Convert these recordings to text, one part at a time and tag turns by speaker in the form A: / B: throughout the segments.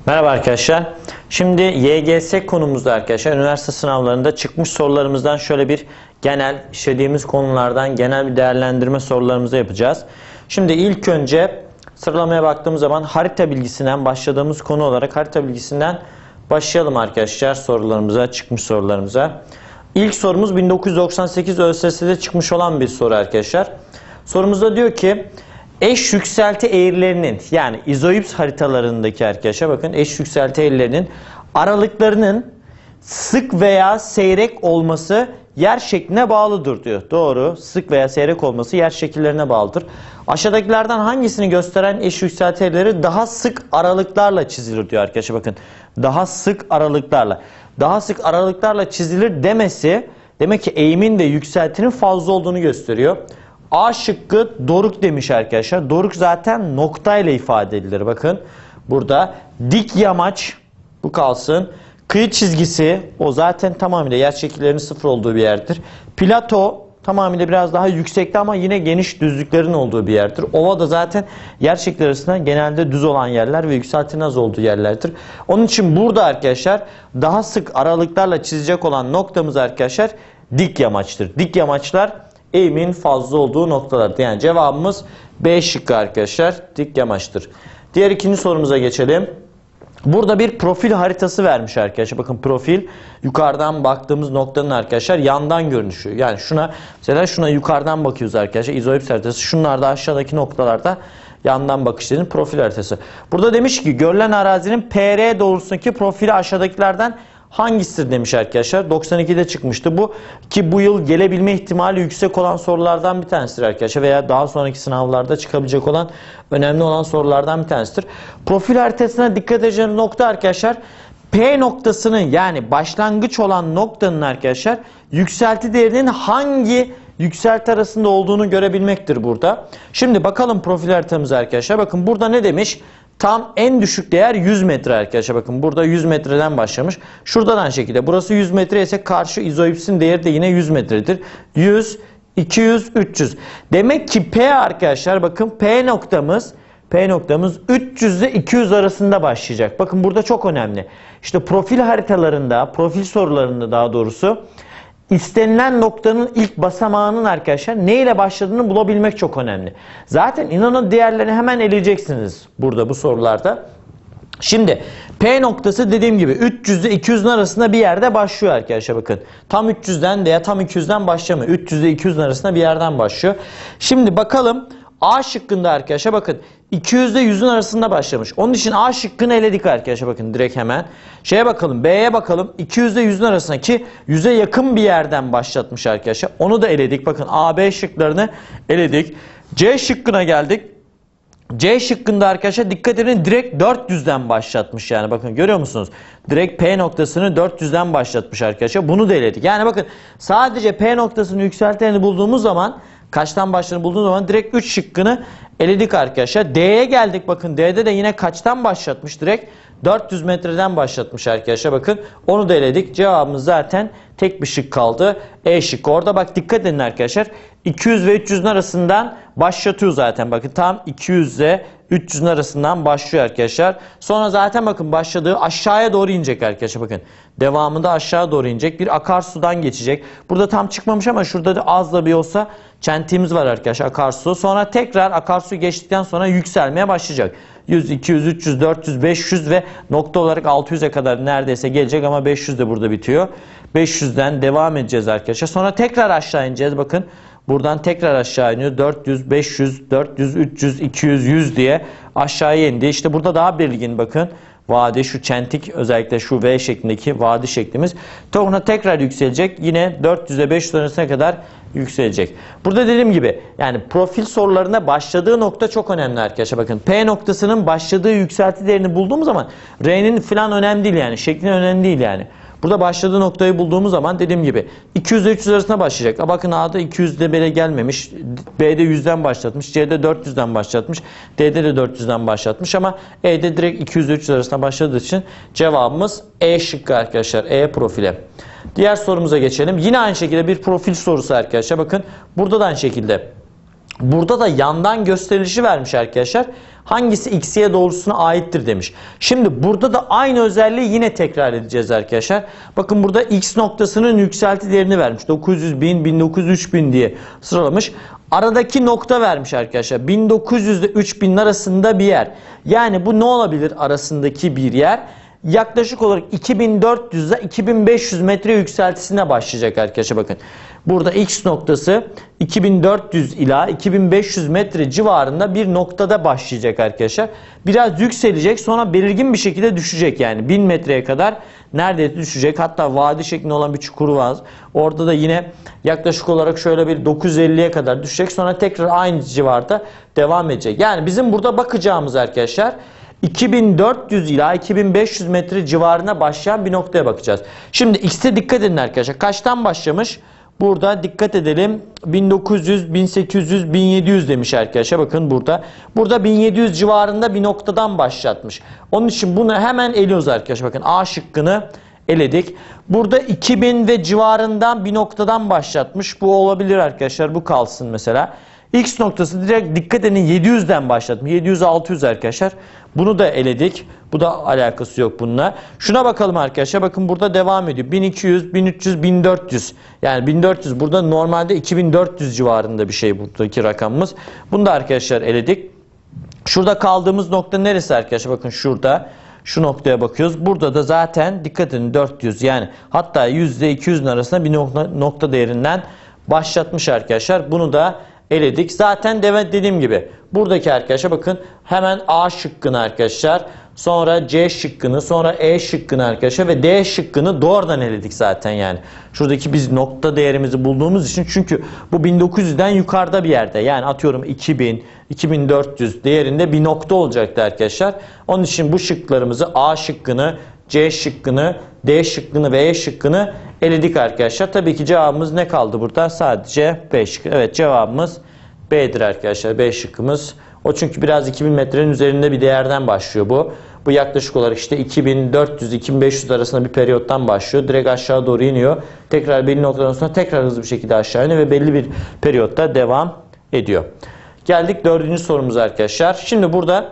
A: Merhaba arkadaşlar. Şimdi YGS konumuzda arkadaşlar üniversite sınavlarında çıkmış sorularımızdan şöyle bir genel işlediğimiz konulardan genel bir değerlendirme sorularımızı yapacağız. Şimdi ilk önce sıralamaya baktığımız zaman harita bilgisinden başladığımız konu olarak harita bilgisinden başlayalım arkadaşlar sorularımıza, çıkmış sorularımıza. İlk sorumuz 1998 ÖSS'de çıkmış olan bir soru arkadaşlar. Sorumuzda diyor ki eş yükselti eğrilerinin yani izoips haritalarındaki arkadaşlar bakın eş yükselti eğrilerinin aralıklarının sık veya seyrek olması yer şekline bağlıdır diyor. Doğru. Sık veya seyrek olması yer şekillerine bağlıdır. Aşağıdakilerden hangisini gösteren eş yükselti eğrileri daha sık aralıklarla çizilir diyor arkadaşlar bakın. Daha sık aralıklarla. Daha sık aralıklarla çizilir demesi demek ki eğimin de yükseltinin fazla olduğunu gösteriyor. A şıkkı doruk demiş arkadaşlar. Doruk zaten noktayla ifade edilir. Bakın burada dik yamaç bu kalsın. Kıyı çizgisi o zaten tamamıyla yer şekillerinin sıfır olduğu bir yerdir. Plato tamamıyla biraz daha yüksekte ama yine geniş düzlüklerin olduğu bir yerdir. Ova da zaten yer şekilleri arasında genelde düz olan yerler ve yükseltinin az olduğu yerlerdir. Onun için burada arkadaşlar daha sık aralıklarla çizecek olan noktamız arkadaşlar dik yamaçtır. Dik yamaçlar eğimin fazla olduğu noktalardır. Yani cevabımız B şıkkı arkadaşlar. Dik yamaçtır. Diğer ikinci sorumuza geçelim. Burada bir profil haritası vermiş arkadaşlar. Bakın profil yukarıdan baktığımız noktanın arkadaşlar yandan görünüşü. Yani şuna mesela şuna yukarıdan bakıyoruz arkadaşlar. İzoips haritası. Şunlar da aşağıdaki noktalarda yandan bakışların profil haritası. Burada demiş ki görülen arazinin PR doğrultusundaki profili aşağıdakilerden hangisidir demiş arkadaşlar. 92'de çıkmıştı bu. Ki bu yıl gelebilme ihtimali yüksek olan sorulardan bir tanesidir arkadaşlar. Veya daha sonraki sınavlarda çıkabilecek olan önemli olan sorulardan bir tanesidir. Profil haritasına dikkat edeceğiniz nokta arkadaşlar. P noktasının yani başlangıç olan noktanın arkadaşlar yükselti değerinin hangi yükselti arasında olduğunu görebilmektir burada. Şimdi bakalım profil haritamıza arkadaşlar. Bakın burada ne demiş? Tam en düşük değer 100 metre arkadaşlar. Bakın burada 100 metreden başlamış. Şuradan aynı şekilde. Burası 100 metre ise karşı izoipsin değeri de yine 100 metredir. 100, 200, 300. Demek ki P arkadaşlar bakın P noktamız 300 ile 200 arasında başlayacak. Bakın burada çok önemli. İşte profil haritalarında, profil sorularında daha doğrusu İstenilen noktanın ilk basamağının arkadaşlar ne ile başladığını bulabilmek çok önemli. Zaten inanın diğerlerini hemen eleyeceksiniz burada bu sorularda. Şimdi P noktası dediğim gibi 300 ile 200'ün arasında bir yerde başlıyor arkadaşlar bakın. Tam 300'den veya tam 200'den başlamıyor. 300 ile 200'ün arasında bir yerden başlıyor. Şimdi bakalım A şıkkında arkadaşlar bakın 200 ile 100'ün arasında başlamış. Onun için A şıkkını eledik arkadaşlar bakın direkt hemen. Şeye bakalım B'ye bakalım 200 ile 100'ün arasındaki 100'e yakın bir yerden başlatmış arkadaşlar. Onu da eledik. Bakın A, B şıklarını eledik. C şıkkına geldik. C şıkkında arkadaşlar dikkat edin direkt 400'den başlatmış yani bakın görüyor musunuz? Direkt P noktasını 400'den başlatmış arkadaşlar. Bunu da eledik. Yani bakın sadece P noktasını yükselteni bulduğumuz zaman kaçtan başladığını bulduğumuz zaman direkt 3 şıkkını eledik arkadaşlar. D'ye geldik bakın D'de de yine kaçtan başlatmış direkt 400 metreden başlatmış arkadaşlar bakın onu da eledik. Cevabımız zaten tek bir şık kaldı. E şıkkı. Orada bak dikkat edin arkadaşlar. 200 ve 300'ün arasından başlatıyor zaten. Bakın tam 200 ile 300'ün arasından başlıyor arkadaşlar. Sonra zaten bakın başladığı aşağıya doğru inecek arkadaşlar bakın. Devamında aşağı doğru inecek. Bir akarsudan geçecek. Burada tam çıkmamış ama şurada da az da bir olsa çentiğimiz var arkadaşlar akarsu. Sonra tekrar akarsu geçtikten sonra yükselmeye başlayacak. 100, 200, 300, 400, 500 ve nokta olarak 600'e kadar neredeyse gelecek ama 500 de burada bitiyor. 500'den devam edeceğiz arkadaşlar. Sonra tekrar aşağı ineceğiz. Bakın buradan tekrar aşağı iniyor. 400, 500, 400, 300, 200, 100 diye aşağıya indi. İşte burada daha belirgin bakın. Vadi şu çentik özellikle şu V şeklindeki vadi şeklimiz. Sonra tekrar yükselecek. Yine 400 ile 500 arasına kadar yükselecek. Burada dediğim gibi yani profil sorularında başladığı nokta çok önemli arkadaşlar. Bakın P noktasının başladığı yükselti değerini bulduğumuz zaman R'nin falan önemli değil yani. Şeklin önemli değil yani. Burada başladığı noktayı bulduğumuz zaman dediğim gibi 200 ile 300 arasında başlayacak. Bakın A'da 200'de bile gelmemiş. B'de 100'den başlatmış. C'de 400'den başlatmış. D'de de 400'den başlatmış ama E'de direkt 200 ile 300 arasında başladığı için cevabımız E şıkkı arkadaşlar. E profile. Diğer sorumuza geçelim. Yine aynı şekilde bir profil sorusu arkadaşlar. Bakın burada da aynı şekilde Burada da yandan gösterilişi vermiş arkadaşlar. Hangisi XY doğrultusuna aittir demiş. Şimdi burada da aynı özelliği yine tekrar edeceğiz arkadaşlar. Bakın burada X noktasının yükselti değerini vermiş. 900, 1000, 1900, 3000 diye sıralamış. Aradaki nokta vermiş arkadaşlar. 1900 ile 3000 arasında bir yer. Yani bu ne olabilir arasındaki bir yer? Yaklaşık olarak 2400 ile 2500 metre yükseltisine başlayacak arkadaşlar bakın. Burada X noktası 2400 ila 2500 metre civarında bir noktada başlayacak arkadaşlar. Biraz yükselecek, sonra belirgin bir şekilde düşecek yani 1000 metreye kadar neredeyse düşecek. Hatta vadi şeklinde olan bir çukuru var. Orada da yine yaklaşık olarak şöyle bir 950'ye kadar düşecek. Sonra tekrar aynı civarda devam edecek. Yani bizim burada bakacağımız arkadaşlar 2400 ila 2500 metre civarına başlayan bir noktaya bakacağız. Şimdi X'e dikkat edin arkadaşlar. Kaçtan başlamış? Burada dikkat edelim. 1900, 1800, 1700 demiş arkadaşlar. Bakın burada. Burada 1700 civarında bir noktadan başlatmış. Onun için bunu hemen eliyoruz arkadaşlar. Bakın A şıkkını eledik. Burada 2000 ve civarından bir noktadan başlatmış. Bu olabilir arkadaşlar. Bu kalsın mesela. X noktası direkt dikkat edin 700'den başlatmış. 700-600 arkadaşlar. Bunu da eledik. Bu da alakası yok bununla. Şuna bakalım arkadaşlar. Bakın burada devam ediyor. 1200, 1300, 1400. Yani 1400 burada normalde 2400 civarında bir şey buradaki rakamımız. Bunu da arkadaşlar eledik. Şurada kaldığımız nokta neresi arkadaşlar? Bakın şurada. Şu noktaya bakıyoruz. Burada da zaten dikkat edin 400 yani hatta 100 ile 200'ün arasında bir nokta değerinden başlatmış arkadaşlar. Bunu da eledik. Zaten dediğim gibi buradaki arkadaşlar bakın hemen A şıkkını arkadaşlar, sonra C şıkkını, sonra E şıkkını arkadaşlar ve D şıkkını doğrudan eledik zaten yani. Şuradaki biz nokta değerimizi bulduğumuz için, çünkü bu 1900'den yukarıda bir yerde. Yani atıyorum 2000, 2400 değerinde bir nokta olacaktı arkadaşlar. Onun için bu şıklarımızı A şıkkını, C şıkkını, D şıkkını ve E şıkkını eledik arkadaşlar. Tabii ki cevabımız ne kaldı burada? Sadece B şıkkı. Evet, cevabımız B'dir arkadaşlar. B şıkkımız. O çünkü biraz 2000 metrenin üzerinde bir değerden başlıyor bu. Bu yaklaşık olarak işte 2400-2500 arasında bir periyottan başlıyor. Direkt aşağı doğru iniyor. Tekrar belli noktadan sonra tekrar hızlı bir şekilde aşağı iniyor ve belli bir periyotta devam ediyor. Geldik 4. sorumuza arkadaşlar. Şimdi burada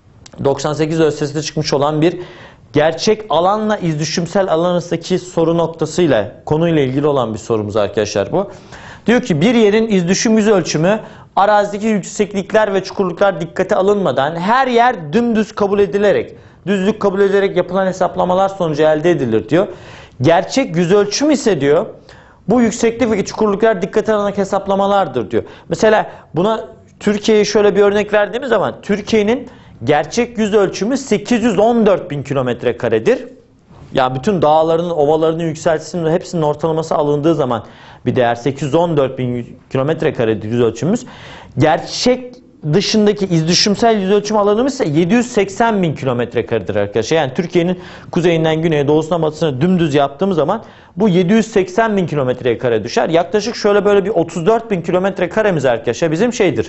A: 98 ÖSS'de çıkmış olan bir gerçek alanla izdüşümsel alan arasındaki soru noktasıyla, konuyla ilgili olan bir sorumuz arkadaşlar bu. Diyor ki bir yerin izdüşüm yüz ölçümü arazideki yükseklikler ve çukurluklar dikkate alınmadan her yer dümdüz kabul edilerek, düzlük kabul edilerek yapılan hesaplamalar sonucu elde edilir diyor. Gerçek yüz ölçüm ise diyor bu yükseklik ve çukurluklar dikkate alınarak hesaplamalardır diyor. Mesela buna Türkiye'ye şöyle bir örnek verdiğimiz zaman Türkiye'nin gerçek yüz ölçümü 814 bin kilometre karedir. Ya bütün dağlarının, ovalarının yükseltisinin hepsinin ortalaması alındığı zaman bir değer 814 bin kilometre karedir yüz ölçümümüz. Gerçek dışındaki izdüşümsel yüz ölçüm alanımız ise 780 bin kilometre karedir arkadaşlar. Yani Türkiye'nin kuzeyinden güneye, doğusuna, batısına dümdüz yaptığımız zaman bu 780 bin kilometre kare düşer. Yaklaşık şöyle böyle bir 34 bin kilometre karemiz arkadaşlar bizim şeydir.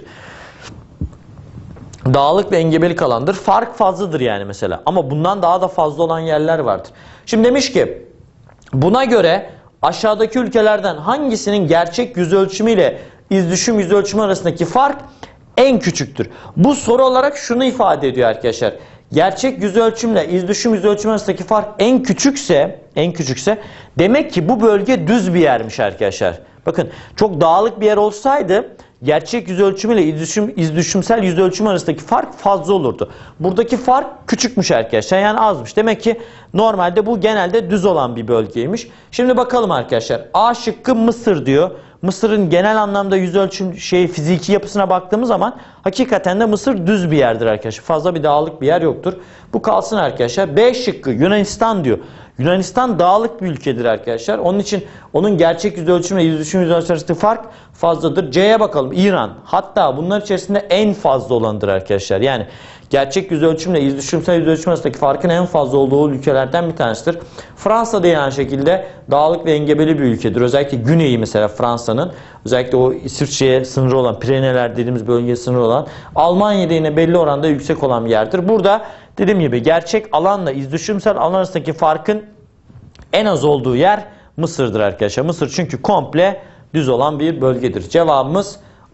A: Dağlık ve engebelik alandır. Fark fazladır yani mesela. Ama bundan daha da fazla olan yerler vardır. Şimdi demiş ki buna göre aşağıdaki ülkelerden hangisinin gerçek yüz ölçümü ile izdüşüm yüz ölçümü arasındaki fark en küçüktür? Bu soru olarak şunu ifade ediyor arkadaşlar. Gerçek yüz ölçümle izdüşüm yüz ölçümü arasındaki fark en küçükse demek ki bu bölge düz bir yermiş arkadaşlar. Bakın çok dağlık bir yer olsaydı gerçek yüz ölçümü ile izdüşümsel yüz ölçümü arasındaki fark fazla olurdu. Buradaki fark küçükmüş arkadaşlar. Yani azmış. Demek ki normalde bu genelde düz olan bir bölgeymiş. Şimdi bakalım arkadaşlar. A şıkkı Mısır diyor. Mısır'ın genel anlamda yüz ölçüm fiziki yapısına baktığımız zaman hakikaten de Mısır düz bir yerdir arkadaşlar. Fazla bir dağlık bir yer yoktur. Bu kalsın arkadaşlar. B şıkkı Yunanistan diyor. Yunanistan dağlık bir ülkedir arkadaşlar. Onun için onun gerçek yüz ölçümü ile izdüşüm yüz ölçümü arasındaki fark fazladır. C'ye bakalım. İran. Hatta bunlar içerisinde en fazla olanıdır arkadaşlar. Yani gerçek yüz ölçümle izdüşümsel yüz ölçüm arasındaki farkın en fazla olduğu ülkelerden bir tanesidir. Fransa da aynı şekilde dağlık ve engebeli bir ülkedir. Özellikle güneyi mesela Fransa'nın, özellikle o İsviçre'ye sınırı olan, Pireneler dediğimiz bölgeye sınırı olan, Almanya'da yine belli oranda yüksek olan bir yerdir. Burada dediğim gibi gerçek alanla izdüşümsel alan arasındaki farkın en az olduğu yer Mısır'dır arkadaşlar. Mısır çünkü komple düz olan bir bölgedir. Cevabımız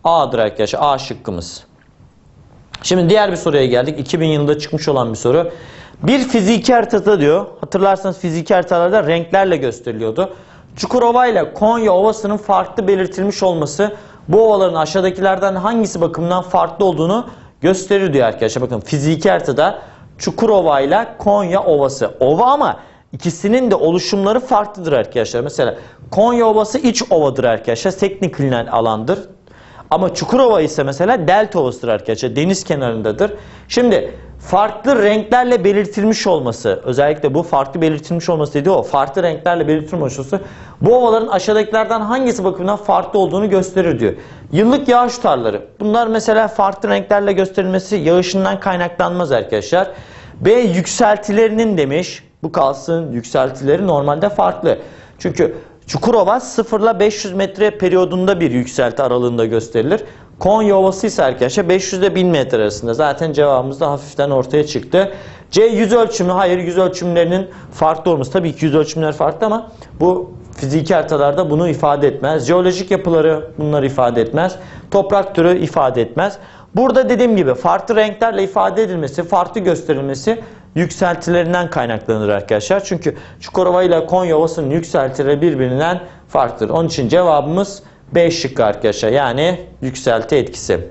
A: A'dır arkadaşlar. A şıkkımız. Şimdi diğer bir soruya geldik. 2000 yılında çıkmış olan bir soru. Bir fiziki haritada diyor. Hatırlarsanız fiziki haritalarda renklerle gösteriliyordu. Çukurova ile Konya Ovası'nın farklı belirtilmiş olması bu ovaların aşağıdakilerden hangisi bakımından farklı olduğunu gösterir diyor arkadaşlar. Bakın fiziki haritada Çukurova ile Konya Ovası. Ova ama ikisinin de oluşumları farklıdır arkadaşlar. Mesela Konya Ovası iç ovadır arkadaşlar. Tek bilinen alandır. Ama Çukurova ise mesela delta ovasıdır arkadaşlar. Deniz kenarındadır. Şimdi farklı renklerle belirtilmiş olması, özellikle bu farklı belirtilmiş olması dediği o. Farklı renklerle belirtilmiş olması bu ovaların aşağıdakilerden hangisi bakımından farklı olduğunu gösterir diyor. Yıllık yağış tutarları. Bunlar mesela farklı renklerle gösterilmesi yağışından kaynaklanmaz arkadaşlar. B yükseltilerinin demiş. Bu kalsın, yükseltileri normalde farklı. Çünkü Çukurova 0 ile 500 metre periyodunda bir yükselti aralığında gösterilir. Konya Ovası ise arkadaşlar 500 ile 1000 metre arasında. Zaten cevabımız da hafiften ortaya çıktı. C yüz ölçümü. Hayır, yüz ölçümlerinin farklı olması. Tabii ki yüz ölçümler farklı ama bu fiziki haritalarda bunu ifade etmez. Jeolojik yapıları bunları ifade etmez. Toprak türü ifade etmez. Burada dediğim gibi farklı renklerle ifade edilmesi, farklı gösterilmesi yükseltilerinden kaynaklanır arkadaşlar. Çünkü Çukurova ile Konya Ovası'nın yükseltileri birbirinden farklıdır. Onun için cevabımız B şıkkı arkadaşlar. Yani yükselti etkisi.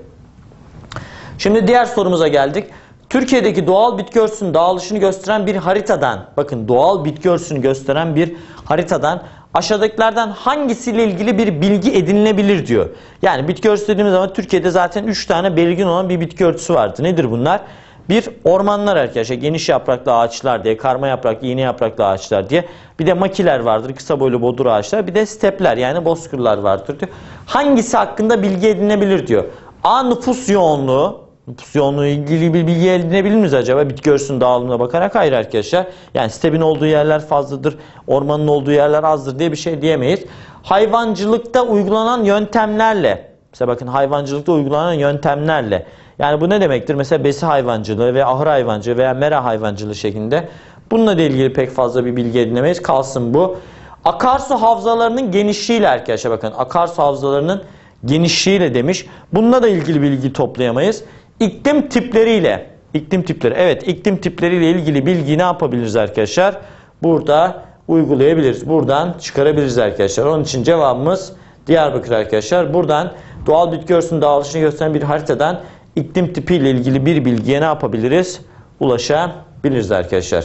A: Şimdi diğer sorumuza geldik. Türkiye'deki doğal bitki örtüsünün dağılışını gösteren bir haritadan, bakın doğal bitki örtüsünü gösteren bir haritadan aşağıdakilerden hangisiyle ilgili bir bilgi edinilebilir diyor. Yani bitki örtüsü dediğimiz zaman Türkiye'de zaten 3 tane belirgin olan bir bitki örtüsü vardı. Nedir bunlar? Bir ormanlar arkadaşlar, geniş yapraklı ağaçlar diye, karma yapraklı, iğne yapraklı ağaçlar diye. Bir de makiler vardır, kısa boylu bodur ağaçlar. Bir de stepler yani bozkırlar vardır diyor. Hangisi hakkında bilgi edinebilir diyor. A nüfus yoğunluğu. Nüfus yoğunluğu ilgili bir bilgi edinebilir miyiz acaba? Bitki örtüsünün dağılımına bakarak hayır arkadaşlar. Yani stepin olduğu yerler fazladır, ormanın olduğu yerler azdır diye bir şey diyemeyiz. Hayvancılıkta uygulanan yöntemlerle. Mesela bakın hayvancılıkta uygulanan yöntemlerle. Yani bu ne demektir? Mesela besi hayvancılığı veya ahır hayvancılığı veya mera hayvancılığı şeklinde. Bununla da ilgili pek fazla bir bilgi edinemeyiz. Kalsın bu. Akarsu havzalarının genişliğiyle arkadaşlar bakın. Akarsu havzalarının genişliğiyle demiş. Bununla da ilgili bilgi toplayamayız. İklim tipleriyle. İklim tipleri. Evet, iklim tipleriyle ilgili bilgiyi ne yapabiliriz arkadaşlar? Burada uygulayabiliriz. Buradan çıkarabiliriz arkadaşlar. Onun için cevabımız Diyarbakır arkadaşlar. Buradan doğal bitki örtüsünün dağılışını gösteren bir haritadan iklim tipiyle ilgili bir bilgiye ne yapabiliriz? Ulaşabiliriz arkadaşlar.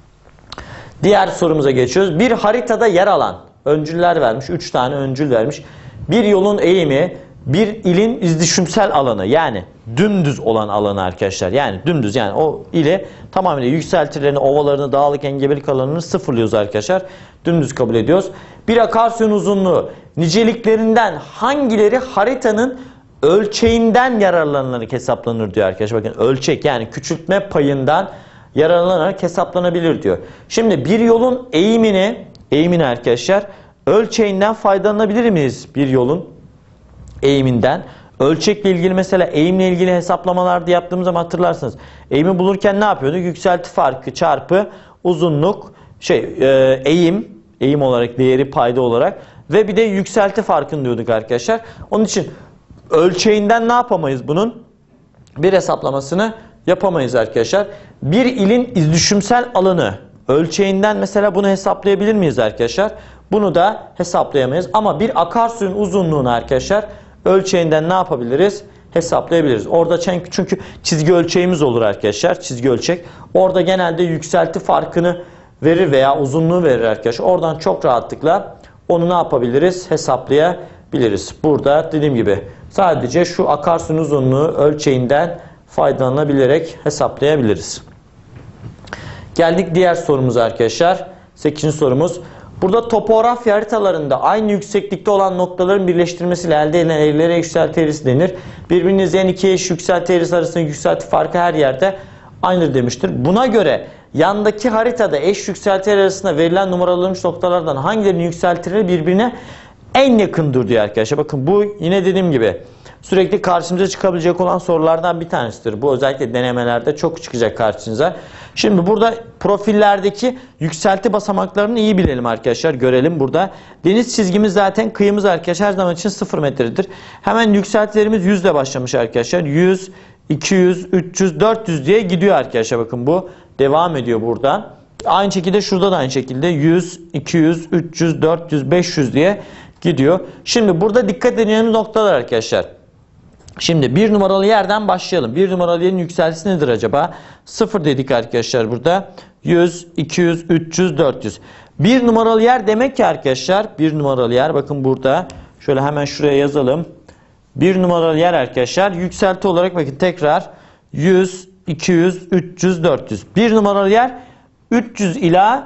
A: Diğer sorumuza geçiyoruz. Bir haritada yer alan öncüller vermiş. 3 tane öncül vermiş. Bir yolun eğimi, bir ilin izdüşümsel alanı yani dümdüz olan alanı arkadaşlar. Yani dümdüz yani o ile tamamıyla yükseltilerini, ovalarını, dağlık engebelik alanını sıfırlıyoruz arkadaşlar. Dümdüz kabul ediyoruz. Bir akarsuyun uzunluğu niceliklerinden hangileri haritanın ölçeğinden yararlanılarak hesaplanır diyor arkadaşlar. Bakın ölçek yani küçültme payından yararlanarak hesaplanabilir diyor. Şimdi bir yolun eğimini arkadaşlar ölçeğinden faydalanabilir miyiz bir yolun eğiminden? Ölçekle ilgili mesela eğimle ilgili hesaplamalarda yaptığımız zaman hatırlarsınız. Eğimi bulurken ne yapıyorduk? Yükselti farkı çarpı uzunluk eğim olarak değeri payda olarak ve bir de yükselti farkını diyorduk arkadaşlar. Onun için ölçeğinden ne yapamayız bunun? Bir hesaplamasını yapamayız arkadaşlar. Bir ilin izdüşümsel alanı ölçeğinden mesela bunu hesaplayabilir miyiz arkadaşlar? Bunu da hesaplayamayız. Ama bir akarsuyun uzunluğunu arkadaşlar ölçeğinden ne yapabiliriz? Hesaplayabiliriz. Orada çünkü çizgi ölçeğimiz olur arkadaşlar. Çizgi ölçek. Orada genelde yükselti farkını verir veya uzunluğu verir arkadaşlar. Oradan çok rahatlıkla onu ne yapabiliriz? Hesaplayabiliriz. Burada dediğim gibi sadece şu akarsuyun uzunluğu ölçeğinden faydalanabilerek hesaplayabiliriz. Geldik diğer sorumuza arkadaşlar. 8. sorumuz. Burada topografya haritalarında aynı yükseklikte olan noktaların birleştirmesiyle elde edilen eğrilere yükselti eğrisi denir. Birbirine izleyen iki eş yükselti eğrisi arasındaki yükselti farkı her yerde aynıdır demiştir. Buna göre yandaki haritada eş yükselti eğrisi arasında verilen numaralanmış noktalardan hangilerinin yükseltileri birbirine en yakındır diyor arkadaşlar. Bakın bu yine dediğim gibi sürekli karşımıza çıkabilecek olan sorulardan bir tanesidir. Bu özellikle denemelerde çok çıkacak karşınıza. Şimdi burada profillerdeki yükselti basamaklarını iyi bilelim arkadaşlar. Görelim burada. Deniz çizgimiz zaten kıyımız arkadaşlar her zaman için 0 metredir. Hemen yükseltilerimiz 100 ile başlamış arkadaşlar. 100, 200, 300, 400 diye gidiyor arkadaşlar. Bakın bu devam ediyor burada. Aynı şekilde şurada da aynı şekilde 100, 200, 300, 400, 500 diye gidiyor. Şimdi burada dikkat edeceğimiz noktalar arkadaşlar. Şimdi 1 numaralı yerden başlayalım. 1 numaralı yerin yükseltisi nedir acaba? 0 dedik arkadaşlar burada. 100, 200, 300, 400. 1 numaralı yer demek ki arkadaşlar 1 numaralı yer bakın burada. Şöyle hemen şuraya yazalım. 1 numaralı yer arkadaşlar yükselti olarak bakın tekrar 100, 200, 300, 400. 1 numaralı yer 300 ila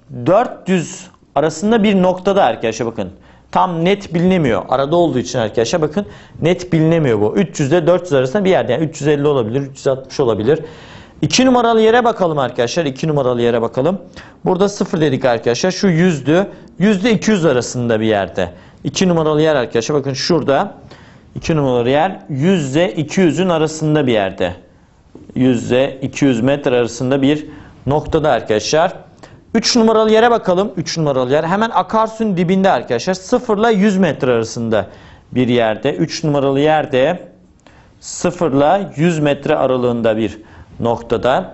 A: 400 arasında bir noktada arkadaşlar bakın. Tam net bilinemiyor. Arada olduğu için arkadaşlar bakın net bilinemiyor bu. 300 ile 400 arasında bir yerde. Yani 350 olabilir, 360 olabilir. 2 numaralı yere bakalım arkadaşlar. 2 numaralı yere bakalım. Burada 0 dedik arkadaşlar. Şu 100'dü. 100 ile 200 arasında bir yerde. 2 numaralı yer arkadaşlar bakın şurada. 2 numaralı yer 100 ile 200'ün arasında bir yerde. 100 ile 200 metre arasında bir noktada arkadaşlar. 3 numaralı yere bakalım. 3 numaralı yer hemen akarsuyun dibinde arkadaşlar. 0 ile 100 metre arasında bir yerde. 3 numaralı yerde 0 ile 100 metre aralığında bir noktada.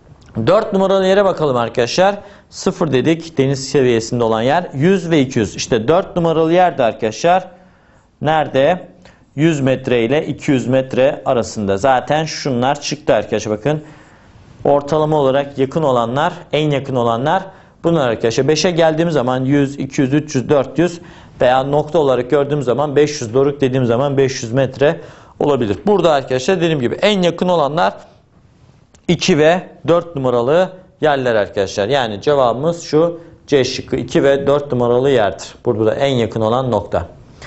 A: 4 numaralı yere bakalım arkadaşlar. 0 dedik. Deniz seviyesinde olan yer 100 ve 200. İşte 4 numaralı yerde arkadaşlar nerede? 100 metre ile 200 metre arasında. Zaten şunlar çıktı arkadaşlar bakın. Ortalama olarak yakın olanlar, en yakın olanlar bunlar arkadaşlar. 5'e geldiğimiz zaman 100, 200, 300, 400 veya nokta olarak gördüğüm zaman 500 doruk dediğim zaman 500 metre olabilir. Burada arkadaşlar dediğim gibi en yakın olanlar 2 ve 4 numaralı yerler arkadaşlar. Yani cevabımız şu C şıkkı 2 ve 4 numaralı yerdir. Burada da en yakın olan nokta.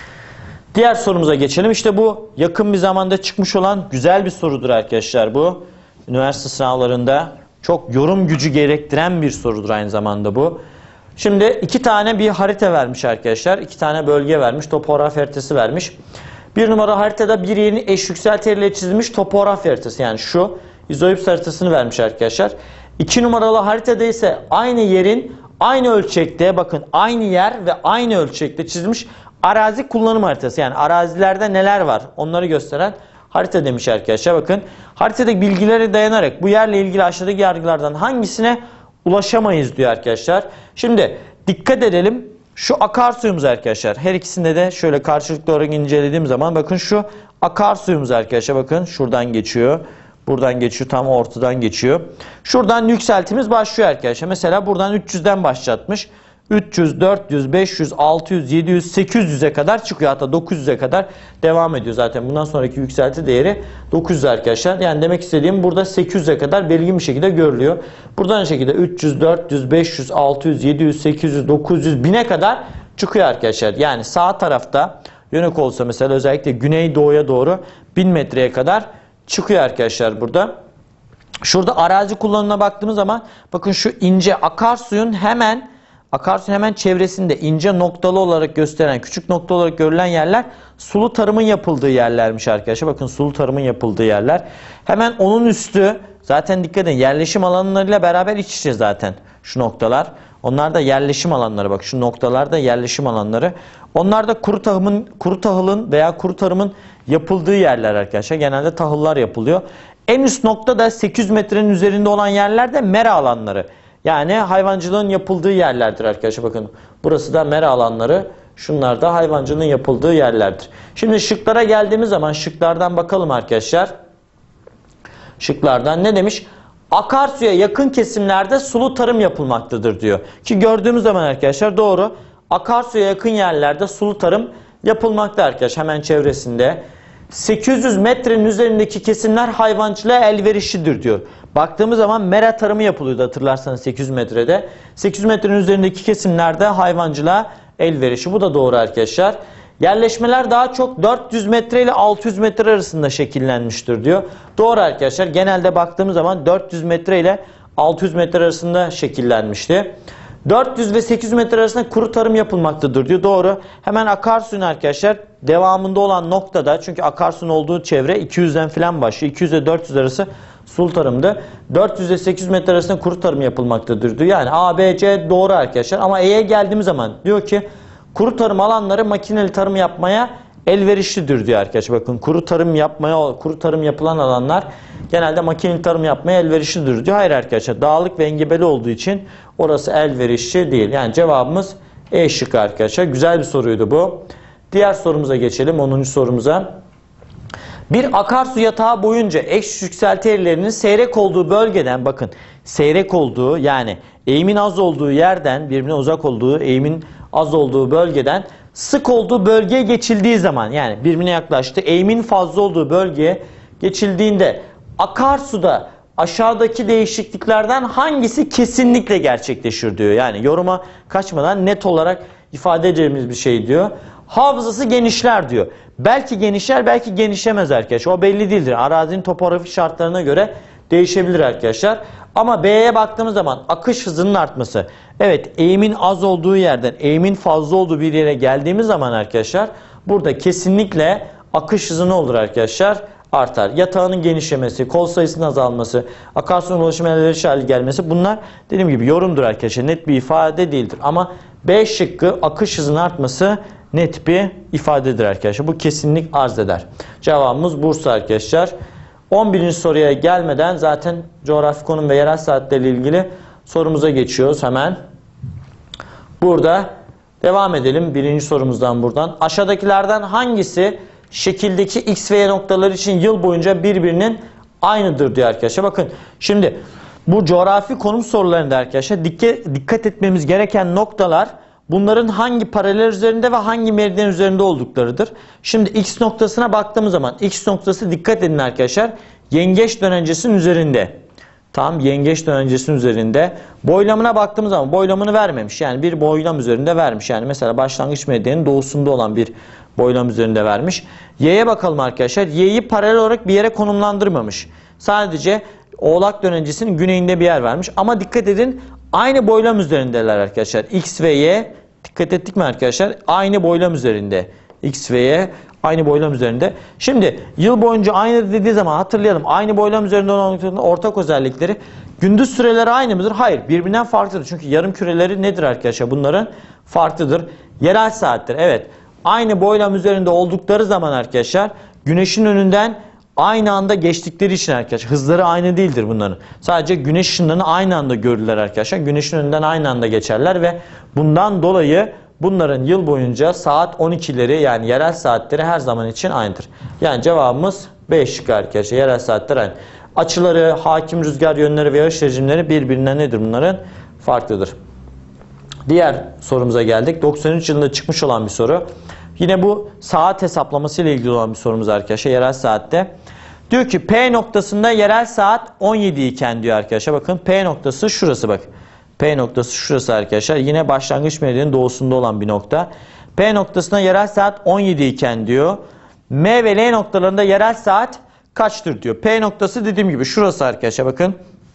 A: Diğer sorumuza geçelim. İşte bu yakın bir zamanda çıkmış olan güzel bir sorudur arkadaşlar bu. Üniversite sınavlarında çok yorum gücü gerektiren bir sorudur aynı zamanda bu. Şimdi iki tane bir harita vermiş arkadaşlar. İki tane bölge vermiş. Topografi haritası vermiş. Bir numara haritada bir yerini eş yükseltiyle çizilmiş topografi haritası. Yani şu izoips haritasını vermiş arkadaşlar. 2 numaralı haritada ise aynı yerin aynı ölçekte bakın aynı yer ve aynı ölçekte çizilmiş arazi kullanım haritası. Yani arazilerde neler var onları gösteren harita demiş arkadaşlar. Bakın haritadaki bilgilere dayanarak bu yerle ilgili aşağıdaki yargılardan hangisine ulaşamayız diyor arkadaşlar. Şimdi dikkat edelim. Şu akarsuyumuz arkadaşlar. Her ikisinde de şöyle karşılıklı olarak incelediğim zaman bakın şu akarsuyumuz arkadaşlar. Bakın şuradan geçiyor. Buradan geçiyor. Tam ortadan geçiyor. Şuradan yükseltimiz başlıyor arkadaşlar. Mesela buradan 300'den başlatmış. 300, 400, 500, 600, 700, 800'e kadar çıkıyor. Hatta 900'e kadar devam ediyor zaten. Bundan sonraki yükselti değeri 900 arkadaşlar. Yani demek istediğim burada 800'e kadar belirgin bir şekilde görülüyor. Buradan şekilde 300, 400, 500, 600, 700, 800, 900, 1000'e kadar çıkıyor arkadaşlar. Yani sağ tarafta yönük olsa mesela özellikle güneydoğuya doğru 1000 metreye kadar çıkıyor arkadaşlar burada. Şurada arazi kullanımına baktığımız zaman bakın şu ince akarsuyun hemen çevresinde ince noktalı olarak gösteren, küçük nokta olarak görülen yerler sulu tarımın yapıldığı yerlermiş arkadaşlar. Bakın sulu tarımın yapıldığı yerler. Hemen onun üstü zaten dikkat edin yerleşim alanlarıyla beraber iç içe zaten şu noktalar. Onlar da yerleşim alanları bak şu noktalar da yerleşim alanları. Onlar da kuru tahılın veya kuru tarımın yapıldığı yerler arkadaşlar. Genelde tahıllar yapılıyor. En üst nokta da 800 metrenin üzerinde olan yerler de mera alanları. Yani hayvancılığın yapıldığı yerlerdir arkadaşlar. Bakın burası da mera alanları. Şunlar da hayvancılığın yapıldığı yerlerdir. Şimdi şıklara geldiğimiz zaman şıklardan bakalım arkadaşlar. Şıklardan ne demiş? Akarsuya yakın kesimlerde sulu tarım yapılmaktadır diyor. Ki gördüğümüz zaman arkadaşlar doğru. Akarsuya yakın yerlerde sulu tarım yapılmakta arkadaşlar. Hemen çevresinde. 800 metrenin üzerindeki kesimler hayvancılığa elverişlidir diyor. Baktığımız zaman mera tarımı yapılıyordu hatırlarsanız 800 metrede. 800 metrenin üzerindeki kesimlerde hayvancılığa elverişli. Bu da doğru arkadaşlar. Yerleşmeler daha çok 400 metre ile 600 metre arasında şekillenmiştir diyor. Doğru arkadaşlar. Genelde baktığımız zaman 400 metre ile 600 metre arasında şekillenmişti. 400 ve 800 metre arasında kuru tarım yapılmaktadır diyor. Doğru. Hemen akarsuyun arkadaşlar devamında olan noktada, çünkü akarsunun olduğu çevre 200'den falan başlıyor. 200 ile 400 arası sul tarımdı. 400 ile 800 metre arasında kuru tarım yapılmaktadır diyor. Yani A, B, C doğru arkadaşlar. Ama E'ye geldiğimiz zaman diyor ki kuru tarım alanları makineli tarım yapmaya elverişlidir diyor arkadaşlar. Bakın kuru tarım yapılan alanlar genelde makineli tarım yapmaya elverişlidir diyor. Hayır arkadaşlar, dağlık ve engebeli olduğu için orası elverişli değil. Yani cevabımız E şıkkı arkadaşlar. Güzel bir soruydu bu. Diğer sorumuza geçelim. 10. sorumuza. Bir akarsu yatağı boyunca eş yükselti eğrilerinin seyrek olduğu bölgeden, bakın seyrek olduğu, yani eğimin az olduğu yerden, birbirine uzak olduğu, eğimin az olduğu bölgeden sık olduğu bölgeye geçildiği zaman, yani birbirine yaklaştı, eğimin fazla olduğu bölgeye geçildiğinde akarsuda aşağıdaki değişikliklerden hangisi kesinlikle gerçekleşir diyor. Yani yoruma kaçmadan net olarak ifade edeceğimiz bir şey diyor. Havzası genişler diyor. Belki genişler, belki genişlemez arkadaşlar. O belli değildir. Arazinin topografik şartlarına göre değişebilir arkadaşlar. Ama B'ye baktığımız zaman akış hızının artması. Evet, eğimin az olduğu yerden eğimin fazla olduğu bir yere geldiğimiz zaman arkadaşlar burada kesinlikle akış hızı ne olur arkadaşlar? Artar. Yatağının genişlemesi, kol sayısının azalması, akarsuyun ulaşım elverişli hale gelmesi, bunlar dediğim gibi yorumdur arkadaşlar. Net bir ifade değildir. Ama B şıkkı akış hızının artması net bir ifadedir arkadaşlar. Bu kesinlik arz eder. Cevabımız Bursa arkadaşlar. 11. soruya gelmeden zaten coğrafi konum ve yerel saatlerle ilgili sorumuza geçiyoruz hemen. Burada devam edelim. 1. sorumuzdan buradan. Aşağıdakilerden hangisi şekildeki X ve Y noktaları için yıl boyunca birbirinin aynıdır diyor arkadaşlar. Bakın şimdi bu coğrafi konum sorularında arkadaşlar dikkat etmemiz gereken noktalar bunların hangi paralel üzerinde ve hangi meridyen üzerinde olduklarıdır. Şimdi X noktasına baktığımız zaman X noktası, dikkat edin arkadaşlar, yengeç dönencesinin üzerinde. Tam yengeç dönencesinin üzerinde. Boylamına baktığımız zaman boylamını vermemiş. Yani bir boylam üzerinde vermiş. Yani mesela başlangıç meridyenin doğusunda olan bir boylam üzerinde vermiş. Y'ye bakalım arkadaşlar. Y'yi paralel olarak bir yere konumlandırmamış. Sadece Oğlak dönencesinin güneyinde bir yer vermiş. Ama dikkat edin, aynı boylam üzerindeler arkadaşlar. X ve Y, dikkat ettik mi arkadaşlar? Aynı boylam üzerinde. X ve Y aynı boylam üzerinde. Şimdi yıl boyunca aynı dediği zaman hatırlayalım. Aynı boylam üzerinde olan ortak özellikleri, gündüz süreleri aynı mıdır? Hayır, birbirinden farklıdır. Çünkü yarım küreleri nedir arkadaşlar? Bunların farklıdır. Yerel saattir. Evet. Aynı boylam üzerinde oldukları zaman arkadaşlar güneşin önünden aynı anda geçtikleri için arkadaşlar hızları aynı değildir bunların. Sadece güneş ışınlarını aynı anda görürler arkadaşlar. Güneşin önünden aynı anda geçerler ve bundan dolayı bunların yıl boyunca saat 12'leri, yani yerel saatleri her zaman için aynıdır. Yani cevabımız B şıkkı arkadaşlar. Yerel saatler aynı. Açıları, hakim rüzgar yönleri ve yağış rejimleri birbirinden nedir bunların? Farklıdır. Diğer sorumuza geldik. 93 yılında çıkmış olan bir soru. Yine bu saat hesaplaması ile ilgili olan bir sorumuz arkadaşlar. Yerel saatte. Diyor ki P noktasında yerel saat 17 iken diyor arkadaşlar. Bakın P noktası şurası bak. P noktası şurası arkadaşlar. Yine başlangıç meridyenin doğusunda olan bir nokta. P noktasında yerel saat 17 iken diyor. M ve L noktalarında yerel saat kaçtır diyor. P noktası dediğim gibi şurası arkadaşlar. Bakın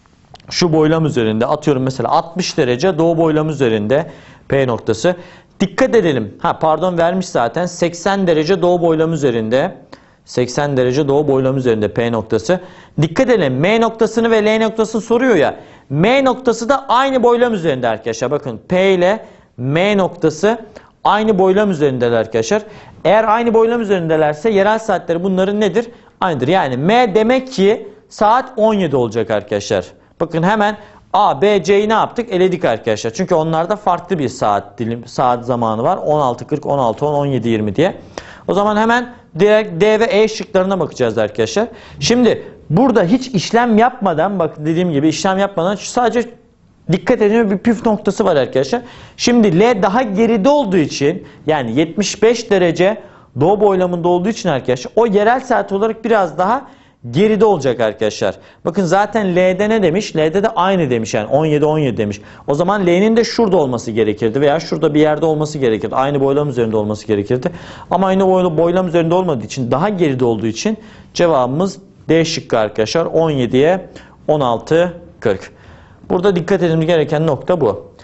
A: şu boylam üzerinde, atıyorum mesela 60 derece doğu boylam üzerinde P noktası. Dikkat edelim. Vermiş zaten. 80 derece doğu boylam üzerinde. 80 derece doğu boylam üzerinde P noktası. Dikkat edelim. M noktasını ve L noktasını soruyor ya. M noktası da aynı boylam üzerinde arkadaşlar. Bakın P ile M noktası aynı boylam üzerindeler arkadaşlar. Eğer aynı boylam üzerindelerse yerel saatleri bunların nedir? Aynıdır. Yani M demek ki saat 17 olacak arkadaşlar. Bakın hemen A, B, C'yi ne yaptık? Eledik arkadaşlar. Çünkü onlarda farklı bir saat zamanı var. 16.40, 16.10, 17.20 diye. O zaman hemen direkt D ve E şıklarına bakacağız arkadaşlar. Şimdi burada hiç işlem yapmadan, bak dediğim gibi işlem yapmadan sadece dikkat edin, bir püf noktası var arkadaşlar. Şimdi L daha geride olduğu için, yani 75 derece doğu boylamında olduğu için arkadaşlar o yerel saat olarak biraz daha geride olacak arkadaşlar. Bakın zaten L'de ne demiş? L'de de aynı demiş, yani 17 demiş. O zaman L'nin de şurada olması gerekirdi veya şurada bir yerde olması gerekirdi. Aynı boylam üzerinde olması gerekirdi. Ama aynı boylam üzerinde olmadığı için, daha geride olduğu için cevabımız D şıkkı arkadaşlar. 17'ye 16.40. Burada dikkat edilmemiz gereken nokta bu.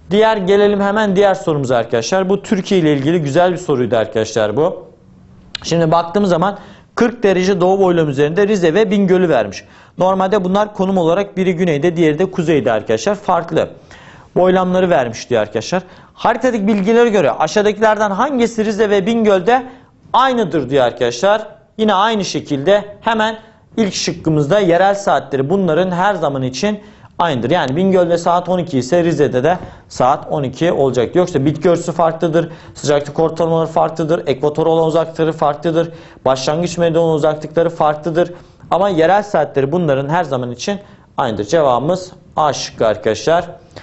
A: Gelelim hemen diğer sorumuza arkadaşlar. Bu Türkiye ile ilgili güzel bir soruydu arkadaşlar bu. Şimdi baktığımız zaman 40 derece doğu boylam üzerinde Rize ve Bingöl'ü vermiş. Normalde bunlar konum olarak biri güneyde, diğeri de kuzeyde arkadaşlar. Farklı boylamları vermiş diyor arkadaşlar. Haritadaki bilgilere göre aşağıdakilerden hangisi Rize ve Bingöl'de aynıdır diyor arkadaşlar. Yine aynı şekilde hemen ilk şıkkımızda yerel saatleri bunların her zaman için aynıdır. Yani Bingöl'de saat 12 ise Rize'de de saat 12 olacak. Yoksa bitki örtüsü farklıdır, sıcaklık ortalamaları farklıdır, ekvator olan uzaklıkları farklıdır, başlangıç meridyen olan uzaklıkları farklıdır. Ama yerel saatleri bunların her zaman için aynıdır. Cevabımız A şıkkı arkadaşlar.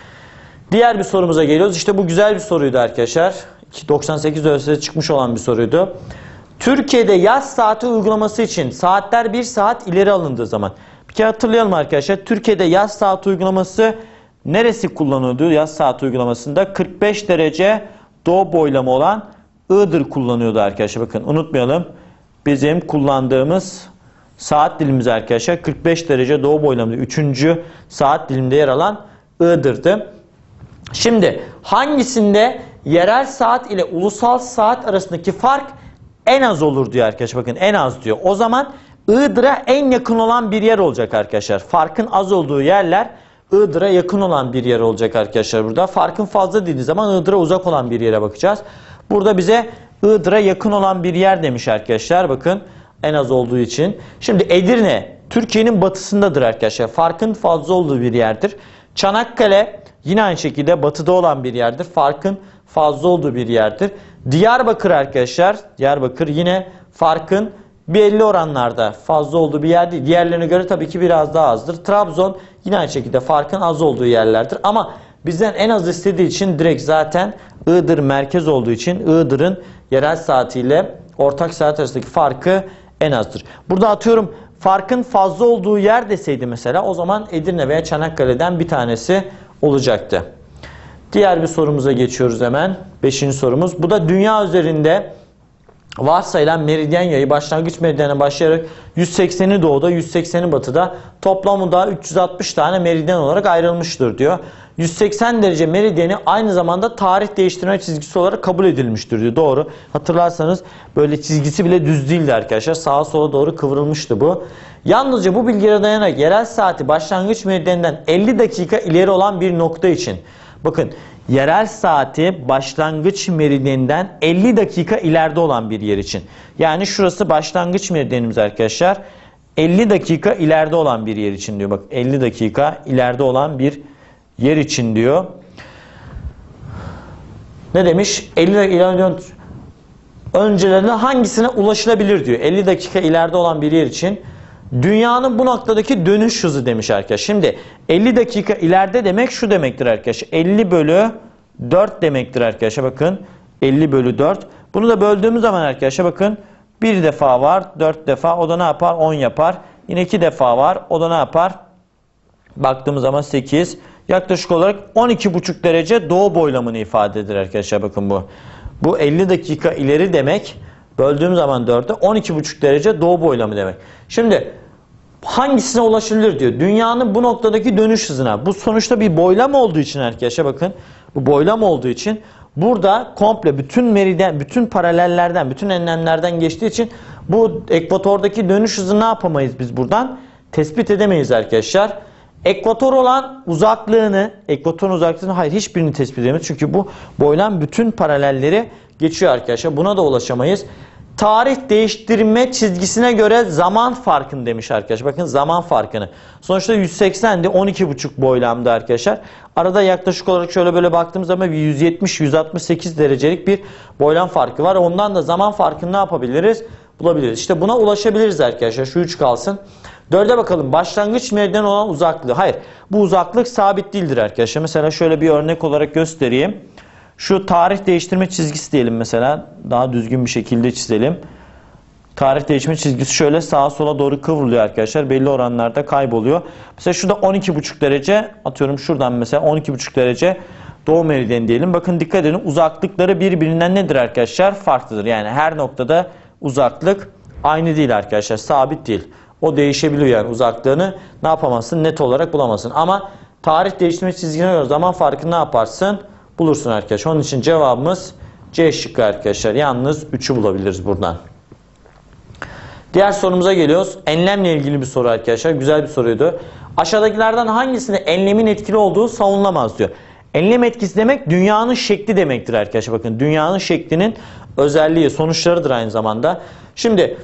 A: Diğer bir sorumuza geliyoruz. İşte bu güzel bir soruydu arkadaşlar. 98 ÖSS'de çıkmış olan bir soruydu. Türkiye'de yaz saati uygulaması için saatler 1 saat ileri alındığı zaman. Bir kere hatırlayalım arkadaşlar. Türkiye'de yaz saati uygulaması neresi kullanılıyordu? Yaz saati uygulamasında 45 derece doğu boylamı olan Iğdır kullanıyordu arkadaşlar. Bakın unutmayalım. Bizim kullandığımız saat dilimimiz arkadaşlar 45 derece doğu boylamında 3. saat diliminde yer alan Iğdır'dı. Şimdi hangisinde yerel saat ile ulusal saat arasındaki fark en az olur diyor arkadaşlar. Bakın en az diyor. O zaman Iğdır'a en yakın olan bir yer olacak arkadaşlar. Farkın az olduğu yerler Iğdır'a yakın olan bir yer olacak arkadaşlar burada. Farkın fazla dediği zaman Iğdır'a uzak olan bir yere bakacağız. Burada bize Iğdır'a yakın olan bir yer demiş arkadaşlar. Bakın en az olduğu için. Şimdi Edirne Türkiye'nin batısındadır arkadaşlar. Farkın fazla olduğu bir yerdir. Çanakkale yine aynı şekilde batıda olan bir yerdir. Farkın fazla olduğu bir yerdir. Diyarbakır arkadaşlar. Diyarbakır yine farkın belli oranlarda fazla olduğu bir yer değil. Diğerlerine göre tabii ki biraz daha azdır. Trabzon yine aynı şekilde farkın az olduğu yerlerdir. Ama bizden en az istediği için direkt zaten Iğdır merkez olduğu için Iğdır'ın yerel saatiyle ortak saat arasındaki farkı en azdır. Burada atıyorum farkın fazla olduğu yer deseydi mesela o zaman Edirne veya Çanakkale'den bir tanesi olacaktı. Diğer bir sorumuza geçiyoruz hemen. 5. sorumuz. Bu da dünya üzerinde varsayılan meridyen yayı başlangıç meridyene başlayarak 180'i doğuda 180'i batıda toplamda 360 tane meridyen olarak ayrılmıştır diyor. 180 derece meridyeni aynı zamanda tarih değiştirme çizgisi olarak kabul edilmiştir diyor. Doğru. Hatırlarsanız böyle çizgisi bile düz değildi arkadaşlar. Sağa sola doğru kıvrılmıştı bu. Yalnızca bu bilgilere dayanarak yerel saati başlangıç meridyeninden 50 dakika ileri olan bir nokta için. Bakın yerel saati başlangıç meridyeninden 50 dakika ileride olan bir yer için. Yani şurası başlangıç meridyenimiz arkadaşlar. 50 dakika ileride olan bir yer için diyor. Bak 50 dakika ileride olan bir yer için diyor. Ne demiş? 50 dakika öncelerinde hangisine ulaşılabilir diyor. 50 dakika ileride olan bir yer için. Dünyanın bu noktadaki dönüş hızı demiş arkadaşlar. Şimdi 50 dakika ileride demek şu demektir arkadaşlar. 50 bölü 4 demektir arkadaşlar. Bakın 50 bölü 4. Bunu da böldüğümüz zaman arkadaşlar bakın bir defa var 4 defa. O da ne yapar? 10 yapar. Yine 2 defa var. O da ne yapar? Baktığımız zaman 8. Yaklaşık olarak 12,5 derece doğu boylamını ifade eder arkadaşlar. Bakın bu. Bu 50 dakika ileri demek. Böldüğüm zaman 4'e 12,5 derece doğu boylamı demek. Şimdi hangisine ulaşılır diyor. Dünyanın bu noktadaki dönüş hızına. Bu sonuçta bir boylam olduğu için arkadaşlar bakın. Bu boylam olduğu için burada komple bütün meridyen, bütün paralellerden, bütün enlemlerden geçtiği için bu ekvatordaki dönüş hızını ne yapamayız biz buradan? Tespit edemeyiz arkadaşlar. Ekvator olan uzaklığını, ekvatorun uzaklığını hayır hiçbirini tespit edemeyiz. Çünkü bu boylam bütün paralelleri geçiyor arkadaşlar. Buna da ulaşamayız. Tarih değiştirme çizgisine göre zaman farkını demiş arkadaşlar. Bakın zaman farkını. Sonuçta 180'di 12,5 boylamda arkadaşlar. Arada yaklaşık olarak şöyle böyle baktığımız zaman bir 170-168 derecelik bir boylam farkı var. Ondan da zaman farkını ne yapabiliriz? Bulabiliriz. İşte buna ulaşabiliriz arkadaşlar. Şu 3 kalsın. 4'e bakalım. Başlangıç meridyen olan uzaklığı. Hayır. Bu uzaklık sabit değildir arkadaşlar. Mesela şöyle bir örnek olarak göstereyim. Şu tarih değiştirme çizgisi diyelim mesela. Daha düzgün bir şekilde çizelim. Tarih değiştirme çizgisi şöyle sağa sola doğru kıvrılıyor arkadaşlar. Belli oranlarda kayboluyor. Mesela şurada 12,5 derece atıyorum şuradan mesela 12,5 derece doğu meridyeni diyelim. Bakın dikkat edin uzaklıkları birbirinden nedir arkadaşlar? Farklıdır. Yani her noktada uzaklık aynı değil arkadaşlar. Sabit değil. O değişebiliyor yani uzaklığını ne yapamazsın? Net olarak bulamazsın. Ama tarih değiştirme çizgisine göre zaman farkını ne yaparsın? bulursun arkadaşlar. Onun için cevabımız C şıkkı arkadaşlar. Yalnız 3'ü bulabiliriz buradan. Diğer sorumuza geliyoruz. Enlemle ilgili bir soru arkadaşlar. Güzel bir soruydu. Aşağıdakilerden hangisinde enlemin etkili olduğu savunulamaz diyor. Enlem etkisi demek dünyanın şekli demektir arkadaşlar. Bakın dünyanın şeklinin özelliği, sonuçlarıdır aynı zamanda. Şimdi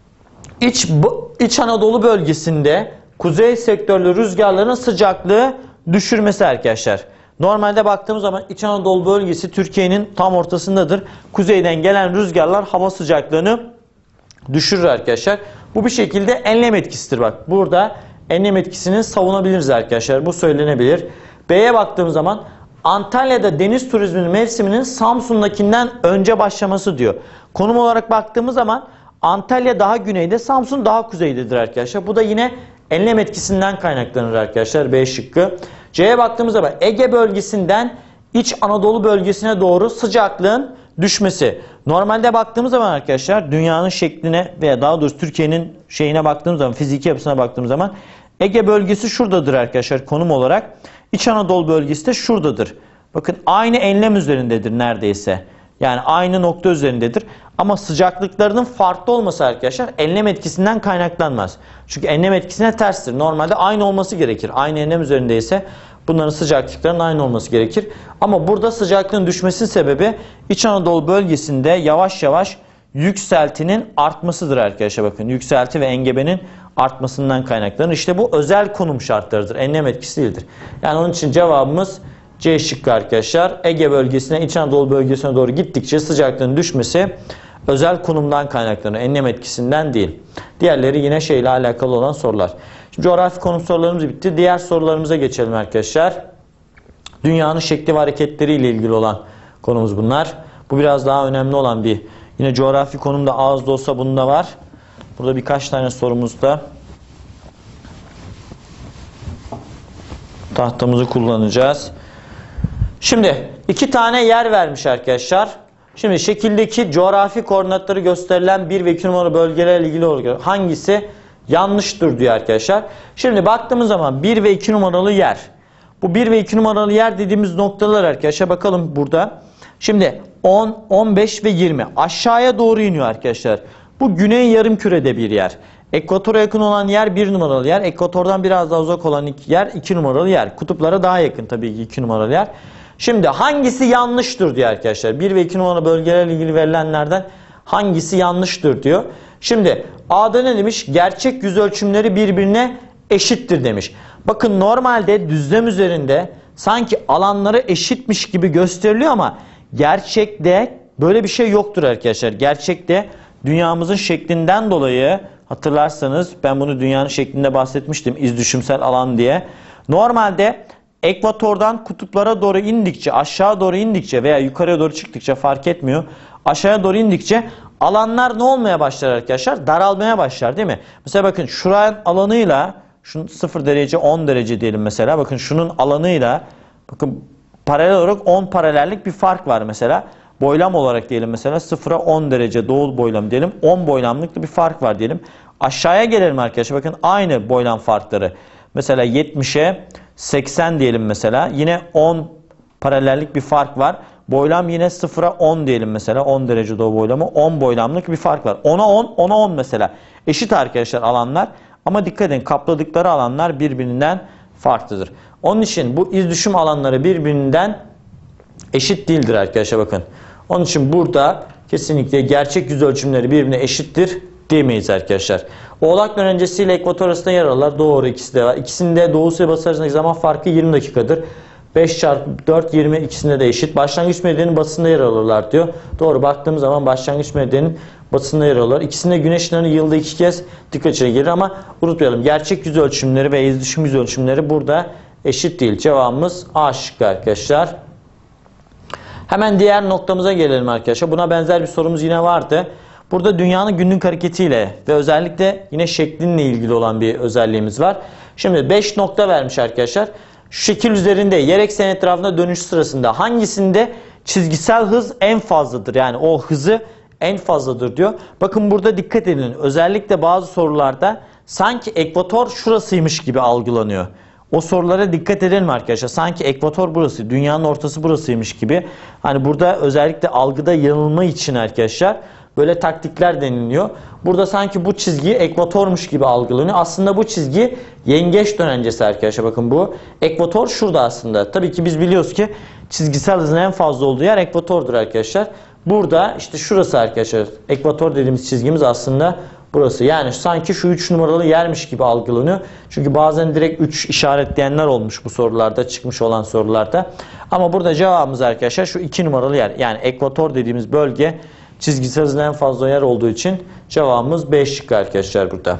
A: İç Anadolu bölgesinde kuzey sektörlü rüzgarların sıcaklığı düşürmesi arkadaşlar. Normalde baktığımız zaman İç Anadolu bölgesi Türkiye'nin tam ortasındadır. Kuzeyden gelen rüzgarlar hava sıcaklığını düşürür arkadaşlar. Bu bir şekilde enlem etkisidir bak. Burada enlem etkisini savunabiliriz arkadaşlar. Bu söylenebilir. B'ye baktığımız zaman Antalya'da deniz turizminin mevsiminin Samsun'dakinden önce başlaması diyor. Konum olarak baktığımız zaman Antalya daha güneyde, Samsun daha kuzeydedir arkadaşlar. Bu da yine enlem etkisinden kaynaklanır arkadaşlar. B şıkkı. C'ye baktığımız zaman Ege bölgesinden İç Anadolu bölgesine doğru sıcaklığın düşmesi. Normalde baktığımız zaman arkadaşlar dünyanın şekline veya daha doğrusu Türkiye'nin şeyine baktığımız zaman, fiziki yapısına baktığımız zaman Ege bölgesi şuradadır arkadaşlar konum olarak. İç Anadolu bölgesi de şuradadır. Bakın aynı enlem üzerindedir neredeyse. Yani aynı nokta üzerindedir. Ama sıcaklıklarının farklı olması arkadaşlar enlem etkisinden kaynaklanmaz. Çünkü enlem etkisine terstir. Normalde aynı olması gerekir. Aynı enlem üzerindeyse bunların sıcaklıklarının aynı olması gerekir. Ama burada sıcaklığın düşmesinin sebebi İç Anadolu bölgesinde yavaş yavaş yükseltinin artmasıdır arkadaşlar. Bakın yükselti ve engebenin artmasından kaynaklanır. İşte bu özel konum şartlarıdır. Enlem etkisi değildir. Yani onun için cevabımız C şıkkı arkadaşlar. Ege bölgesine, İç Anadolu bölgesine doğru gittikçe sıcaklığın düşmesi özel konumdan kaynaklanır. Enlem etkisinden değil. Diğerleri yine şeyle alakalı olan sorular. Şimdi coğrafi konum sorularımız bitti. Diğer sorularımıza geçelim arkadaşlar. Dünyanın şekli ve hareketleriyle ilgili olan konumuz bunlar. Bu biraz daha önemli olan bir. Yine coğrafi konumda az da olsa bunda var. Burada birkaç tane sorumuzda tahtamızı kullanacağız. Şimdi 2 tane yer vermiş arkadaşlar. Şimdi şekildeki coğrafi koordinatları gösterilen 1 ve 2 numaralı bölgelerle ilgili olarak hangisi yanlıştır diyor arkadaşlar. Şimdi baktığımız zaman 1 ve 2 numaralı yer. Bu 1 ve 2 numaralı yer dediğimiz noktalar arkadaşlar. Bakalım burada. Şimdi 10, 15 ve 20 aşağıya doğru iniyor arkadaşlar. Bu güney yarımkürede bir yer. Ekvatora yakın olan yer 1 numaralı yer. Ekvatordan biraz daha uzak olan yer 2 numaralı yer. Kutuplara daha yakın tabii ki 2 numaralı yer. Şimdi hangisi yanlıştır diyor arkadaşlar. 1 ve 2 numaralı bölgelerle ilgili verilenlerden hangisi yanlıştır diyor. Şimdi A'da ne demiş? Gerçek yüz ölçümleri birbirine eşittir demiş. Bakın normalde düzlem üzerinde sanki alanları eşitmiş gibi gösteriliyor ama gerçekte böyle bir şey yoktur arkadaşlar. Gerçekte dünyamızın şeklinden dolayı hatırlarsanız ben bunu dünyanın şeklinde bahsetmiştim. İzdüşümsel alan diye. Normalde ekvatordan kutuplara doğru indikçe, aşağı doğru indikçe veya yukarıya doğru çıktıkça fark etmiyor. Aşağıya doğru indikçe alanlar ne olmaya başlar arkadaşlar? Daralmaya başlar değil mi? Mesela bakın şuranın alanıyla, şunun 0 derece 10 derece diyelim mesela. Bakın şunun alanıyla, bakın paralel olarak 10 paralellik bir fark var mesela. Boylam olarak diyelim mesela 0'a 10 derece doğu boylam diyelim. 10 boylamlık bir fark var diyelim. Aşağıya gelelim arkadaşlar. Bakın aynı boylam farkları. Mesela 70'e 80 diyelim mesela. Yine 10 paralellik bir fark var. Boylam yine 0'a 10 diyelim mesela. 10 derece doğu boylamı. 10 boylamlık bir fark var. 10'a 10, 10'a 10 mesela. Eşit arkadaşlar alanlar. Ama dikkat edin kapladıkları alanlar birbirinden farklıdır. Onun için bu izdüşüm alanları birbirinden eşit değildir arkadaşlar bakın. Onun için burada kesinlikle gerçek yüz ölçümleri birbirine eşittir diyemeyiz arkadaşlar. Oğlak Dönencesi ile ekvator arasında yer alırlar. Doğru, ikisi de var. İkisinde doğusu ve batı arasındaki zaman farkı 20 dakikadır. 5 çarpı 4 20 ikisinde de eşit. Başlangıç meridyenin batısında yer alırlar diyor. Doğru, baktığımız zaman başlangıç meridyenin batısında yer alırlar. İkisinde güneş ışınları yılda 2 kez dikkat içine gelir ama unutmayalım gerçek yüz ölçümleri ve izdüşüm yüz ölçümleri burada eşit değil. Cevabımız A şıkkı arkadaşlar. Hemen diğer noktamıza gelelim arkadaşlar. Buna benzer bir sorumuz yine vardı. Burada dünyanın günlük hareketiyle ve özellikle yine şeklinle ilgili olan bir özelliğimiz var. Şimdi 5 nokta vermiş arkadaşlar. Şu şekil üzerinde yer ekseni etrafında dönüş sırasında hangisinde çizgisel hız en fazladır? Yani o hızı en fazladır diyor. Bakın burada dikkat edin. Özellikle bazı sorularda sanki ekvator şurasıymış gibi algılanıyor. o sorulara dikkat edelim arkadaşlar. Sanki ekvator burası, dünyanın ortası burasıymış gibi. Hani burada özellikle algıda yanılma için arkadaşlar böyle taktikler deniliyor. Burada sanki bu çizgi ekvatormuş gibi algılanıyor. Aslında bu çizgi yengeç dönencesi arkadaşlar. Bakın bu ekvator şurada aslında. Tabii ki biz biliyoruz ki çizgisel hızın en fazla olduğu yer ekvatordur arkadaşlar. Burada işte şurası arkadaşlar. Ekvator dediğimiz çizgimiz aslında burası. Yani sanki şu 3 numaralı yermiş gibi algılanıyor. Çünkü bazen direkt 3 işaretleyenler olmuş bu sorularda, çıkmış olan sorularda. Ama burada cevabımız arkadaşlar şu 2 numaralı yer. Yani ekvator dediğimiz bölge çizgisel hızın en fazla yer olduğu için cevabımız B şıkkı arkadaşlar burada.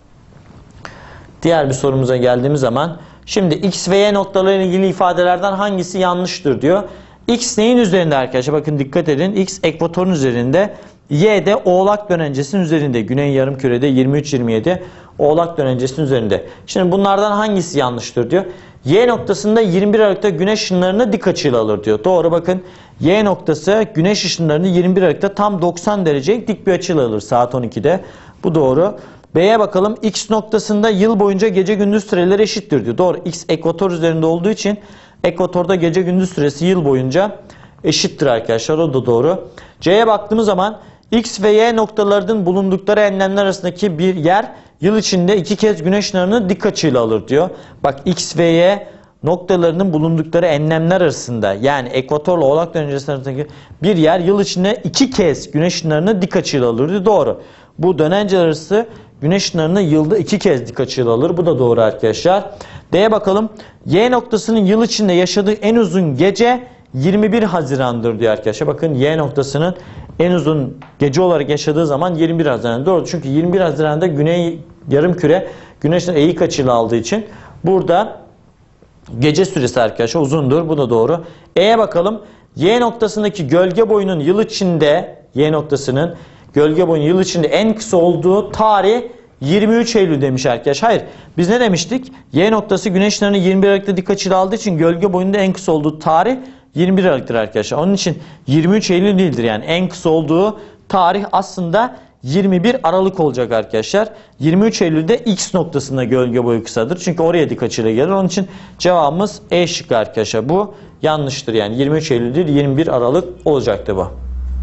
A: Diğer bir sorumuza geldiğimiz zaman şimdi X ve Y noktalarıyla ilgili ifadelerden hangisi yanlıştır diyor. X neyin üzerinde arkadaşlar? Bakın dikkat edin. X ekvatorun üzerinde. Y de Oğlak dönencesinin üzerinde. Güney yarımkürede 23-27 Oğlak dönencesinin üzerinde. Şimdi bunlardan hangisi yanlıştır diyor. Y noktasında 21 Aralık'ta güneş ışınlarını dik açıyla alır diyor. Doğru, bakın. Y noktası güneş ışınlarını 21 Aralık'ta tam 90 derece dik bir açıyla alır saat 12'de. Bu doğru. B'ye bakalım. X noktasında yıl boyunca gece gündüz süreleri eşittir diyor. Doğru. X ekvator üzerinde olduğu için ekvatorda gece gündüz süresi yıl boyunca eşittir arkadaşlar. O da doğru. C'ye baktığımız zaman X ve Y noktalarının bulundukları enlemler arasındaki bir yer yıl içinde 2 kez güneş ışınlarını dik açıyla alır diyor. Bak, X ve Y noktalarının bulundukları enlemler arasında, yani ekvatorla Oğlak dönencesi arasındaki bir yer yıl içinde 2 kez güneş ışınlarını dik açıyla alır diyor. Doğru. Bu dönenceler arası güneş ışınlarını yılda 2 kez dik açıyla alır. Bu da doğru arkadaşlar. D'ye bakalım. Y noktasının yıl içinde yaşadığı en uzun gece 21 Haziran'dır diyor arkadaşlar. Bakın, Y noktasının en uzun gece olarak yaşadığı zaman 21 Haziran. Doğru. Çünkü 21 Haziran'da güney yarımküre güneşin eğik açıyla aldığı için burada gece süresi arkadaşlar uzundur. Bu da doğru. E'ye bakalım. Y noktasındaki gölge boyunun yıl içinde, Y noktasının gölge boyunun yıl içinde en kısa olduğu tarih 23 Eylül demiş arkadaşlar. Hayır. Biz ne demiştik? Y noktası güneş ışınlarını 21 Aralık'ta dik açıyla aldığı için gölge boyunda en kısa olduğu tarih 21 Aralık'tır arkadaşlar. Onun için 23 Eylül değildir. Yani en kısa olduğu tarih aslında 21 Aralık olacak arkadaşlar. 23 Eylül'de X noktasında gölge boyu kısadır. Çünkü oraya dik açıyla gelir. Onun için cevabımız E şıkkı arkadaşlar. Bu yanlıştır. Yani 23 Eylül değil, 21 Aralık olacaktı bu.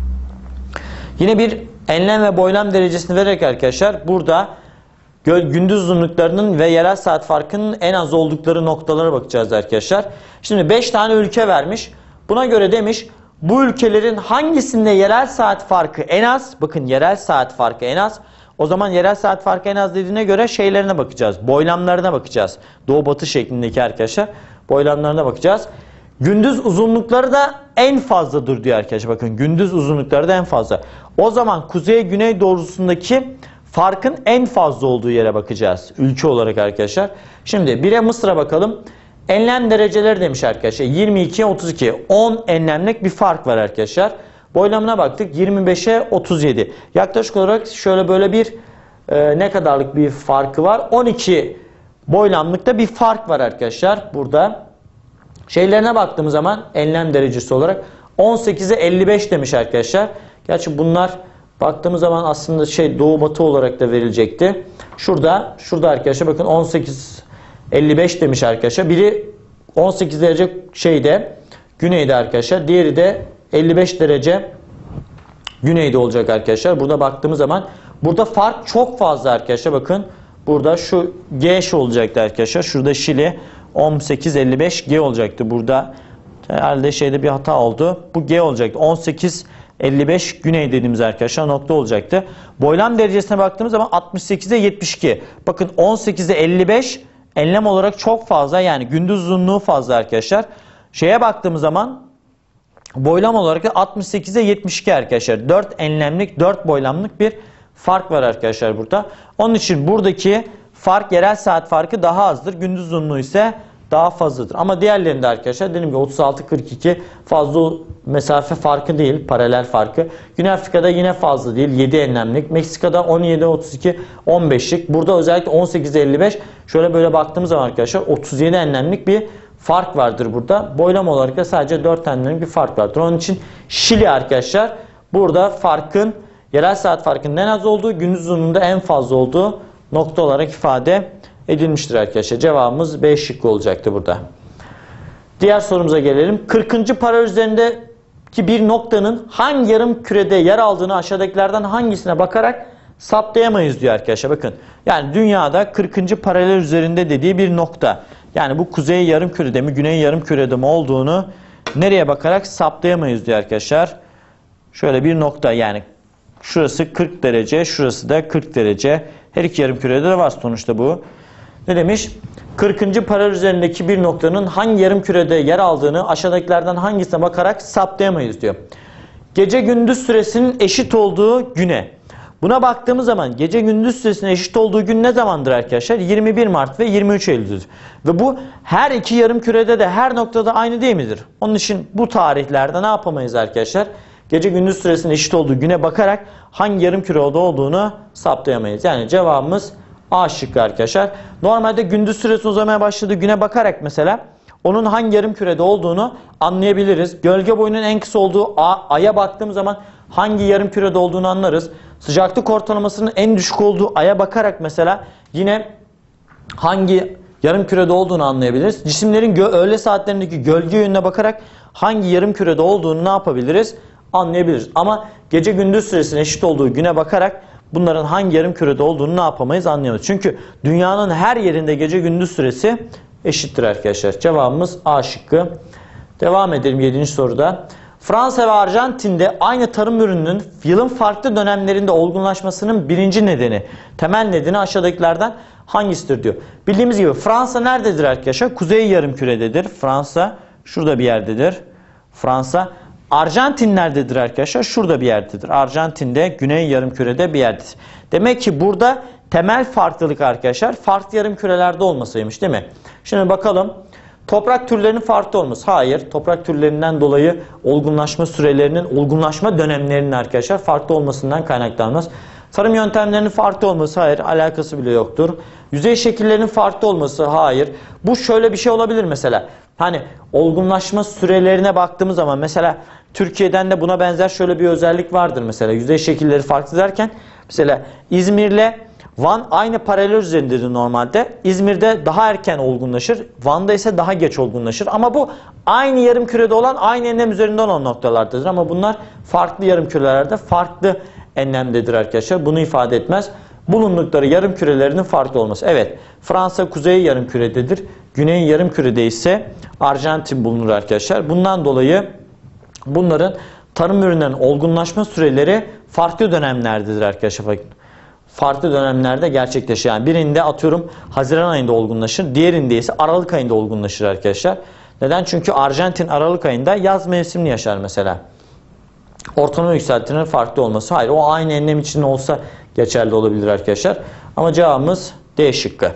A: Yine bir enlem ve boylam derecesini vererek arkadaşlar burada gündüz uzunluklarının ve yerel saat farkının en az oldukları noktalara bakacağız arkadaşlar. Şimdi 5 tane ülke vermiş. Buna göre demiş bu ülkelerin hangisinde yerel saat farkı en az? Bakın, yerel saat farkı en az. O zaman yerel saat farkı en az dediğine göre şeylerine bakacağız. Boylamlarına bakacağız. Doğu batı şeklindeki arkadaşlar. Boylamlarına bakacağız. Gündüz uzunlukları da en fazladır diyor arkadaşlar. Bakın, gündüz uzunlukları da en fazla. O zaman kuzey güney doğrultusundaki farkın en fazla olduğu yere bakacağız. Ülke olarak arkadaşlar. Şimdi 1'e Mısır'a bakalım. Enlem dereceleri demiş arkadaşlar. 22'ye 32. 10 enlemlik bir fark var arkadaşlar. Boylamına baktık. 25'e 37. Yaklaşık olarak şöyle böyle bir ne kadarlık bir farkı var? 12 boylamlıkta bir fark var arkadaşlar. Burada şeylerine baktığımız zaman enlem derecesi olarak 18'e 55 demiş arkadaşlar. Gerçi bunlar baktığımız zaman aslında doğu batı olarak da verilecekti. Şurada arkadaşlar bakın 18-55 demiş arkadaşlar. Biri 18 derece güneyde arkadaşlar. Diğeri de 55 derece güneyde olacak arkadaşlar. Burada baktığımız zaman burada fark çok fazla arkadaşlar. Bakın burada şu G olacaktı arkadaşlar. Şurada Şili 18-55 G olacaktı. Burada herhalde bir hata oldu. Bu G olacaktı. 18-55 güney dediğimiz arkadaşlar nokta olacaktı. Boylam derecesine baktığımız zaman 68'e 72. Bakın 18'e 55 enlem olarak çok fazla, yani gündüz uzunluğu fazla arkadaşlar. Şeye baktığımız zaman boylam olarak da 68'e 72 arkadaşlar. 4 enlemlik 4 boylamlık bir fark var arkadaşlar burada. Onun için buradaki fark, yerel saat farkı daha azdır. Gündüz uzunluğu ise daha fazladır. Ama diğerlerinde arkadaşlar dediğim gibi 36-42 fazla mesafe farkı değil, paralel farkı. Güney Afrika'da yine fazla değil, 7 enlemlik. Meksika'da 17-32 15'lik. Burada özellikle 18-55 şöyle böyle baktığımız zaman arkadaşlar 37 enlemlik bir fark vardır burada. Boylam olarak da sadece 4 enlemlik bir fark vardır. Onun için Şili arkadaşlar burada farkın, yerel saat farkının en az olduğu, gündüz uzunluğunda en fazla olduğu nokta olarak ifade edilmiştir arkadaşlar. Cevabımız B şıkkı olacaktı burada. Diğer sorumuza gelelim. 40. paralel üzerindeki bir noktanın hangi yarım kürede yer aldığını aşağıdakilerden hangisine bakarak saptayamayız diyor arkadaşlar. Bakın yani dünyada 40. paralel üzerinde dediği bir nokta. Yani bu kuzey yarım kürede mi güney yarım kürede mi olduğunu nereye bakarak saptayamayız diyor arkadaşlar. Şöyle bir nokta, yani şurası 40 derece, şurası da 40 derece. Her iki yarım kürede de var sonuçta bu. Ne demiş? 40. paralel üzerindeki bir noktanın hangi yarım kürede yer aldığını aşağıdakilerden hangisine bakarak saptayamayız diyor. Gece gündüz süresinin eşit olduğu güne. Buna baktığımız zaman gece gündüz süresinin eşit olduğu gün ne zamandır arkadaşlar? 21 Mart ve 23 Eylül'dür. Ve bu her iki yarım kürede de her noktada aynı değil midir? Onun için bu tarihlerde ne yapamayız arkadaşlar? Gece gündüz süresinin eşit olduğu güne bakarak hangi yarım kürede olduğunu saptayamayız. Yani cevabımız A şıkkı arkadaşlar. Normalde gündüz süresi uzamaya başladığı güne bakarak mesela onun hangi yarım kürede olduğunu anlayabiliriz. Gölge boyunun en kısa olduğu Ay'a baktığımız zaman hangi yarım kürede olduğunu anlarız. Sıcaklık ortalamasının en düşük olduğu Ay'a bakarak mesela yine hangi yarım kürede olduğunu anlayabiliriz. Cisimlerin öğle saatlerindeki gölge yönüne bakarak hangi yarım kürede olduğunu ne yapabiliriz? Anlayabiliriz. Ama gece gündüz süresinin eşit olduğu güne bakarak bunların hangi yarım kürede olduğunu ne yapamayız? Anlayamayız. Çünkü dünyanın her yerinde gece gündüz süresi eşittir arkadaşlar. Cevabımız A şıkkı. Devam edelim 7. soruda. Fransa ve Arjantin'de aynı tarım ürününün yılın farklı dönemlerinde olgunlaşmasının birinci nedeni, temel nedeni aşağıdakilerden hangisidir diyor. Bildiğimiz gibi Fransa nerededir arkadaşlar? Kuzey yarımkürededir. Fransa şurada bir yerdedir. Fransa. Arjantin nerededir arkadaşlar? Şurada bir yerdedir. Arjantin'de güney yarımkürede bir yerdedir. Demek ki burada temel farklılık arkadaşlar farklı yarımkürelerde olmasıymış değil mi? Şimdi bakalım. Toprak türlerinin farklı olması. Hayır. Toprak türlerinden dolayı olgunlaşma sürelerinin, olgunlaşma dönemlerinin arkadaşlar farklı olmasından kaynaklanmaz. Tarım yöntemlerinin farklı olması. Hayır. Alakası bile yoktur. Yüzey şekillerinin farklı olması. Hayır. Bu şöyle bir şey olabilir mesela. Hani olgunlaşma sürelerine baktığımız zaman mesela Türkiye'den de buna benzer şöyle bir özellik vardır mesela. Yüzey şekilleri farklı derken mesela İzmir'le Van aynı paralel üzerindedir normalde. İzmir'de daha erken olgunlaşır. Van'da ise daha geç olgunlaşır. Ama bu aynı yarımkürede olan, aynı enlem üzerinde olan noktalardadır. Ama bunlar farklı yarımkürelerde farklı enlemdedir arkadaşlar. Bunu ifade etmez. Bulundukları yarımkürelerinin farklı olması. Evet, Fransa kuzey yarımkürededir. Güney yarımkürede ise Arjantin bulunur arkadaşlar. Bundan dolayı bunların tarım ürünlerinin olgunlaşma süreleri farklı dönemlerdedir arkadaşlar. Farklı dönemlerde gerçekleşir. Yani birinde atıyorum Haziran ayında olgunlaşır. Diğerinde ise Aralık ayında olgunlaşır arkadaşlar. Neden? Çünkü Arjantin Aralık ayında yaz mevsimini yaşar mesela. Ortalama yükseltinin farklı olması. Hayır, o aynı enlem için olsa geçerli olabilir arkadaşlar. Ama cevabımız D şıkkı.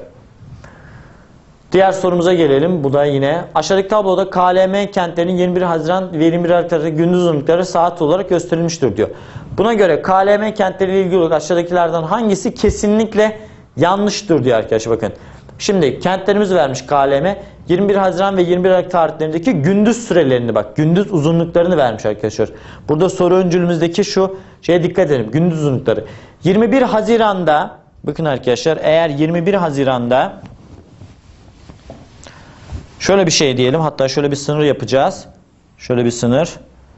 A: Diğer sorumuza gelelim. Bu da yine aşağıdaki tabloda KLM kentlerinin 21 Haziran ve 21 Aralık tarihli gündüz uzunlukları saat olarak gösterilmiştir diyor. Buna göre KLM kentleriyle ilgili olarak aşağıdakilerden hangisi kesinlikle yanlıştır diyor arkadaşlar bakın. Şimdi kentlerimiz vermiş KLM 21 Haziran ve 21 Aralık tarihlerindeki gündüz sürelerini bak gündüz uzunluklarını vermiş arkadaşlar. Burada soru öncülümüzdeki şu şeye dikkat edelim. Gündüz uzunlukları. 21 Haziran'da bakın arkadaşlar eğer 21 Haziran'da şöyle bir şey diyelim. Hatta şöyle bir sınır yapacağız. Şöyle bir sınır.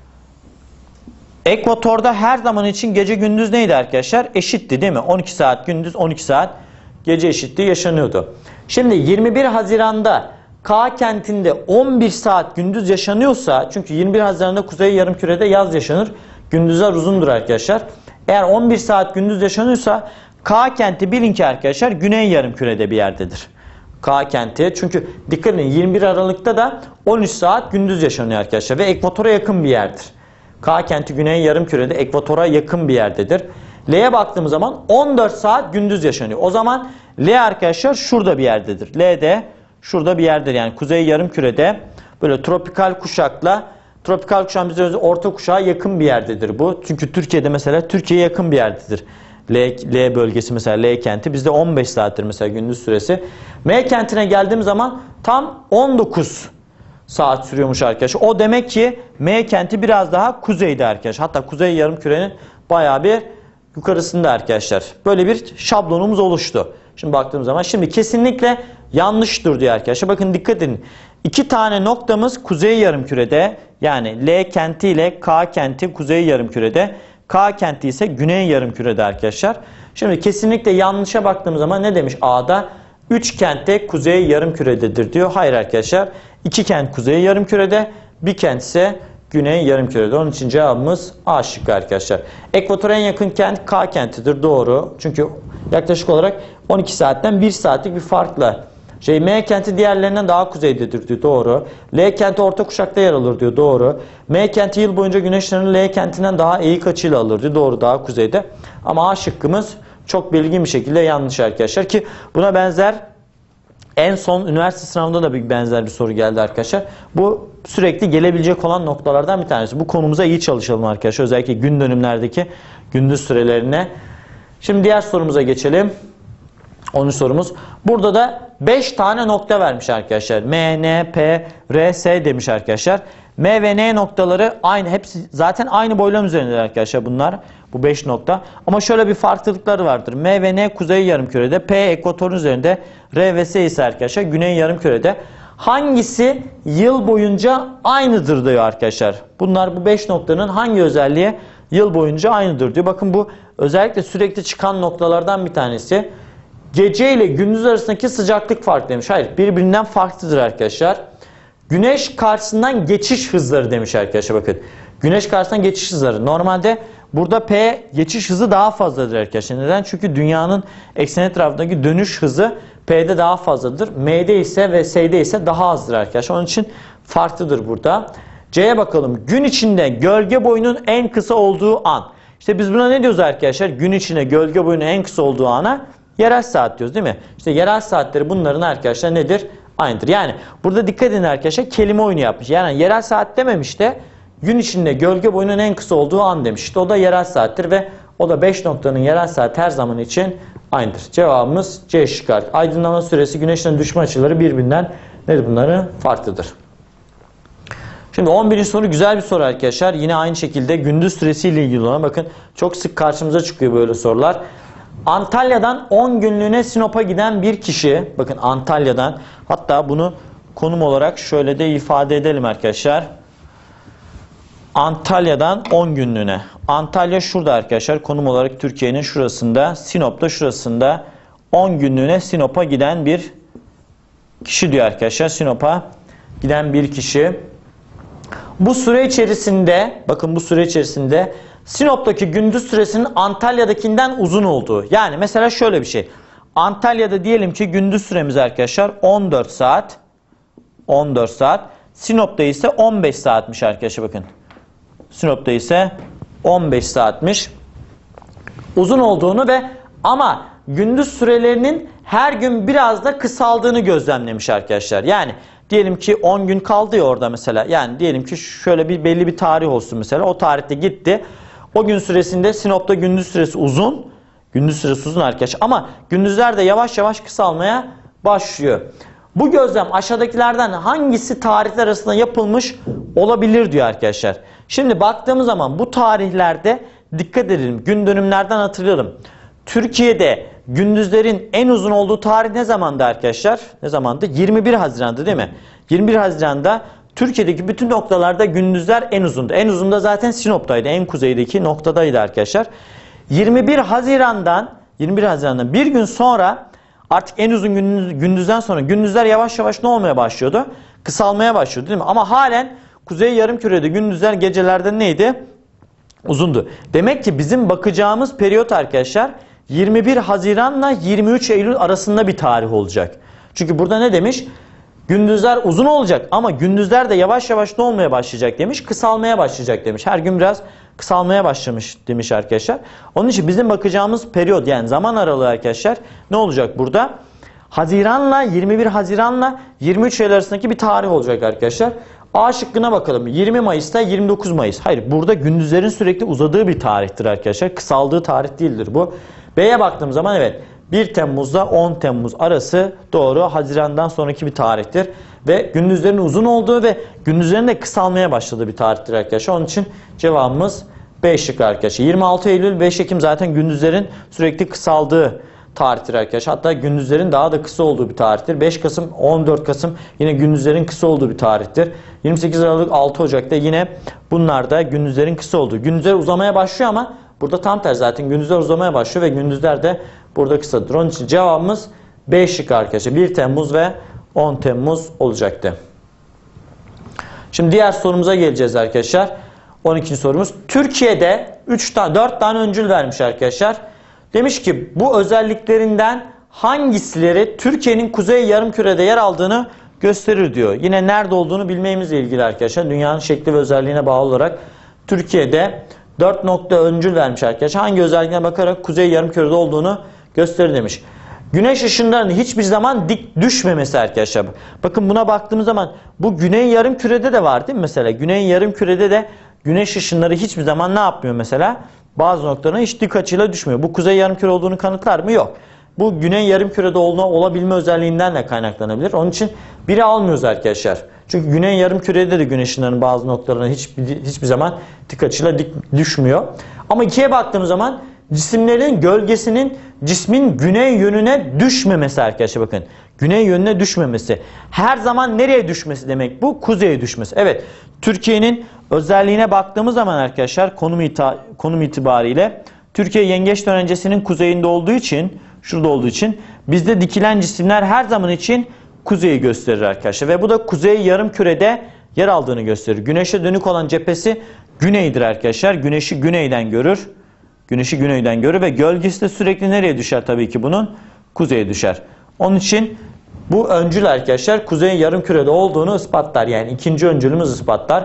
A: Ekvatorda her zaman için gece gündüz neydi arkadaşlar? Eşitti değil mi? 12 saat gündüz, 12 saat gece eşitliği yaşanıyordu. Şimdi 21 Haziran'da K kentinde 11 saat gündüz yaşanıyorsa, çünkü 21 Haziran'da kuzey yarımkürede yaz yaşanır. Gündüzler uzundur arkadaşlar. Eğer 11 saat gündüz yaşanıyorsa K kenti bilin ki arkadaşlar güney yarımkürede bir yerdedir. K kenti. Çünkü dikkat edin 21 Aralık'ta da 13 saat gündüz yaşanıyor arkadaşlar ve ekvatora yakın bir yerdir. K kenti güney yarımkürede ekvatora yakın bir yerdedir. L'ye baktığımız zaman 14 saat gündüz yaşanıyor. O zaman L arkadaşlar şurada bir yerdedir. L de şurada bir yerdir. Yani kuzey yarımkürede böyle tropikal kuşakla kuşağın bize orta kuşağa yakın bir yerdedir bu. Çünkü Türkiye'de mesela Türkiye'ye yakın bir yerdedir. L bölgesi mesela L kenti bizde 15 saattir mesela gündüz süresi. M kentine geldiğim zaman tam 19 saat sürüyormuş arkadaşlar. O demek ki M kenti biraz daha kuzeyde arkadaşlar. Hatta kuzey yarımkürenin bayağı bir yukarısında arkadaşlar. Böyle bir şablonumuz oluştu. Şimdi baktığım zaman şimdi kesinlikle yanlıştır diyor arkadaşlar. Bakın dikkat edin. İki tane noktamız kuzey yarımkürede. Yani L kenti ile K kenti kuzey yarımkürede. K kenti ise güney yarımkürede arkadaşlar. Şimdi kesinlikle yanlışa baktığım zaman ne demiş A'da? 3 kent de kuzey yarımkürededir diyor. Hayır arkadaşlar. 2 kent kuzey yarımkürede. Bir kent ise güney yarımkürede. Onun için cevabımız A şıkkı arkadaşlar. Ekvatora en yakın kent K kentidir. Doğru. Çünkü yaklaşık olarak 12 saatten 1 saatlik bir farkla. M kenti diğerlerinden daha kuzeydedir diyor. Doğru. L kenti orta kuşakta yer alır diyor. Doğru. M kenti yıl boyunca güneşlerini L kentinden daha eğik açıyla alır diyor. Doğru. Daha kuzeyde. Ama A şıkkımız çok belirgin bir şekilde yanlış arkadaşlar. Ki buna benzer en son üniversite sınavında da bir benzer bir soru geldi arkadaşlar. Bu sürekli gelebilecek olan noktalardan bir tanesi. Bu konumuza iyi çalışalım arkadaşlar. Özellikle gün dönümlerdeki gündüz sürelerine. Şimdi diğer sorumuza geçelim. 10. sorumuz. Burada da 5 tane nokta vermiş arkadaşlar. M, N, P, R, S demiş arkadaşlar. M ve N noktaları aynı. Hepsi zaten aynı boylam üzerindeler arkadaşlar bunlar. Bu 5 nokta. Ama şöyle bir farklılıkları vardır. M ve N kuzey yarımkürede. P ekvatorun üzerinde. R ve S ise arkadaşlar güney yarımkürede. Hangisi yıl boyunca aynıdır diyor arkadaşlar. Bunlar bu 5 noktanın hangi özelliği yıl boyunca aynıdır diyor. Bakın bu özellikle sürekli çıkan noktalardan bir tanesi. Gece ile gündüz arasındaki sıcaklık farkı demiş. Hayır, birbirinden farklıdır arkadaşlar. Güneş karşısından geçiş hızları demiş arkadaşlar bakın. Güneş karşısından geçiş hızları. Normalde burada P geçiş hızı daha fazladır arkadaşlar. Neden? Çünkü dünyanın eksen etrafındaki dönüş hızı P'de daha fazladır. M'de ise ve S'de ise daha azdır arkadaşlar. Onun için farklıdır burada. C'ye bakalım. Gün içinde gölge boyunun en kısa olduğu an. İşte biz buna ne diyoruz arkadaşlar? Gün içinde gölge boyunun en kısa olduğu ana yerel saat diyoruz değil mi? İşte yerel saatleri bunların arkadaşlar nedir? Aynıdır. Yani burada dikkat edin arkadaşlar, kelime oyunu yapmış. Yani yerel saat dememiş de gün içinde gölge boyunun en kısa olduğu an demiş. İşte o da yerel saattir ve o da 5 noktanın yerel saat her zaman için aynıdır. Cevabımız C şıkkı. Aydınlanma süresi, güneşin düşme açıları birbirinden nedir bunları? Farklıdır. Şimdi 11. soru güzel bir soru arkadaşlar. Yine aynı şekilde gündüz süresiyle ilgili olan, bakın çok sık karşımıza çıkıyor böyle sorular. Antalya'dan 10 günlüğüne Sinop'a giden bir kişi, bakın Antalya'dan, hatta bunu konum olarak şöyle de ifade edelim arkadaşlar. Antalya'dan 10 günlüğüne. Antalya şurada arkadaşlar, konum olarak Türkiye'nin şurasında, Sinop da şurasında. 10 günlüğüne Sinop'a giden bir kişi diyor arkadaşlar. Sinop'a giden bir kişi. Bu süre içerisinde, bakın bu süre içerisinde Sinop'taki gündüz süresinin Antalya'dakinden uzun olduğu. Yani mesela şöyle bir şey. Antalya'da diyelim ki gündüz süremiz arkadaşlar 14 saat. 14 saat. Sinop'ta ise 15 saatmiş arkadaşlar bakın. Sinop'ta ise 15 saatmiş. Uzun olduğunu ve ama gündüz sürelerinin her gün biraz da kısaldığını gözlemlemiş arkadaşlar. Yani diyelim ki 10 gün kaldı ya orada mesela. Yani diyelim ki şöyle bir belli bir tarih olsun mesela. O tarihte gitti. O gün süresinde Sinop'ta gündüz süresi uzun. Gündüz süresi uzun arkadaşlar. Ama gündüzler de yavaş yavaş kısalmaya başlıyor. Bu gözlem aşağıdakilerden hangisi tarihler arasında yapılmış olabilir diyor arkadaşlar. Şimdi baktığımız zaman bu tarihlerde dikkat edelim. Gün dönümlerden hatırlayalım. Türkiye'de gündüzlerin en uzun olduğu tarih ne zamandı arkadaşlar? Ne zamandı? 21 Haziran'dı değil mi? 21 Haziran'da Türkiye'deki bütün noktalarda gündüzler en uzundu. En uzun da zaten Sinop'taydı. En kuzeydeki noktadaydı arkadaşlar. 21 Haziran'dan bir gün sonra artık en uzun gündüzden sonra gündüzler yavaş yavaş ne olmaya başlıyordu? Kısalmaya başlıyordu değil mi? Ama halen kuzey yarımkürede gündüzler gecelerden neydi? Uzundu. Demek ki bizim bakacağımız periyot arkadaşlar 21 Haziran'la 23 Eylül arasında bir tarih olacak. Çünkü burada ne demiş? Gündüzler uzun olacak ama gündüzler de yavaş yavaş ne olmaya başlayacak demiş? Kısalmaya başlayacak demiş. Her gün biraz kısalmaya başlamış demiş arkadaşlar. Onun için bizim bakacağımız periyot, yani zaman aralığı arkadaşlar ne olacak burada? 21 Haziran'la 23 Eylül arasındaki bir tarih olacak arkadaşlar. A şıkkına bakalım. 20 Mayıs'ta 29 Mayıs. Hayır, burada gündüzlerin sürekli uzadığı bir tarihtir arkadaşlar. Kısaldığı tarih değildir bu. B'ye baktığım zaman evet 1 Temmuz'da 10 Temmuz arası doğru, Haziran'dan sonraki bir tarihtir. Ve gündüzlerin uzun olduğu ve gündüzlerin de kısalmaya başladığı bir tarihtir arkadaşlar. Onun için cevabımız B şıkkı arkadaşlar. 26 Eylül 5 Ekim zaten gündüzlerin sürekli kısaldığı tarihtir arkadaşlar. Hatta gündüzlerin daha da kısa olduğu bir tarihtir. 5 Kasım, 14 Kasım yine gündüzlerin kısa olduğu bir tarihtir. 28 Aralık, 6 Ocak'ta yine bunlar da gündüzlerin kısa olduğu. Gündüzler uzamaya başlıyor ama burada tam tersi, zaten gündüzler uzamaya başlıyor ve gündüzler de burada kısadır. Onun için cevabımız B şıkkı arkadaşlar. 1 Temmuz ve 10 Temmuz olacaktı. Şimdi diğer sorumuza geleceğiz arkadaşlar. 12. sorumuz. Türkiye'de 4 tane öncül vermiş arkadaşlar. Demiş ki bu özelliklerinden hangisileri Türkiye'nin kuzey yarımkürede yer aldığını gösterir diyor. Yine nerede olduğunu bilmemizle ilgili arkadaşlar. Dünyanın şekli ve özelliğine bağlı olarak Türkiye'de 4 nokta öncül vermiş arkadaşlar. Hangi özelliğine bakarak kuzey yarımkürede olduğunu gösterir demiş. Güneş ışınlarının hiçbir zaman dik düşmemesi arkadaşlar. Bakın buna baktığımız zaman bu güney yarımkürede de var değil mi mesela? Güney yarımkürede de güneş ışınları hiçbir zaman ne yapmıyor mesela? Bazı noktalarına hiç dik açıyla düşmüyor. Bu kuzey yarımküre olduğunu kanıtlar mı? Yok. Bu güney yarımkürede olabilme özelliğinden de kaynaklanabilir. Onun için biri almıyoruz arkadaşlar. Çünkü güney yarımkürede de güneş ışınlarının bazı noktalarına hiçbir zaman dik açıyla düşmüyor. Ama ikiye baktığımız zaman cisimlerin gölgesinin cismin güney yönüne düşmemesi arkadaşlar, bakın. Güney yönüne düşmemesi. Her zaman nereye düşmesi demek bu? Kuzeye düşmesi. Evet. Türkiye'nin özelliğine baktığımız zaman arkadaşlar konum itibariyle Türkiye yengeç dönencesinin kuzeyinde olduğu için, şurada olduğu için bizde dikilen cisimler her zaman için kuzeyi gösterir arkadaşlar. Ve bu da kuzey yarımkürede yer aldığını gösterir. Güneşe dönük olan cephesi güneydir arkadaşlar. Güneşi güneyden görür. Güneşi güneyden görür ve gölgesi de sürekli nereye düşer tabii ki bunun? Kuzeye düşer. Onun için bu öncül arkadaşlar kuzey yarımkürede olduğunu ispatlar. Yani ikinci öncülümüz ispatlar.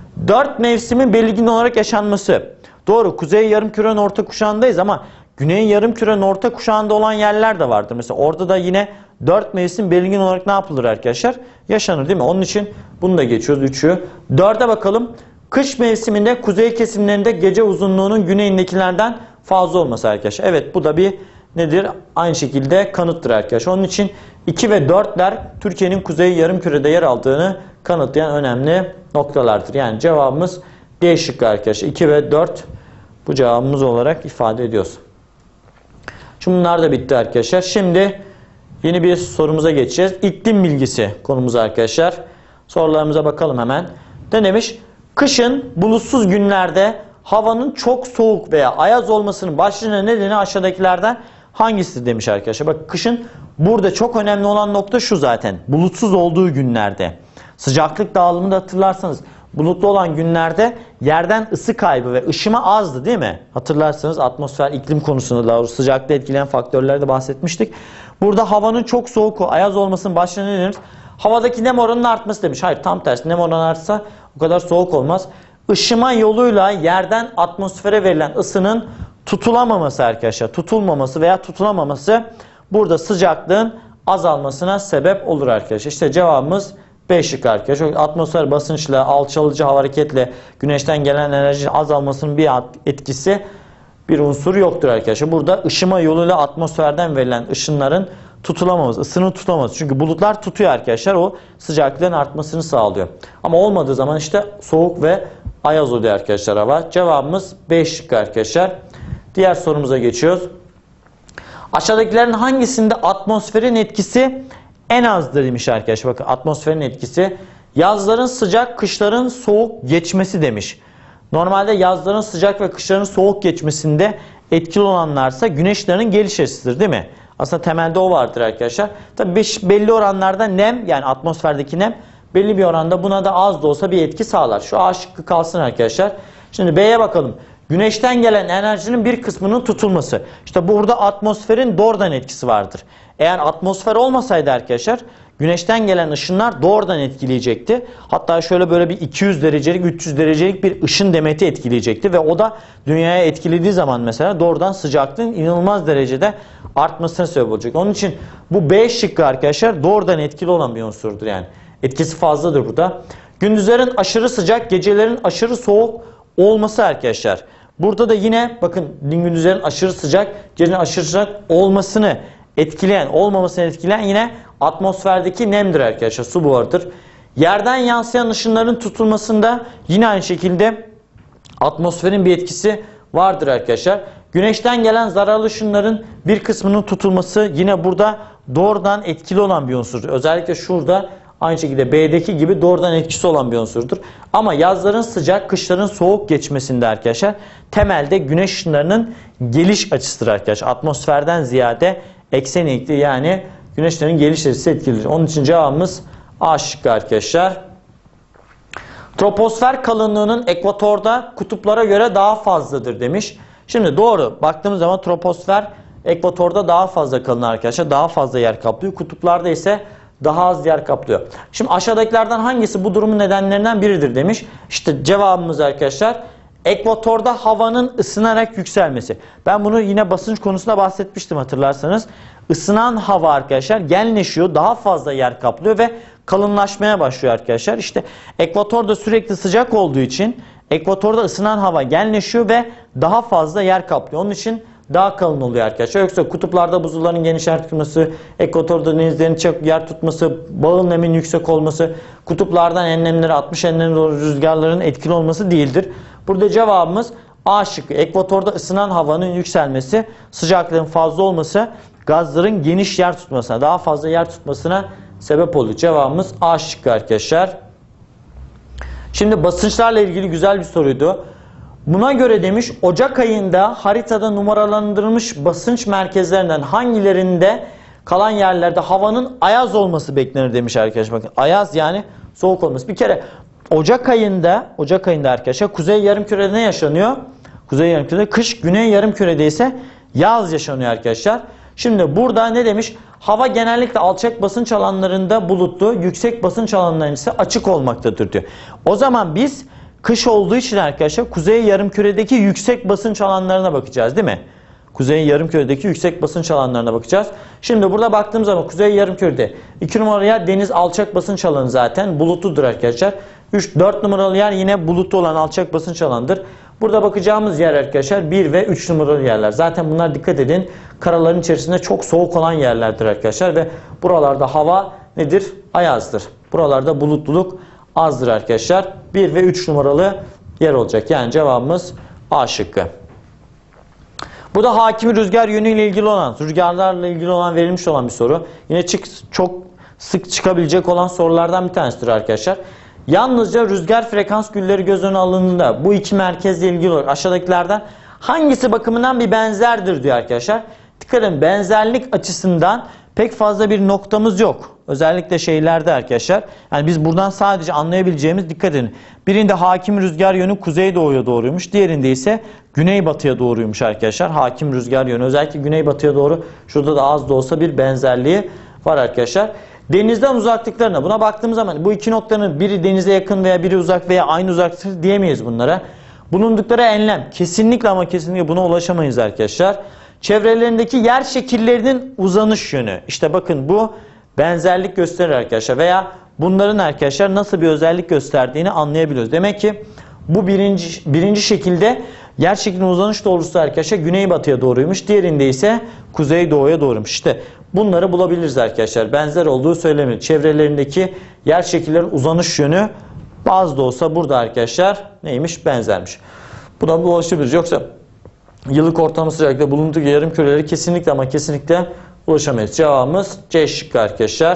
A: 4 mevsimin belirgin olarak yaşanması. Doğru, kuzey yarımkürenin orta kuşağındayız ama güney yarımkürenin orta kuşağında olan yerler de vardır. Mesela orada da yine 4 mevsim belirgin olarak ne yapılır arkadaşlar? Yaşanır değil mi? Onun için bunu da geçiyoruz 3'ü. 4'e bakalım. Kış mevsiminde kuzey kesimlerinde gece uzunluğunun güneyindekilerden fazla olması arkadaşlar. Evet, bu da bir nedir? Aynı şekilde kanıttır arkadaşlar. Onun için 2 ve 4'ler Türkiye'nin kuzey yarımkürede yer aldığını kanıtlayan önemli noktalardır. Yani cevabımız D şıkkı arkadaşlar. 2 ve 4 bu cevabımız olarak ifade ediyoruz. Şimdi bunlar da bitti arkadaşlar. Şimdi yeni bir sorumuza geçeceğiz. İklim bilgisi konumuz arkadaşlar. Sorularımıza bakalım hemen. Ne demiş? Kışın bulutsuz günlerde havanın çok soğuk veya ayaz olmasının başlıca nedeni aşağıdakilerden hangisidir demiş arkadaşlar. Bak, kışın burada çok önemli olan nokta şu zaten. Bulutsuz olduğu günlerde. Sıcaklık dağılımını da hatırlarsanız bulutlu olan günlerde yerden ısı kaybı ve ışıma azdı değil mi? Hatırlarsanız atmosfer iklim konusunda daha doğrusu sıcaklığı etkileyen faktörlerde bahsetmiştik. Burada havanın çok soğuk ve ayaz olmasının başlıca nedeni havadaki nem oranının artması demiş. Hayır, tam tersi, nem oranı artsa o kadar soğuk olmaz. Işıma yoluyla yerden atmosfere verilen ısının tutulamaması arkadaşlar. Tutulmaması veya tutulamaması burada sıcaklığın azalmasına sebep olur arkadaşlar. İşte cevabımız B şıkkı arkadaşlar. Atmosfer basınçla, alçalıcı hava hareketle güneşten gelen enerjinin azalmasının bir etkisi, bir unsur yoktur arkadaşlar. Burada ışıma yoluyla atmosferden verilen ışınların tutulamaması, ısının tutulamaması. Çünkü bulutlar tutuyor arkadaşlar. O sıcaklığın artmasını sağlıyor. Ama olmadığı zaman işte soğuk ve ayaz oluyor arkadaşlar hava. Cevabımız B şıkkı arkadaşlar. Diğer sorumuza geçiyoruz. Aşağıdakilerin hangisinde atmosferin etkisi en azdır demiş arkadaşlar. Bakın, atmosferin etkisi yazların sıcak, kışların soğuk geçmesi demiş. Normalde yazların sıcak ve kışların soğuk geçmesinde etkili olanlarsa güneşlerin geliş açısıdır değil mi? Aslında temelde o vardır arkadaşlar. Tabii belli oranlarda nem, yani atmosferdeki nem belli bir oranda buna da az da olsa bir etki sağlar. Şu A şıkkı kalsın arkadaşlar. Şimdi B'ye bakalım. Güneşten gelen enerjinin bir kısmının tutulması. İşte burada atmosferin doğrudan etkisi vardır. Eğer atmosfer olmasaydı arkadaşlar güneşten gelen ışınlar doğrudan etkileyecekti. Hatta şöyle böyle bir 200 derecelik 300 derecelik bir ışın demeti etkileyecekti. Ve o da dünyaya etkilediği zaman mesela doğrudan sıcaklığın inanılmaz derecede artmasına sebep olacak. Onun için bu B şıkkı arkadaşlar doğrudan etkili olan bir unsurdur yani. Etkisi fazladır burada. Gündüzlerin aşırı sıcak, gecelerin aşırı soğuk olması arkadaşlar. Burada da yine bakın, gündüzlerin aşırı sıcak, gecenin aşırı sıcak olmasını etkileyen, olmamasını etkileyen yine atmosferdeki nemdir arkadaşlar. Su buharıdır. Yerden yansıyan ışınların tutulmasında yine aynı şekilde atmosferin bir etkisi vardır arkadaşlar. Güneşten gelen zararlı ışınların bir kısmının tutulması yine burada doğrudan etkili olan bir unsurdur. Özellikle şurada aynı şekilde B'deki gibi doğrudan etkisi olan bir unsurdur. Ama yazların sıcak, kışların soğuk geçmesinde arkadaşlar temelde güneş ışınlarının geliş açısıdır arkadaşlar. Atmosferden ziyade eksen eğikliği yani güneş ışınlarının geliş açısı etkilidir. Onun için cevabımız A şıkkı arkadaşlar. Troposfer kalınlığının ekvatorda kutuplara göre daha fazladır demiş. Şimdi doğru. Baktığımız zaman troposfer ekvatorda daha fazla kalın arkadaşlar. Daha fazla yer kaplıyor. Kutuplarda ise daha az yer kaplıyor. Şimdi aşağıdakilerden hangisi bu durumun nedenlerinden biridir demiş. İşte cevabımız arkadaşlar ekvatorda havanın ısınarak yükselmesi. Ben bunu yine basınç konusunda bahsetmiştim hatırlarsanız. Isınan hava arkadaşlar genleşiyor. Daha fazla yer kaplıyor ve kalınlaşmaya başlıyor arkadaşlar. İşte ekvatorda sürekli sıcak olduğu için ekvatorda ısınan hava genleşiyor ve daha fazla yer kaplıyor. Onun için daha kalın oluyor arkadaşlar. Yoksa kutuplarda buzulların geniş yer tutması, ekvatorda denizlerin çok yer tutması, bağıl nemin yüksek olması, kutuplardan enlemlere 60 enlemlere doğru rüzgarların etkili olması değildir. Burada cevabımız A şıkkı. Ekvatorda ısınan havanın yükselmesi, sıcaklığın fazla olması, gazların geniş yer tutmasına, daha fazla yer tutmasına sebep oluyor. Cevabımız A şıkkı arkadaşlar. Şimdi basınçlarla ilgili güzel bir soruydu. Buna göre demiş Ocak ayında haritada numaralandırılmış basınç merkezlerinden hangilerinde kalan yerlerde havanın ayaz olması beklenir demiş arkadaşlar. Bakın ayaz yani soğuk olması. Bir kere Ocak ayında arkadaşlar kuzey yarımkürede ne yaşanıyor? Kuzey yarımkürede kış, güney yarımkürede ise yaz yaşanıyor arkadaşlar. Şimdi burada ne demiş? Hava genellikle alçak basınç alanlarında bulutlu, yüksek basınç alanlarında ise açık olmaktadır diyor. O zaman biz kış olduğu için arkadaşlar kuzey yarımküredeki yüksek basınç alanlarına bakacağız değil mi? Kuzey yarımküredeki yüksek basınç alanlarına bakacağız. Şimdi burada baktığımız zaman kuzey yarımkürede 2 numaralı yer deniz alçak basınç alanı zaten bulutludur arkadaşlar. 4 numaralı yer yine bulutlu olan alçak basınç alanıdır. Burada bakacağımız yer arkadaşlar 1 ve 3 numaralı yerler. Zaten bunlar dikkat edin karaların içerisinde çok soğuk olan yerlerdir arkadaşlar. Ve buralarda hava nedir? Ayazdır. Buralarda bulutluluk azdır arkadaşlar. 1 ve 3 numaralı yer olacak. Yani cevabımız A şıkkı. Bu da hakimi rüzgar yönüyle ilgili olan, rüzgarlarla ilgili olan verilmiş olan bir soru. Yine çok sık çıkabilecek olan sorulardan bir tanesidir arkadaşlar. Yalnızca rüzgar frekans gülleri göz önüne alındığında bu iki merkezle ilgili olarak aşağıdakilerden hangisi bakımından bir benzerdir diyor arkadaşlar. Dikkat edin benzerlik açısından pek fazla bir noktamız yok. Özellikle şeylerde arkadaşlar. Yani biz buradan sadece anlayabileceğimiz dikkat edin. Birinde hakim rüzgar yönü kuzeydoğuya doğruymuş. Diğerinde ise güneybatıya doğruymuş arkadaşlar. Hakim rüzgar yönü özellikle güneybatıya doğru şurada da az da olsa bir benzerliği var arkadaşlar. Denizden uzaklıklarına buna baktığımız zaman bu iki noktanın biri denize yakın veya biri uzak veya aynı uzaklıktır diyemeyiz bunlara. Bulundukları enlem kesinlikle ama kesinlikle buna ulaşamayız arkadaşlar. Çevrelerindeki yer şekillerinin uzanış yönü. İşte bakın bu benzerlik gösterir arkadaşlar veya bunların arkadaşlar nasıl bir özellik gösterdiğini anlayabiliyoruz. Demek ki bu birinci şekilde yer şeklinin uzanış doğrusu arkadaşlar güneybatıya doğruymuş. Diğerinde ise kuzeydoğuya doğruymuş. İşte bunları bulabiliriz arkadaşlar. Benzer olduğu söylenir. Çevrelerindeki yer şekillerin uzanış yönü az da olsa burada arkadaşlar neymiş? Benzermiş. Buna ulaşabiliriz. Yoksa yıllık ortalama sıcaklıkta bulunduğu yarım küreleri kesinlikle ama kesinlikle ulaşamayız. Cevabımız C şıkkı arkadaşlar.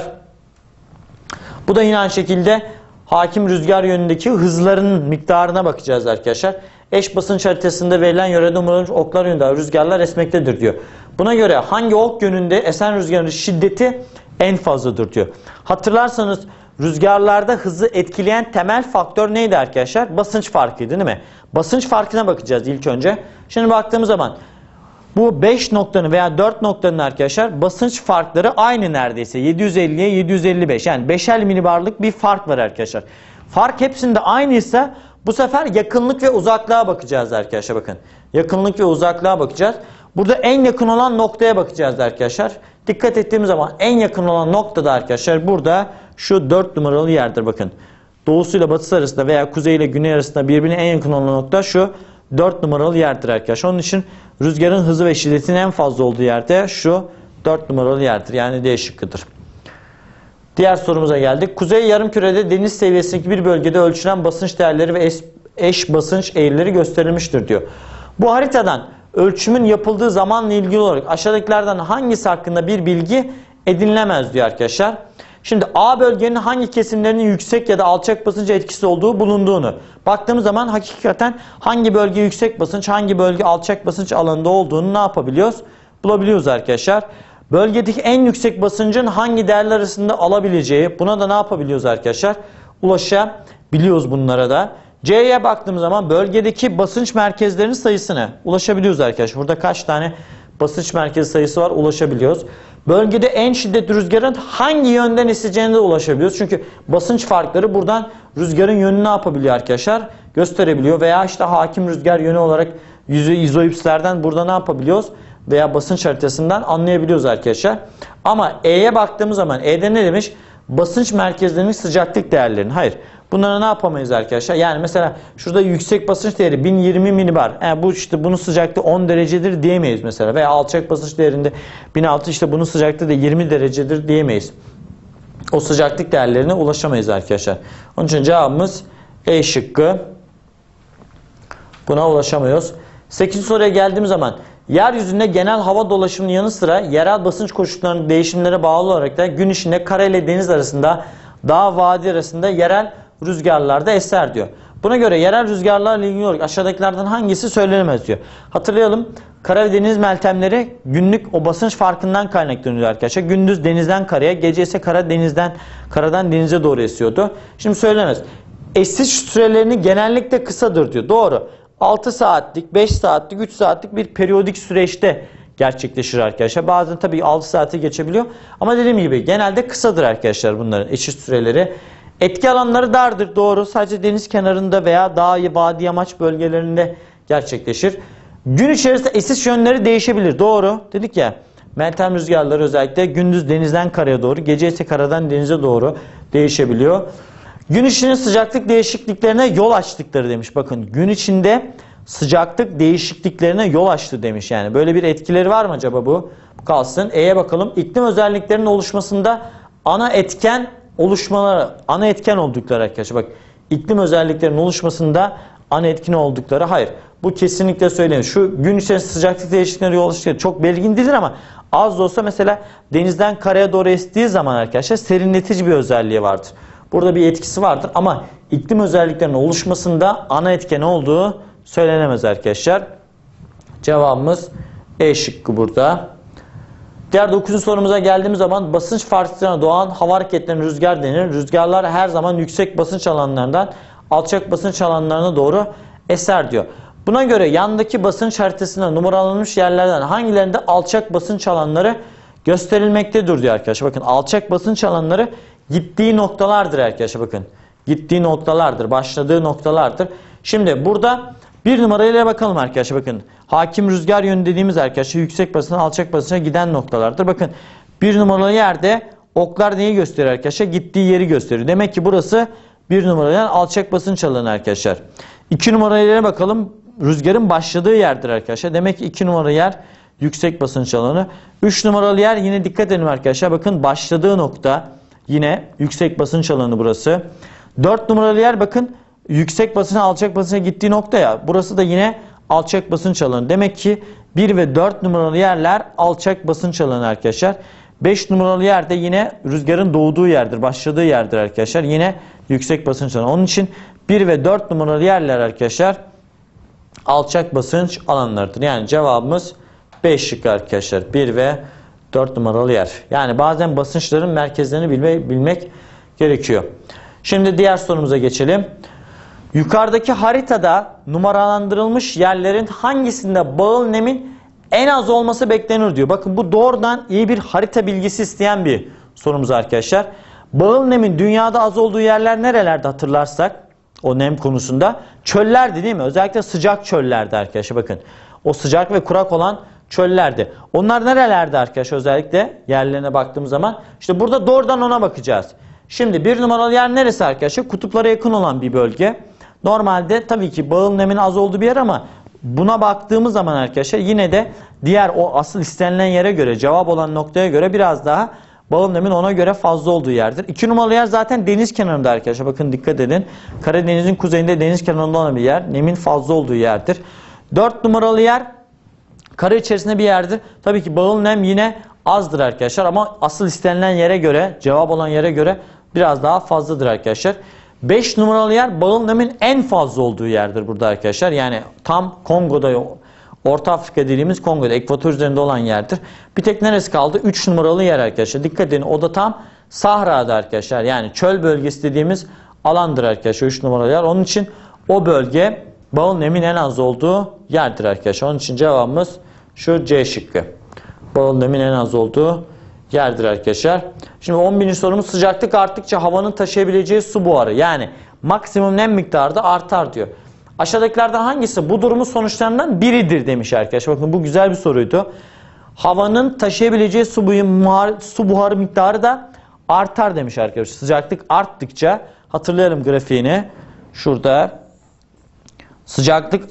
A: Bu da yine aynı şekilde hakim rüzgar yönündeki hızların miktarına bakacağız arkadaşlar. Eş basınç haritasında verilen yörede numaralanmış oklar yönünde rüzgarlar esmektedir diyor. Buna göre hangi ok yönünde esen rüzgarın şiddeti en fazladır diyor. Hatırlarsanız rüzgarlarda hızı etkileyen temel faktör neydi arkadaşlar? Basınç farkıydı değil mi? Basınç farkına bakacağız ilk önce. Şimdi baktığımız zaman bu 5 noktanın veya 4 noktanın arkadaşlar basınç farkları aynı neredeyse. 750'ye 755 yani 5'er milibarlık bir fark var arkadaşlar. Fark hepsinde aynıysa bu sefer yakınlık ve uzaklığa bakacağız arkadaşlar bakın. Yakınlık ve uzaklığa bakacağız. Burada en yakın olan noktaya bakacağız arkadaşlar. Dikkat ettiğimiz zaman en yakın olan noktada arkadaşlar burada şu 4 numaralı yerdir bakın. Doğusuyla batısı arasında veya kuzey ile güney arasında birbirine en yakın olan nokta şu 4 numaralı yerdir arkadaşlar. Onun için rüzgarın hızı ve şiddetinin en fazla olduğu yerde şu 4 numaralı yerdir. Yani D şıkkıdır. Diğer sorumuza geldik. Kuzey yarımkürede deniz seviyesindeki bir bölgede ölçülen basınç değerleri ve eş basınç eğrileri gösterilmiştir diyor. Bu haritadan ölçümün yapıldığı zamanla ilgili olarak aşağıdakilerden hangisi hakkında bir bilgi edinilemez diyor arkadaşlar. Şimdi A bölgenin hangi kesimlerinin yüksek ya da alçak basınç etkisi olduğu bulunduğunu baktığımız zaman hakikaten hangi bölge yüksek basınç, hangi bölge alçak basınç alanında olduğunu ne yapabiliyoruz? Bulabiliyoruz arkadaşlar. Bölgedeki en yüksek basıncın hangi değerler arasında alabileceği, buna da ne yapabiliyoruz arkadaşlar? Ulaşabiliyoruz bunlara da. C'ye baktığımız zaman bölgedeki basınç merkezlerinin sayısına ulaşabiliyoruz arkadaşlar. Burada kaç tane basınç merkezi sayısı var, ulaşabiliyoruz. Bölgede en şiddetli rüzgarın hangi yönden eseceğine de ulaşabiliyoruz. Çünkü basınç farkları buradan rüzgarın yönünü ne yapabiliyor arkadaşlar? Gösterebiliyor. Veya işte hakim rüzgar yönü olarak izoipslerden burada ne yapabiliyoruz? Veya basınç haritasından anlayabiliyoruz arkadaşlar. Ama E'ye baktığımız zaman E'de ne demiş? Basınç merkezlerinin sıcaklık değerlerini. Hayır. Bunlara ne yapamayız arkadaşlar? Yani mesela şurada yüksek basınç değeri 1020 milibar. Yani bu işte bunun sıcaklığı 10 derecedir diyemeyiz mesela. Veya alçak basınç değerinde 1006 işte bunun sıcaklığı da 20 derecedir diyemeyiz. O sıcaklık değerlerine ulaşamayız arkadaşlar. Onun için cevabımız E şıkkı. Buna ulaşamıyoruz. 8. soruya geldiğim zaman yeryüzünde genel hava dolaşımının yanı sıra yerel basınç koşullarının değişimlere bağlı olarak da gün içinde kara ile deniz arasında, dağ vadi arasında yerel rüzgarlarda eser diyor. Buna göre yerel rüzgarlarla ilgili olarak aşağıdakilerden hangisi söylenemez diyor. Hatırlayalım, kara ve deniz meltemleri günlük o basınç farkından kaynaklanıyor arkadaşlar. Gündüz denizden karaya, gece ise karadan denize doğru esiyordu. Şimdi söylenemez. Esiş sürelerinin genellikle kısadır diyor. Doğru. 6 saatlik, 5 saatlik, 3 saatlik bir periyodik süreçte gerçekleşir arkadaşlar. Bazen tabii 6 saati geçebiliyor. Ama dediğim gibi genelde kısadır arkadaşlar bunların eşit süreleri. Etki alanları dardır. Doğru. Sadece deniz kenarında veya dağ, vadi, yamaç bölgelerinde gerçekleşir. Gün içerisinde esiş yönleri değişebilir. Doğru. Dedik ya. Meltem rüzgarları özellikle gündüz denizden karaya doğru, gece ise karadan denize doğru değişebiliyor. Gün içinde sıcaklık değişikliklerine yol açtıkları demiş. Bakın gün içinde sıcaklık değişikliklerine yol açtı demiş. Yani böyle bir etkileri var mı acaba bu? Kalsın. E'ye bakalım. İklim özelliklerinin oluşmasında ana etken oldukları arkadaşlar. Bak, iklim özelliklerinin oluşmasında ana etkin oldukları. Hayır. Bu kesinlikle söyleyeyim. Şu gün içerisinde sıcaklık değişikliklerine yol açtıkları çok belirgin değildir ama az da olsa mesela denizden karaya doğru estiği zaman arkadaşlar serinletici bir özelliği vardır. Burada bir etkisi vardır ama iklim özelliklerinin oluşmasında ana etken olduğu söylenemez arkadaşlar. Cevabımız E şıkkı burada. Diğer 9. sorumuza geldiğimiz zaman basınç farklılığına doğan hava hareketlerine rüzgar denir. Rüzgarlar her zaman yüksek basınç alanlarından alçak basınç alanlarına doğru eser diyor. Buna göre yandaki basınç haritasında numaralanmış yerlerden hangilerinde alçak basınç alanları gösterilmektedir diyor arkadaşlar. Bakın alçak basınç alanları gittiği noktalardır arkadaşlar, bakın. Gittiği noktalardır, başladığı noktalardır. Şimdi burada bir numarayla bakalım arkadaşlar, bakın. Hakim rüzgar yönü dediğimiz arkadaşlar yüksek basınç, alçak basınça giden noktalardır. Bakın bir numaralı yerde oklar neyi gösteriyor arkadaşlar? Gittiği yeri gösteriyor. Demek ki burası bir numaralı yer alçak basınç alanı arkadaşlar. 2 numaralı yere bakalım. Rüzgarın başladığı yerdir arkadaşlar. Demek ki 2 numaralı yer yüksek basınç alanı. 3 numaralı yer yine dikkat edin arkadaşlar. Bakın başladığı nokta yine yüksek basınç alanı burası. 4 numaralı yer bakın yüksek basınç alçak basınça gittiği nokta ya. Burası da yine alçak basınç alanı. Demek ki 1 ve 4 numaralı yerler alçak basınç alanı arkadaşlar. 5 numaralı yerde yine rüzgarın doğduğu yerdir, başladığı yerdir arkadaşlar. Yine yüksek basınç alanı. Onun için 1 ve 4 numaralı yerler arkadaşlar alçak basınç alanlarıdır. Yani cevabımız 5 şık arkadaşlar. 1 ve 4 numaralı yer. Yani bazen basınçların merkezlerini bilmek gerekiyor. Şimdi diğer sorumuza geçelim. Yukarıdaki haritada numaralandırılmış yerlerin hangisinde bağıl nemin en az olması beklenir diyor. Bakın bu doğrudan iyi bir harita bilgisi isteyen bir sorumuz arkadaşlar. Bağıl nemin dünyada az olduğu yerler nerelerde hatırlarsak o nem konusunda çöllerdi değil mi? Özellikle sıcak çöllerde arkadaşlar, bakın. O sıcak ve kurak olan çöllerdi. Onlar nerelerde arkadaşlar, özellikle yerlerine baktığımız zaman? İşte burada doğrudan ona bakacağız. Şimdi bir numaralı yer neresi arkadaşlar? Kutuplara yakın olan bir bölge. Normalde tabii ki bağıl nemin az olduğu bir yer ama buna baktığımız zaman arkadaşlar yine de diğer o asıl istenilen yere göre, cevap olan noktaya göre biraz daha bağıl nemin ona göre fazla olduğu yerdir. 2 numaralı yer zaten deniz kenarında arkadaşlar. Bakın dikkat edin. Karadeniz'in kuzeyinde deniz kenarında olan bir yer. Nemin fazla olduğu yerdir. 4 numaralı yer Kara içerisinde bir yerdir. Tabii ki bağıl nem yine azdır arkadaşlar ama asıl istenilen yere göre, cevap olan yere göre biraz daha fazladır arkadaşlar. 5 numaralı yer bağıl nemin en fazla olduğu yerdir burada arkadaşlar. Yani tam Kongo'da, Orta Afrika dediğimiz Kongo'da, ekvator üzerinde olan yerdir. Bir tek neresi kaldı? 3 numaralı yer arkadaşlar. Dikkat edin, o da tam Sahra'da arkadaşlar. Yani çöl bölgesi dediğimiz alandır arkadaşlar 3 numaralı yer. Onun için o bölge bağıl nemin en az olduğu yerdir arkadaşlar. Onun için cevabımız şu C şıkkı. Bağıl nemin en az olduğu yerdir arkadaşlar. Şimdi 11. sorumuz, sıcaklık arttıkça havanın taşıyabileceği su buharı yani maksimum nem miktarı da artar diyor. Aşağıdakilerden hangisi bu durumun sonuçlarından biridir demiş arkadaşlar. Bakın bu güzel bir soruydu. Havanın taşıyabileceği su buharı miktarı da artar demiş arkadaşlar. Sıcaklık arttıkça, hatırlayalım grafiğini. Şurada sıcaklık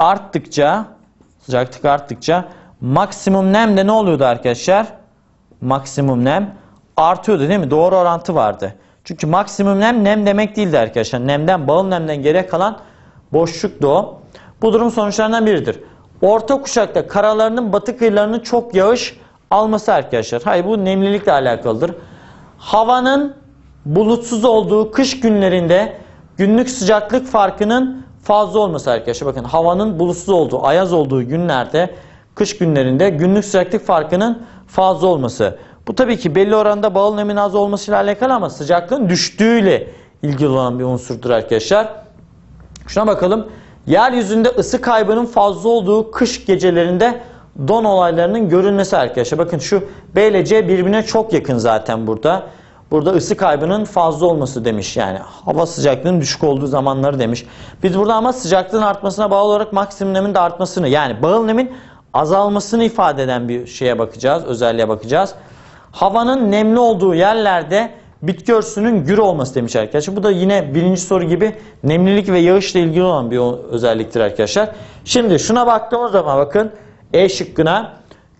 A: arttıkça maksimum nem de ne oluyordu arkadaşlar? Maksimum nem artıyordu değil mi? Doğru orantı vardı. Çünkü maksimum nem demek değildi arkadaşlar. Bağıl nemden geriye kalan boşluktu o. Bu durum sonuçlarından biridir. Orta kuşakta karalarının batı kıyılarının çok yağış alması arkadaşlar. Hayır, bu nemlilikle alakalıdır. Havanın bulutsuz olduğu kış günlerinde günlük sıcaklık farkının fazla olması arkadaşlar. Bakın, havanın bulutsuz olduğu, ayaz olduğu günlerde, kış günlerinde günlük sıcaklık farkının fazla olması. Bu tabii ki belli oranda bağıl nemin az olmasıyla alakalı ama sıcaklığın düştüğüyle ilgili olan bir unsurdur arkadaşlar. Şuna bakalım. Yeryüzünde ısı kaybının fazla olduğu kış gecelerinde don olaylarının görülmesi arkadaşlar. Bakın şu B ile C birbirine çok yakın zaten burada. Burada ısı kaybının fazla olması demiş. Yani hava sıcaklığının düşük olduğu zamanları demiş. Biz burada ama sıcaklığın artmasına bağlı olarak maksimum nemin de artmasını, yani bağıl nemin azalmasını ifade eden bir şeye bakacağız. Özelliğe bakacağız. Havanın nemli olduğu yerlerde bitki örtüsünün gür olması demiş arkadaşlar. Bu da yine birinci soru gibi nemlilik ve yağışla ilgili olan bir özelliktir arkadaşlar. Şimdi şuna baktığımız zaman bakın E şıkkına,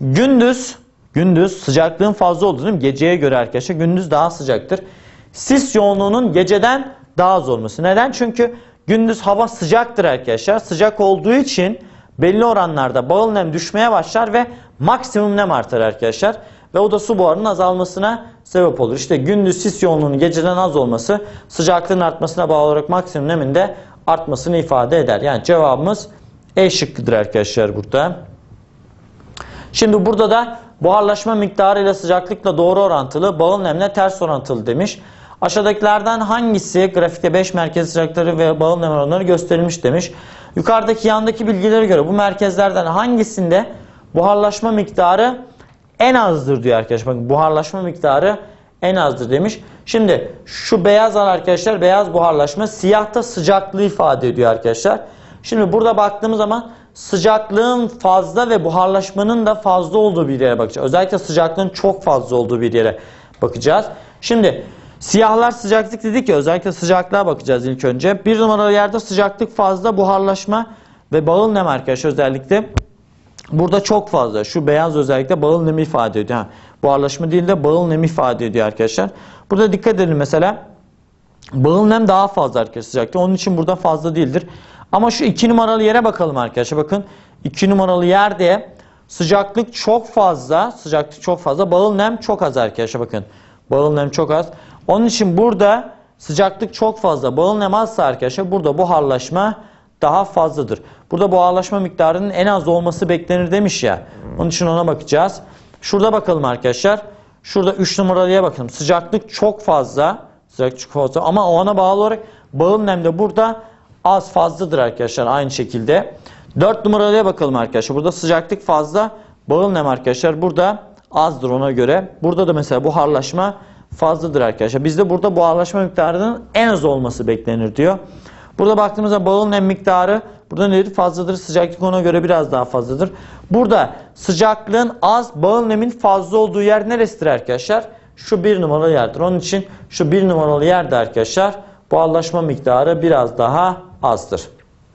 A: gündüz sıcaklığın fazla olduğu değil mi? Geceye göre arkadaşlar gündüz daha sıcaktır. Sis yoğunluğunun geceden daha az olması. Neden? Çünkü gündüz hava sıcaktır arkadaşlar. Sıcak olduğu için belli oranlarda bağıl nem düşmeye başlar ve maksimum nem artar arkadaşlar. Ve o da su buharının azalmasına sebep olur. İşte gündüz sis yoğunluğunun geceden az olması sıcaklığın artmasına bağlı olarak maksimum nemin de artmasını ifade eder. Yani cevabımız E şıkkıdır arkadaşlar burada. Şimdi burada da buharlaşma miktarı ile sıcaklıkla doğru orantılı, bağıl nemle ters orantılı demiş. Aşağıdakilerden hangisi grafikte 5 merkez sıcaklıkları ve bağıl nem oranları gösterilmiş demiş. Yukarıdaki yandaki bilgilere göre bu merkezlerden hangisinde buharlaşma miktarı en azdır diyor arkadaşlar. Bakın, buharlaşma miktarı en azdır demiş. Şimdi şu beyaz alan arkadaşlar, beyaz buharlaşma, siyah da sıcaklığı ifade ediyor arkadaşlar. Şimdi burada baktığımız zaman sıcaklığın fazla ve buharlaşmanın da fazla olduğu bir yere bakacağız. Özellikle sıcaklığın çok fazla olduğu bir yere bakacağız. Şimdi siyahlar sıcaklık dedik ya, özellikle sıcaklığa bakacağız ilk önce. Bir numaralı yerde sıcaklık fazla, buharlaşma ve bağıl nem arkadaşlar özellikle. Burada çok fazla. Şu beyaz özellikle bağıl nemi ifade ediyor. Buharlaşma değil de bağıl nemi ifade ediyor arkadaşlar. Burada dikkat edin mesela. Bağıl nem daha fazla arkadaşlar sıcaklıkta. Onun için burada fazla değildir. Ama şu 2 numaralı yere bakalım arkadaşlar. Bakın 2 numaralı yerde sıcaklık çok fazla. Bağıl nem çok az arkadaşlar. Bakın. Bağıl nem çok az. Onun için burada sıcaklık çok fazla. Bağıl nem azsa arkadaşlar burada buharlaşma daha fazladır. Burada buharlaşma miktarının en az olması beklenir demiş ya. Onun için ona bakacağız. Şurada bakalım arkadaşlar. Şurada 3 numaralıya bakalım. Sıcaklık çok fazla. Ama ona bağlı olarak bağıl nem de burada az, fazladır arkadaşlar. Aynı şekilde. 4 numaralıya bakalım arkadaşlar. Burada sıcaklık fazla. Bağıl nem arkadaşlar burada azdır ona göre. Burada da mesela buharlaşma fazladır arkadaşlar. Bizde burada buharlaşma miktarının en az olması beklenir diyor. Burada baktığımızda bağıl nem miktarı burada nedir? Fazladır. Sıcaklık ona göre biraz daha fazladır. Burada sıcaklığın az, bağıl nemin fazla olduğu yer neresidir arkadaşlar? Şu 1 numaralı yerdir. Onun için şu 1 numaralı yerde arkadaşlar buharlaşma miktarı biraz daha azdır.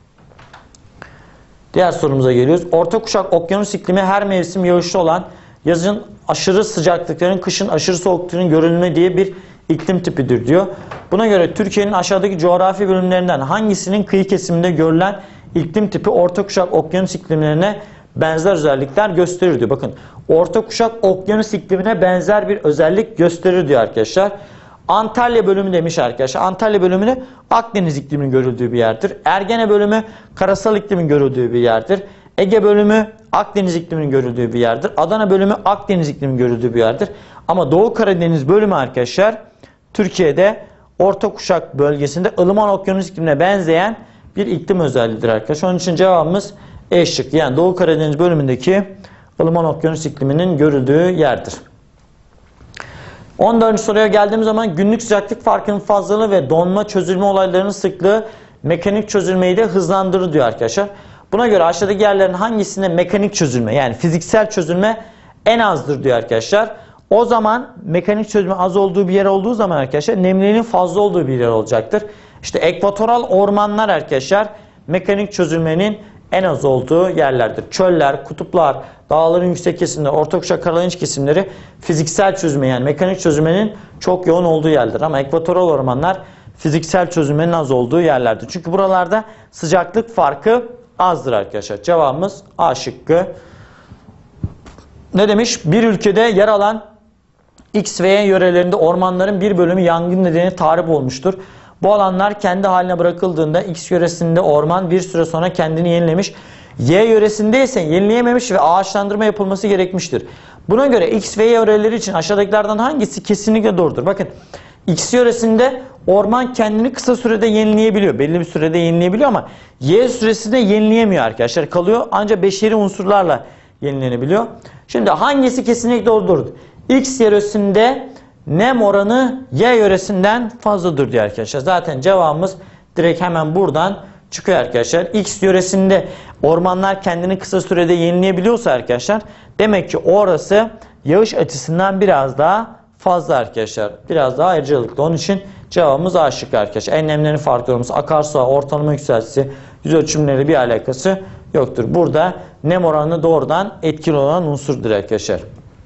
A: Diğer sorumuza geliyoruz. Orta kuşak okyanus iklimi her mevsim yağışlı olan, yazın aşırı sıcaklıkların, kışın aşırı soğukluğun görülme diye bir iklim tipidir diyor. Buna göre Türkiye'nin aşağıdaki coğrafi bölümlerinden hangisinin kıyı kesiminde görülen iklim tipi orta kuşak okyanus iklimlerine benzer özellikler gösterir diyor. Bakın orta kuşak okyanus iklimine benzer bir özellik gösterir diyor arkadaşlar. Antalya bölümü demiş arkadaşlar. Antalya bölümü Akdeniz ikliminin görüldüğü bir yerdir. Ergene bölümü karasal iklimin görüldüğü bir yerdir. Ege bölümü Akdeniz ikliminin görüldüğü bir yerdir. Adana bölümü Akdeniz ikliminin görüldüğü bir yerdir. Ama Doğu Karadeniz bölümü arkadaşlar Türkiye'de orta kuşak bölgesinde ılıman okyanus iklimine benzeyen bir iklim özelliğidir arkadaşlar. Onun için cevabımız E şıkkı. Yani Doğu Karadeniz bölümündeki ılıman okyanus ikliminin görüldüğü yerdir. 14. soruya geldiğimiz zaman günlük sıcaklık farkının fazlalığı ve donma çözülme olaylarının sıklığı mekanik çözülmeyi de hızlandırır diyor arkadaşlar. Buna göre aşağıdaki yerlerin hangisinde mekanik çözülme yani fiziksel çözülme en azdır diyor arkadaşlar. O zaman mekanik çözülme az olduğu bir yer olduğu zaman arkadaşlar nemliliğinin fazla olduğu bir yer olacaktır. İşte ekvatoral ormanlar arkadaşlar mekanik çözülmenin en az olduğu yerlerdir. Çöller, kutuplar, dağların yüksek kesimleri, orta kuşak Karadeniz kesimleri fiziksel çözülme yani mekanik çözülmenin çok yoğun olduğu yerdir. Ama ekvatoral ormanlar fiziksel çözülmenin az olduğu yerlerdir. Çünkü buralarda sıcaklık farkı azdır arkadaşlar. Cevabımız A şıkkı. Ne demiş? Bir ülkede yer alan X ve Y yörelerinde ormanların bir bölümü yangın nedeniyle tahrip olmuştur. Bu alanlar kendi haline bırakıldığında X yöresinde orman bir süre sonra kendini yenilemiş. Y yöresinde ise yenileyememiş ve ağaçlandırma yapılması gerekmiştir. Buna göre X ve Y yöreleri için aşağıdakilerden hangisi kesinlikle doğrudur? Bakın X yöresinde orman kendini kısa sürede yenileyebiliyor. Belli bir sürede yenileyebiliyor ama Y süresinde yenileyemiyor arkadaşlar. Kalıyor ancak beşeri unsurlarla yenilenebiliyor. Şimdi hangisi kesinlikle doğrudur? X yöresinde nem oranı Y yöresinden fazladır diyor arkadaşlar. Zaten cevabımız direkt hemen buradan çıkıyor arkadaşlar. X yöresinde ormanlar kendini kısa sürede yenileyebiliyorsa arkadaşlar demek ki orası yağış açısından biraz daha fazla arkadaşlar. Biraz daha ayrıcalıklı. Onun için cevabımız A şıkkı arkadaşlar. En nemlerin farklı olması, akarsu, ortalama yükseltisi, yüz ölçümleri bir alakası yoktur. Burada nem oranı doğrudan etkili olan unsurdur arkadaşlar.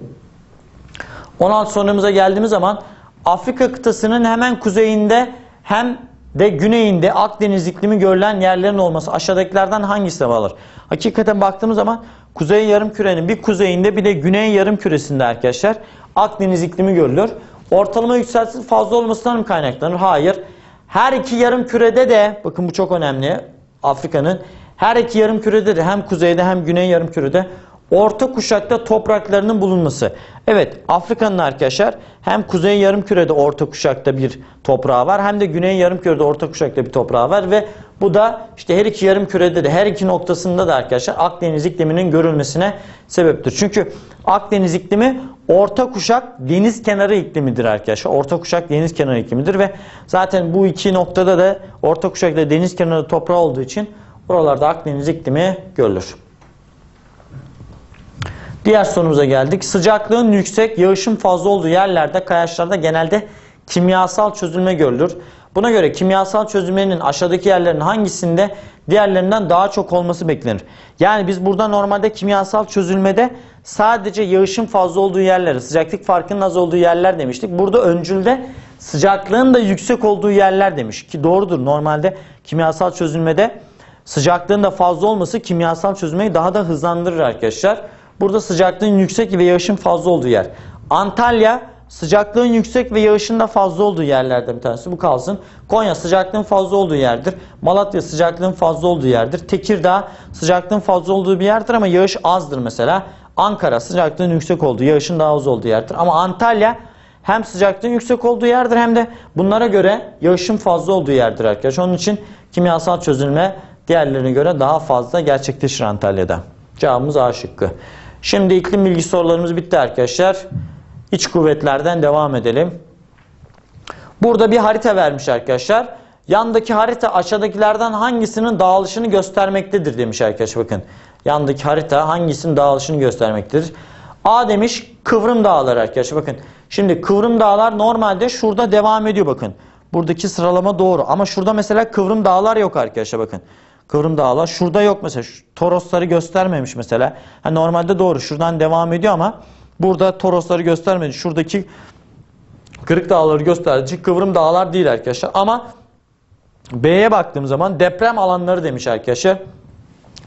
A: 16 sorumuza geldiğimiz zaman Afrika kıtasının hemen kuzeyinde hem de güneyinde Akdeniz iklimi görülen yerlerin olması aşağıdakilerden hangisine bağlıdır? Hakikaten baktığımız zaman kuzey yarımkürenin bir kuzeyinde bir de güney yarımküresinde arkadaşlar Akdeniz iklimi görülür. Ortalama yükseltisi fazla olmasından mı kaynaklanır? Hayır. Her iki yarımkürede de bakın bu çok önemli. Afrika'nın her iki yarımkürede de hem kuzeyde hem güney yarımkürede orta kuşakta topraklarının bulunması. Evet Afrika'nın arkadaşlar hem kuzey yarımkürede orta kuşakta bir toprağı var hem de güney yarımkürede orta kuşakta bir toprağı var ve bu da işte her iki yarımkürede de her iki noktasında da arkadaşlar Akdeniz ikliminin görülmesine sebeptir. Çünkü Akdeniz iklimi orta kuşak deniz kenarı iklimidir arkadaşlar. Orta kuşak deniz kenarı iklimidir ve zaten bu iki noktada da orta kuşakta deniz kenarı toprağı olduğu için oralarda Akdeniz iklimi görülür. Diğer sorumuza geldik. Sıcaklığın yüksek, yağışın fazla olduğu yerlerde, kayaçlarda genelde kimyasal çözülme görülür. Buna göre kimyasal çözülmenin aşağıdaki yerlerin hangisinde diğerlerinden daha çok olması beklenir? Yani biz burada normalde kimyasal çözülmede sadece yağışın fazla olduğu yerleri, sıcaklık farkının az olduğu yerler demiştik. Burada öncülde sıcaklığın da yüksek olduğu yerler demiş ki doğrudur. Normalde kimyasal çözülmede sıcaklığın da fazla olması kimyasal çözülmeyi daha da hızlandırır arkadaşlar. Burada sıcaklığın yüksek ve yağışın fazla olduğu yer. Antalya sıcaklığın yüksek ve yağışın da fazla olduğu yerlerden bir tanesi. Bu kalsın. Konya sıcaklığın fazla olduğu yerdir. Malatya sıcaklığın fazla olduğu yerdir. Tekirdağ sıcaklığın fazla olduğu bir yerdir ama yağış azdır mesela. Ankara sıcaklığın yüksek olduğu, yağışın daha az olduğu yerdir. Ama Antalya hem sıcaklığın yüksek olduğu yerdir hem de bunlara göre yağışın fazla olduğu yerdir arkadaşlar. Onun için kimyasal çözülme diğerlerine göre daha fazla gerçekleşir Antalya'da. Cevabımız A şıkkı. Şimdi iklim bilgi sorularımız bitti arkadaşlar. İç kuvvetlerden devam edelim. Burada bir harita vermiş arkadaşlar. Yandaki harita aşağıdakilerden hangisinin dağılışını göstermektedir demiş arkadaşlar bakın. Yandaki harita hangisinin dağılışını göstermektedir. A demiş Kıvrım Dağları arkadaşlar bakın. Şimdi Kıvrım Dağlar normalde şurada devam ediyor bakın. Buradaki sıralama doğru ama şurada mesela Kıvrım Dağlar yok arkadaşlar bakın. Kıvrım Dağlar şurada yok mesela. Torosları göstermemiş mesela. Normalde doğru şuradan devam ediyor ama burada Torosları göstermedi. Şuradaki Kırık Dağları gösterdiği Kıvrım Dağlar değil arkadaşlar. Ama B'ye baktığım zaman deprem alanları demiş arkadaşlar.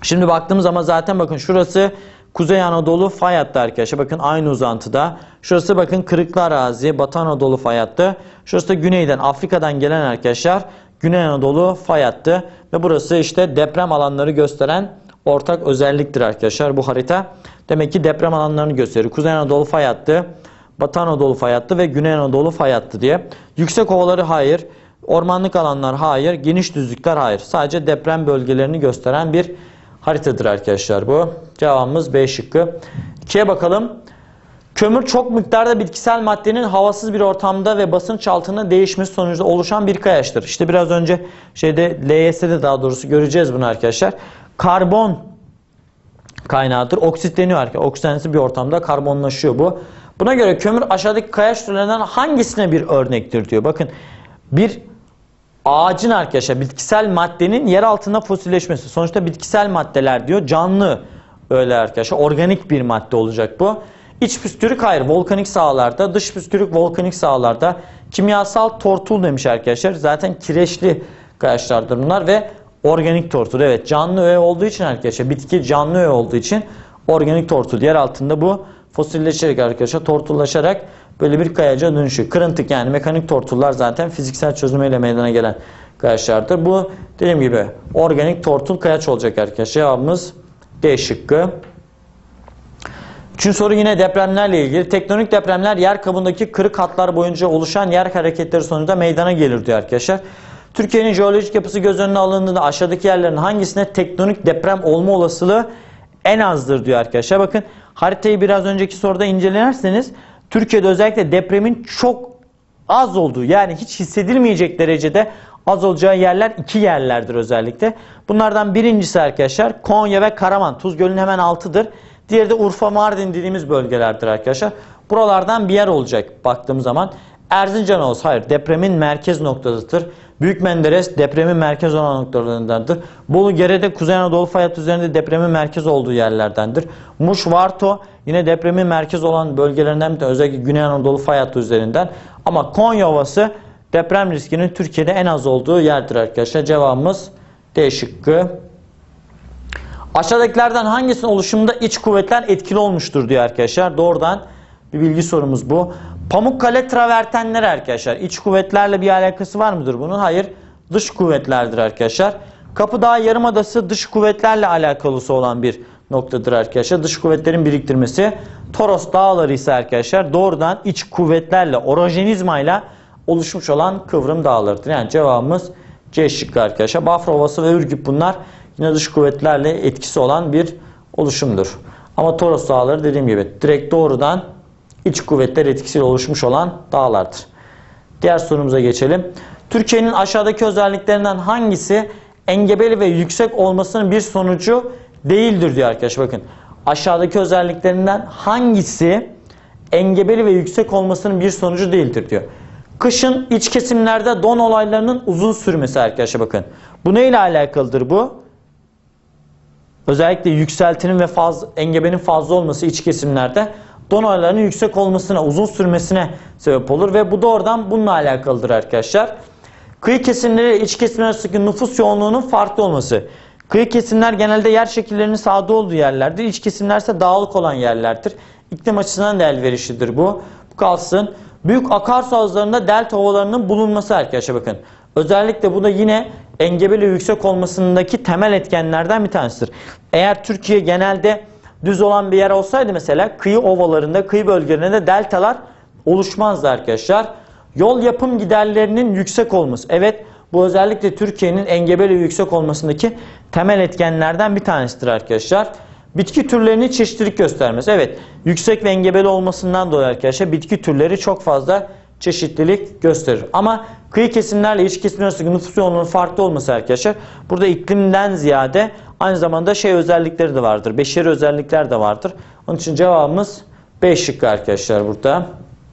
A: Şimdi baktığımız zaman zaten bakın şurası Kuzey Anadolu fay hattı arkadaşlar. Bakın aynı uzantıda. Şurası bakın Kırıklı Arazi, Batı Anadolu fay hattı. Şurası da güneyden, Afrika'dan gelen arkadaşlar Güney Anadolu fay hattı. Ve burası işte deprem alanları gösteren ortak özelliktir arkadaşlar bu harita. Demek ki deprem alanlarını gösteriyor. Kuzey Anadolu fay hattı, Batı Anadolu fay hattı ve Güney Anadolu fay hattı diye. Yüksek ovaları hayır. Ormanlık alanlar hayır. Geniş düzlükler hayır. Sadece deprem bölgelerini gösteren bir haritadır arkadaşlar bu. Cevabımız B şıkkı. 2'ye bakalım. Kömür çok miktarda bitkisel maddenin havasız bir ortamda ve basınç altında değişmesi sonucunda oluşan bir kayaçtır. İşte biraz önce LYS'de daha doğrusu göreceğiz bunu arkadaşlar. Karbon kaynağıdır. Oksitleniyor arkadaşlar. Oksijensiz bir ortamda karbonlaşıyor bu. Buna göre kömür aşağıdaki kayaç türlerinden hangisine bir örnektir diyor. Bakın bir ağacın arkadaşlar bitkisel maddenin yer altında fosilleşmesi. Sonuçta bitkisel maddeler diyor. Canlı öyle arkadaşlar. Organik bir madde olacak bu. İç püskürük hayır. Volkanik sahalarda. Dış püskürük volkanik sahalarda. Kimyasal tortul demiş arkadaşlar. Zaten kireçli kayaçlardır bunlar ve organik tortul. Evet canlı öğe olduğu için arkadaşlar. Bitki canlı öğe olduğu için organik tortul. Yer altında bu fosilleşerek arkadaşlar tortullaşarak böyle bir kayaca dönüşüyor. Kırıntık yani mekanik tortullar zaten fiziksel çözümüyle meydana gelen kayaçlardır. Bu dediğim gibi organik tortul kayaç olacak arkadaşlar. Cevabımız D şıkkı. Üçüncü soru yine depremlerle ilgili. Tektonik depremler yer kabuğundaki kırık hatlar boyunca oluşan yer hareketleri sonucunda meydana gelir diyor arkadaşlar. Türkiye'nin jeolojik yapısı göz önüne alındığında aşağıdaki yerlerin hangisine tektonik deprem olma olasılığı en azdır diyor arkadaşlar. Bakın haritayı biraz önceki soruda incelerseniz Türkiye'de özellikle depremin çok az olduğu yani hiç hissedilmeyecek derecede az olacağı yerler iki yerlerdir özellikle. Bunlardan birincisi arkadaşlar Konya ve Karaman. Tuz Gölü'nün hemen altıdır. Diğeri de Urfa, Mardin dediğimiz bölgelerdir arkadaşlar. Buralardan bir yer olacak baktığımız zaman. Erzincan olsa hayır depremin merkez noktasıdır. Büyük Menderes depremin merkez olan noktalarındandır. Bolu Gerede Kuzey Anadolu fay hattı üzerinde depremin merkez olduğu yerlerdendir. Muş Varto yine depremin merkez olan bölgelerinden bir de özellikle Güney Anadolu fay hattı üzerinden. Ama Konya Ovası deprem riskinin Türkiye'de en az olduğu yerdir arkadaşlar. Cevabımız D şıkkı. Aşağıdakilerden hangisinin oluşumunda iç kuvvetler etkili olmuştur diyor arkadaşlar. Doğrudan bir bilgi sorumuz bu. Pamukkale travertenleri arkadaşlar. İç kuvvetlerle bir alakası var mıdır bunun? Hayır. Dış kuvvetlerdir arkadaşlar. Kapıdağ Yarımadası dış kuvvetlerle alakalısı olan bir noktadır arkadaşlar. Dış kuvvetlerin biriktirmesi. Toros Dağları ise arkadaşlar doğrudan iç kuvvetlerle, orojenizmayla oluşmuş olan kıvrım dağlarıdır. Yani cevabımız C şıkkı arkadaşlar. Bafra Ovası ve Ürgüp bunlar yine dış kuvvetlerle etkisi olan bir oluşumdur. Ama Toros Dağları dediğim gibi direkt doğrudan iç kuvvetler etkisiyle oluşmuş olan dağlardır. Diğer sorumuza geçelim. Türkiye'nin aşağıdaki özelliklerinden hangisi engebeli ve yüksek olmasının bir sonucu değildir diyor arkadaşlar. Bakın aşağıdaki özelliklerinden hangisi engebeli ve yüksek olmasının bir sonucu değildir diyor. Kışın iç kesimlerde don olaylarının uzun sürmesi arkadaşlar bakın. Bu neyle alakalıdır bu? Özellikle yükseltinin ve engebenin fazla olması iç kesimlerde don olaylarının yüksek olmasına, uzun sürmesine sebep olur ve bu doğrudan bununla alakalıdır arkadaşlar. Kıyı kesimleri iç kesimler arasındaki nüfus yoğunluğunun farklı olması. Kıyı kesimler genelde yer şekillerinin sağda olduğu yerlerdir. İç kesimler ise dağlık olan yerlerdir. İklim açısından da elverişlidir bu. Bu kalsın. Büyük akarsu havuzlarında delta ovalarının bulunması arkadaşlar bakın. Özellikle bu da yine engebeli yüksek olmasındaki temel etkenlerden bir tanesidir. Eğer Türkiye genelde düz olan bir yer olsaydı mesela kıyı ovalarında, kıyı bölgelerinde deltalar oluşmazdı arkadaşlar. Yol yapım giderlerinin yüksek olması. Evet bu özellikle Türkiye'nin engebeli yüksek olmasındaki temel etkenlerden bir tanesidir arkadaşlar. Bitki türlerinin çeşitlilik göstermesi. Evet yüksek ve engebeli olmasından dolayı arkadaşlar bitki türleri çok fazla çeşitlilik gösterir. Ama kıyı kesimlerle iç kesimler arasındaki nüfus yoğunluğunun farklı olması arkadaşlar. Burada iklimden ziyade aynı zamanda özellikleri de vardır. Beşeri özellikler de vardır. Onun için cevabımız B şıkkı arkadaşlar burada.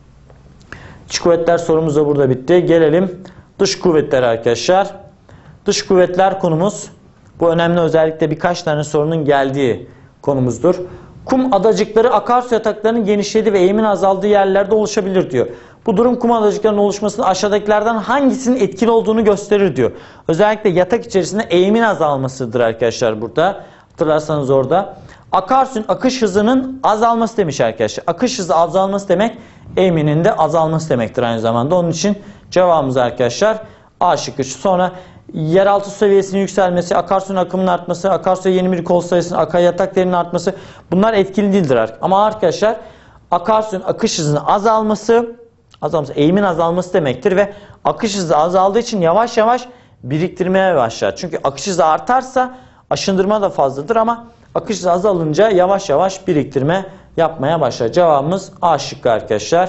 A: İç kuvvetler sorumuz da burada bitti. Gelelim dış kuvvetler arkadaşlar. Dış kuvvetler konumuz. Bu önemli özellikle birkaç tane sorunun geldiği konumuzdur. Kum adacıkları akarsu yataklarının genişlediği ve eğimin azaldığı yerlerde oluşabilir diyor. Bu durum kum adacıklarının oluşmasının aşağıdakilerden hangisinin etkili olduğunu gösterir diyor. Özellikle yatak içerisinde eğimin azalmasıdır arkadaşlar burada. Hatırlarsanız orada. Akarsuyun akış hızının azalması demiş arkadaşlar. Akış hızı azalması demek eğiminin de azalması demektir aynı zamanda. Onun için cevabımız arkadaşlar A şıkkı. Sonra yeraltı seviyesinin yükselmesi, akarsuyun akımının artması, akarsuya yeni bir kol sayısının, akaryat değerinin artması, bunlar etkili değildir. Ama arkadaşlar akarsuyun akış hızının azalması eğimin azalması demektir ve akış hızı azaldığı için yavaş yavaş biriktirmeye başlar. Çünkü akış hızı artarsa aşındırma da fazladır ama akış hızı azalınca yavaş yavaş biriktirme yapmaya başlar. Cevabımız A şıkkı arkadaşlar.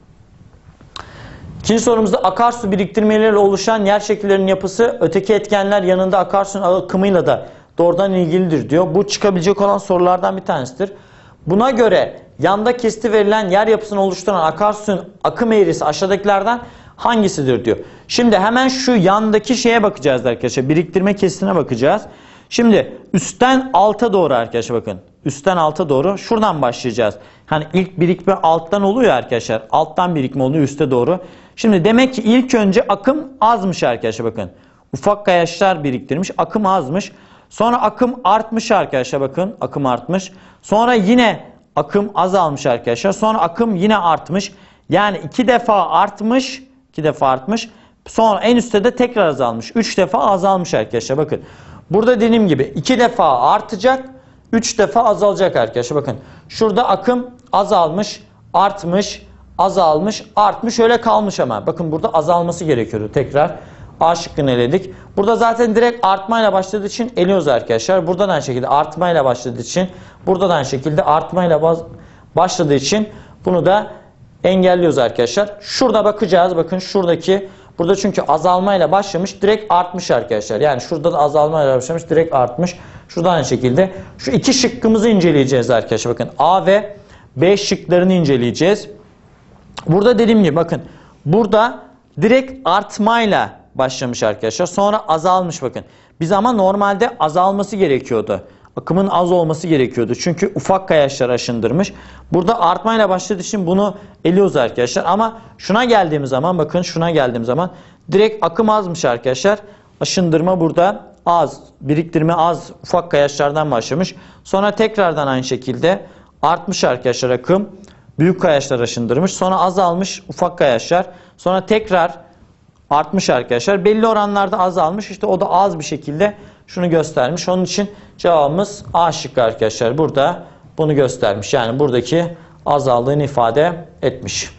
A: İkinci sorumuzda akarsu biriktirmeleriyle oluşan yer şekillerinin yapısı öteki etkenler yanında akarsuyun akımıyla da doğrudan ilgilidir diyor. Bu çıkabilecek olan sorulardan bir tanesidir. Buna göre yanda kesti verilen yer yapısını oluşturan akarsuyun akım eğrisi aşağıdakilerden hangisidir diyor. Şimdi hemen şu yandaki şeye bakacağız arkadaşlar. Biriktirme kesitine bakacağız. Şimdi üstten alta doğru arkadaşlar bakın. Üstten alta doğru şuradan başlayacağız. Hani ilk birikme alttan oluyor arkadaşlar. Alttan birikme oluyor üste doğru. Şimdi demek ki ilk önce akım azmış arkadaşlar bakın. Ufak kayaçlar biriktirmiş. Akım azmış. Sonra akım artmış arkadaşlar bakın. Akım artmış. Sonra yine akım azalmış arkadaşlar. Sonra akım yine artmış. Yani 2 defa artmış. 2 defa artmış. Sonra en üstte de tekrar azalmış. 3 defa azalmış arkadaşlar bakın. Burada dediğim gibi 2 defa artacak. 3 defa azalacak arkadaşlar. Bakın şurada akım azalmış, artmış, azalmış, artmış, öyle kalmış ama. Bakın burada azalması gerekiyordu tekrar. A şıkkını eledik. Burada zaten direkt artmayla başladığı için eliyoruz arkadaşlar. Burada da aynı şekilde artmayla başladığı için, burada da aynı şekilde artmayla başladığı için bunu da engelliyoruz arkadaşlar. Şurada bakacağız. Bakın şuradaki, burada çünkü azalmayla başlamış, direkt artmış arkadaşlar. Yani şurada da azalmayla başlamış, direkt artmış. Şurada aynı şekilde. Şu iki şıkkımızı inceleyeceğiz arkadaşlar. Bakın A ve B şıklarını inceleyeceğiz. Burada dediğim gibi bakın. Burada direkt artmayla başlamış arkadaşlar. Sonra azalmış bakın. Biz ama normalde azalması gerekiyordu. Akımın az olması gerekiyordu. Çünkü ufak kayaçlar aşındırmış. Burada artmayla başladığı için bunu eliyoruz arkadaşlar. Ama şuna geldiğimiz zaman, bakın şuna geldiğim zaman direkt akım azmış arkadaşlar. Aşındırma burada az. Biriktirme az. Ufak kayaçlardan başlamış. Sonra tekrardan aynı şekilde artmış arkadaşlar akım. Büyük kayaçlar aşındırmış. Sonra azalmış ufak kayaçlar. Sonra tekrar artmış arkadaşlar. Belli oranlarda azalmış. İşte o da az bir şekilde şunu göstermiş. Onun için cevabımız A şıkkı arkadaşlar. Burada bunu göstermiş. Yani buradaki azaldığını ifade etmiş.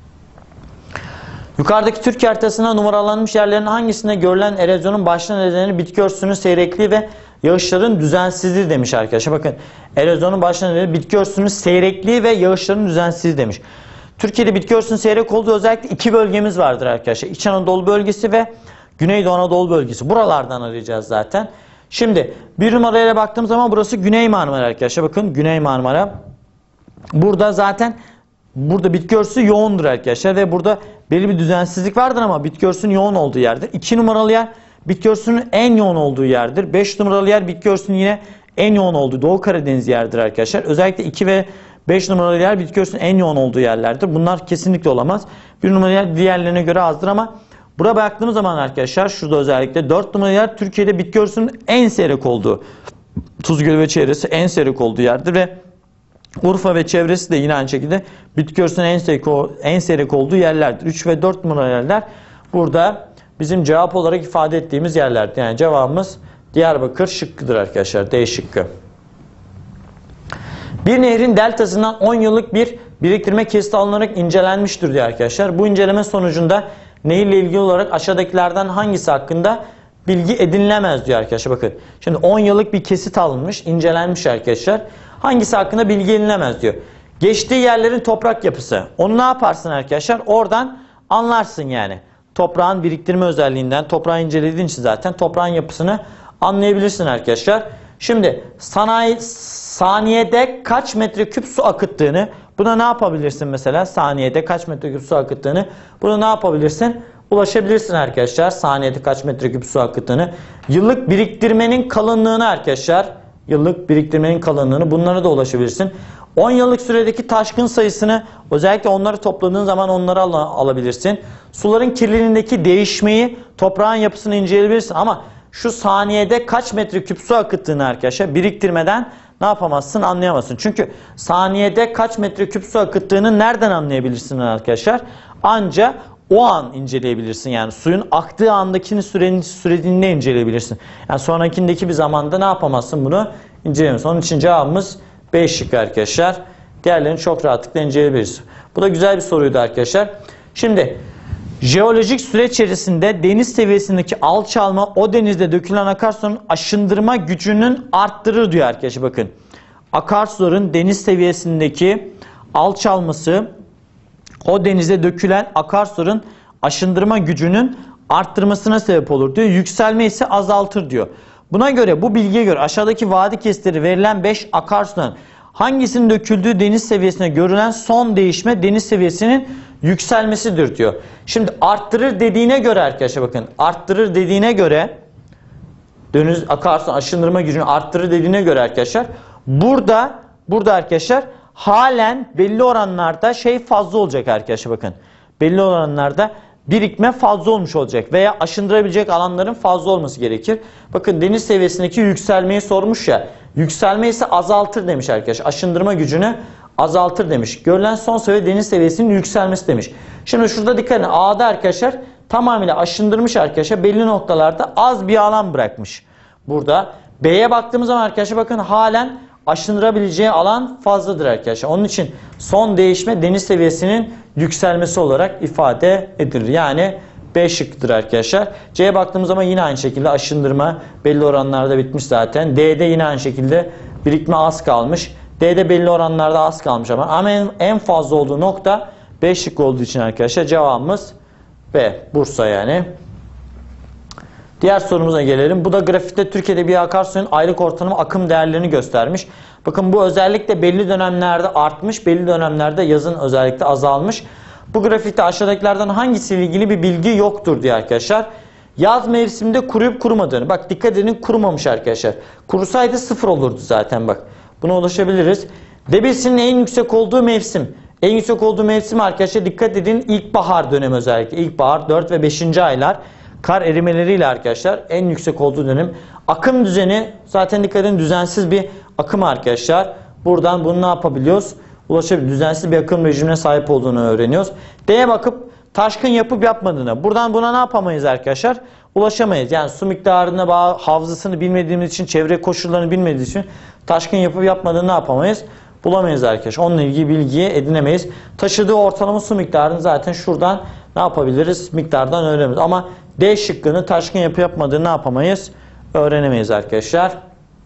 A: Yukarıdaki Türkiye haritasına numaralanmış yerlerin hangisinde görülen erozyonun başlı nedeni bitki örtüsünün seyrekliği ve yağışların düzensizliği demiş arkadaşlar. Bakın erozyonun başlı nedeni bitki örtüsünün seyrekliği ve yağışların düzensizliği demiş. Türkiye'de bitki örtüsünün seyrek olduğu özellikle iki bölgemiz vardır arkadaşlar. İç Anadolu bölgesi ve Güneydoğu Anadolu bölgesi. Buralardan arayacağız zaten. Şimdi bir numaraya baktığım zaman burası Güney Marmara arkadaşlar. Bakın Güney Marmara. Burada zaten bitki örtüsü yoğundur arkadaşlar ve burada belli bir düzensizlik vardır ama bitki örtüsünün yoğun olduğu yerdir. 2 numaralı yer bitki örtüsünün en yoğun olduğu yerdir. 5 numaralı yer bitki örtüsünün yine en yoğun olduğu Doğu Karadeniz yerdir arkadaşlar. Özellikle 2 ve 5 numaralı yer bitki örtüsünün en yoğun olduğu yerlerdir. Bunlar kesinlikle olamaz. 1 numaralı yer diğerlerine göre azdır ama buraya baktığımız zaman arkadaşlar şurada özellikle 4 numaralı yer Türkiye'de bitki örtüsünün en seyrek olduğu, Tuzgölü ve çevresi en seyrek olduğu yerdir ve Urfa ve çevresi de yine aynı şekilde bitki örtüsünün en seyrek olduğu yerlerdir. 3 ve 4 numaralı yerler burada bizim cevap olarak ifade ettiğimiz yerlerdir. Yani cevabımız Diyarbakır şıkkıdır arkadaşlar. D şıkkı. Bir nehrin deltasından 10 yıllık bir biriktirme kesiti alınarak incelenmiştir diyor arkadaşlar. Bu inceleme sonucunda nehirle ilgili olarak aşağıdakilerden hangisi hakkında bilgi edinilemez diyor arkadaşlar. Bakın şimdi 10 yıllık bir kesit alınmış, incelenmiş arkadaşlar. Hangisi hakkında bilgi edinilemez diyor. Geçtiği yerlerin toprak yapısı. Onu ne yaparsın arkadaşlar? Oradan anlarsın yani. Toprağın biriktirme özelliğinden, toprağı incelediğin için zaten toprağın yapısını anlayabilirsin arkadaşlar. Şimdi saniyede kaç metreküp su akıttığını, buna ne yapabilirsin mesela? Saniyede kaç metreküp su akıttığını, bunu ne yapabilirsin? Ulaşabilirsin arkadaşlar. Saniyede kaç metreküp su akıttığını. Yıllık biriktirmenin kalınlığını arkadaşlar. Yıllık biriktirmenin kalınlığını, bunlara da ulaşabilirsin. 10 yıllık süredeki taşkın sayısını, özellikle onları topladığın zaman onları alabilirsin. Suların kirliliğindeki değişmeyi, toprağın yapısını inceleyebilirsin ama şu saniyede kaç metreküp su akıttığını arkadaşlar biriktirmeden ne yapamazsın, anlayamazsın. Çünkü saniyede kaç metreküp su akıttığını nereden anlayabilirsin arkadaşlar? Anca o an inceleyebilirsin. Yani suyun aktığı andakini sürediğinde inceleyebilirsin. Yani sonrakindeki bir zamanda ne yapamazsın, bunu inceleyemezsin. Onun için cevabımız B şıkkı arkadaşlar. Diğerlerini çok rahatlıkla inceleyebiliriz. Bu da güzel bir soruydu arkadaşlar. Şimdi jeolojik süreç içerisinde deniz seviyesindeki alçalma o denizde dökülen akarsuyun aşındırma gücünün arttırır diyor arkadaşlar, bakın. Akarsuların deniz seviyesindeki alçalması o denize dökülen akarsuların aşındırma gücünün arttırmasına sebep olur diyor. Yükselme ise azaltır diyor. Buna göre, bu bilgiye göre aşağıdaki vadi kesitleri verilen 5 akarsudan hangisinin döküldüğü deniz seviyesine görülen son değişme deniz seviyesinin yükselmesidir diyor. Şimdi arttırır dediğine göre arkadaşlar, bakın, arttırır dediğine göre deniz akarsu aşındırma gücünü arttırır dediğine göre arkadaşlar burada arkadaşlar halen belli oranlarda fazla olacak arkadaşlar, bakın. Belli oranlarda birikme fazla olmuş olacak veya aşındırabilecek alanların fazla olması gerekir. Bakın deniz seviyesindeki yükselmeyi sormuş ya. Yükselme ise azaltır demiş arkadaşlar. Aşındırma gücünü azaltır demiş. Görülen son seviye deniz seviyesinin yükselmesi demiş. Şimdi şurada dikkat edin. A'da arkadaşlar tamamıyla aşındırmış arkadaşlar. Belli noktalarda az bir alan bırakmış. Burada B'ye baktığımız zaman arkadaşlar bakın halen aşındırabileceği alan fazladır arkadaşlar. Onun için son değişme deniz seviyesinin yükselmesi olarak ifade edilir. Yani B şıkkıdır arkadaşlar. C'ye baktığımız zaman yine aynı şekilde aşındırma belli oranlarda bitmiş zaten. D'de yine aynı şekilde birikme az kalmış. D'de belli oranlarda az kalmış ama en fazla olduğu nokta B şıkkı olduğu için arkadaşlar cevabımız B. Bursa yani. Diğer sorumuza gelelim. Bu da grafikte Türkiye'de bir akarsuyun aylık ortalama akım değerlerini göstermiş. Bakın bu özellikle belli dönemlerde artmış, belli dönemlerde yazın özellikle azalmış. Bu grafikte aşağıdakilerden hangisiyle ilgili bir bilgi yoktur diye arkadaşlar. Yaz mevsiminde kuruyup kurumadığını. Bak dikkat edin, kurumamış arkadaşlar. Kurusaydı 0 olurdu zaten bak. Buna ulaşabiliriz. Debisinin en yüksek olduğu mevsim. En yüksek olduğu mevsim arkadaşlar dikkat edin ilkbahar dönemi özellikle. İlkbahar 4 ve 5. aylar. Kar erimeleriyle arkadaşlar en yüksek olduğu dönem. Akım düzeni zaten dikkat edin düzensiz bir akım arkadaşlar. Buradan bunu ne yapabiliyoruz? Ulaşabiliyoruz. Düzensiz bir akım rejimine sahip olduğunu öğreniyoruz. D'ye bakıp taşkın yapıp yapmadığını. Buradan buna ne yapamayız arkadaşlar? Ulaşamayız. Yani su miktarına bağlı havzasını bilmediğimiz için, çevre koşullarını bilmediğimiz için taşkın yapıp yapmadığını ne yapamayız? Bulamayız arkadaşlar. Onunla ilgili bilgiyi edinemeyiz. Taşıdığı ortalama su miktarını zaten şuradan ne yapabiliriz? Miktardan öğrenemeyiz. Ama D şıkkını taşkın yapı yapmadığını ne yapamayız? Öğrenemeyiz arkadaşlar.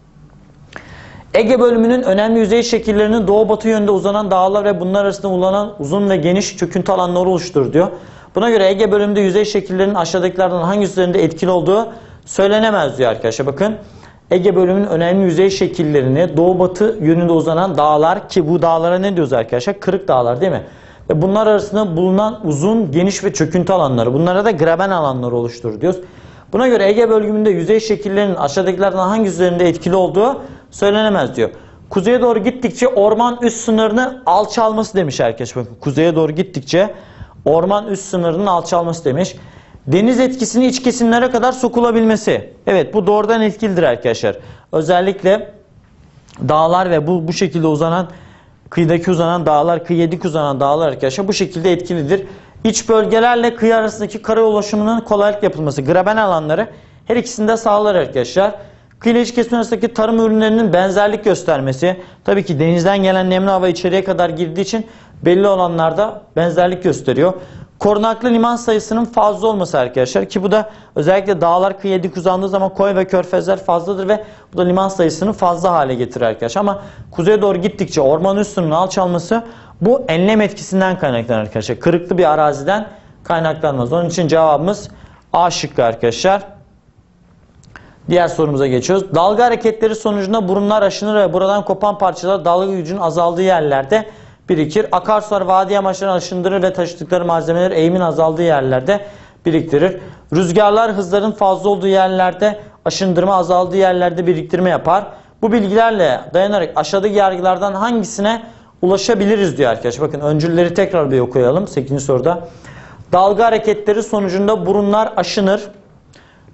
A: Ege bölümünün önemli yüzey şekillerinin doğu batı yönde uzanan dağlar ve bunlar arasında bulunan uzun ve geniş çöküntü alanları oluşturur diyor. Buna göre Ege bölümünde yüzey şekillerinin aşağıdakilerden hangisi üzerinde etkili olduğu söylenemez diyor arkadaşlar. Bakın Ege bölümünün önemli yüzey şekillerini doğu batı yönünde uzanan dağlar, ki bu dağlara ne diyoruz arkadaşlar? Kırık dağlar değil mi? Ve bunlar arasında bulunan uzun, geniş ve çöküntü alanları. Bunlara da graben alanları oluşturur diyoruz. Buna göre Ege bölümünde yüzey şekillerinin aşağıdakilerden hangisi üzerinde etkili olduğu söylenemez diyor. Kuzeye doğru gittikçe orman üst sınırının alçalması demiş arkadaşlar. Bakın kuzeye doğru gittikçe orman üst sınırının alçalması demiş. Deniz etkisini iç kesimlere kadar sokulabilmesi. Evet, bu doğrudan etkilidir arkadaşlar. Özellikle dağlar ve bu şekilde uzanan kıyıdaki uzanan dağlar, kıyıya dik uzanan dağlar arkadaşlar bu şekilde etkilidir. İç bölgelerle kıyı arasındaki kara ulaşımının kolaylıkla yapılması. Graben alanları her ikisini de sağlar arkadaşlar. Kıyı ile iç kesim arasındaki tarım ürünlerinin benzerlik göstermesi. Tabii ki denizden gelen nemli hava içeriye kadar girdiği için belli olanlarda benzerlik gösteriyor. Korunaklı liman sayısının fazla olması arkadaşlar, ki bu da özellikle dağlar kıyıya dik uzandığı zaman koy ve körfezler fazladır ve bu da liman sayısını fazla hale getirir arkadaşlar. Ama kuzeye doğru gittikçe orman üstünün alçalması bu enlem etkisinden kaynaklanır arkadaşlar. Kırıklı bir araziden kaynaklanmaz. Onun için cevabımız A şıkkı arkadaşlar. Diğer sorumuza geçiyoruz. Dalga hareketleri sonucunda burunlar aşınır ve buradan kopan parçalar dalga gücünün azaldığı yerlerde birikir. Akarsular vadi yamaçlarını aşındırır ve taşıdıkları malzemeler eğimin azaldığı yerlerde biriktirir. Rüzgarlar hızların fazla olduğu yerlerde aşındırma, azaldığı yerlerde biriktirme yapar. Bu bilgilerle dayanarak aşağıdaki yargılardan hangisine ulaşabiliriz diyor arkadaşlar. Bakın öncülleri tekrar bir okuyalım 8. soruda. Dalga hareketleri sonucunda burunlar aşınır.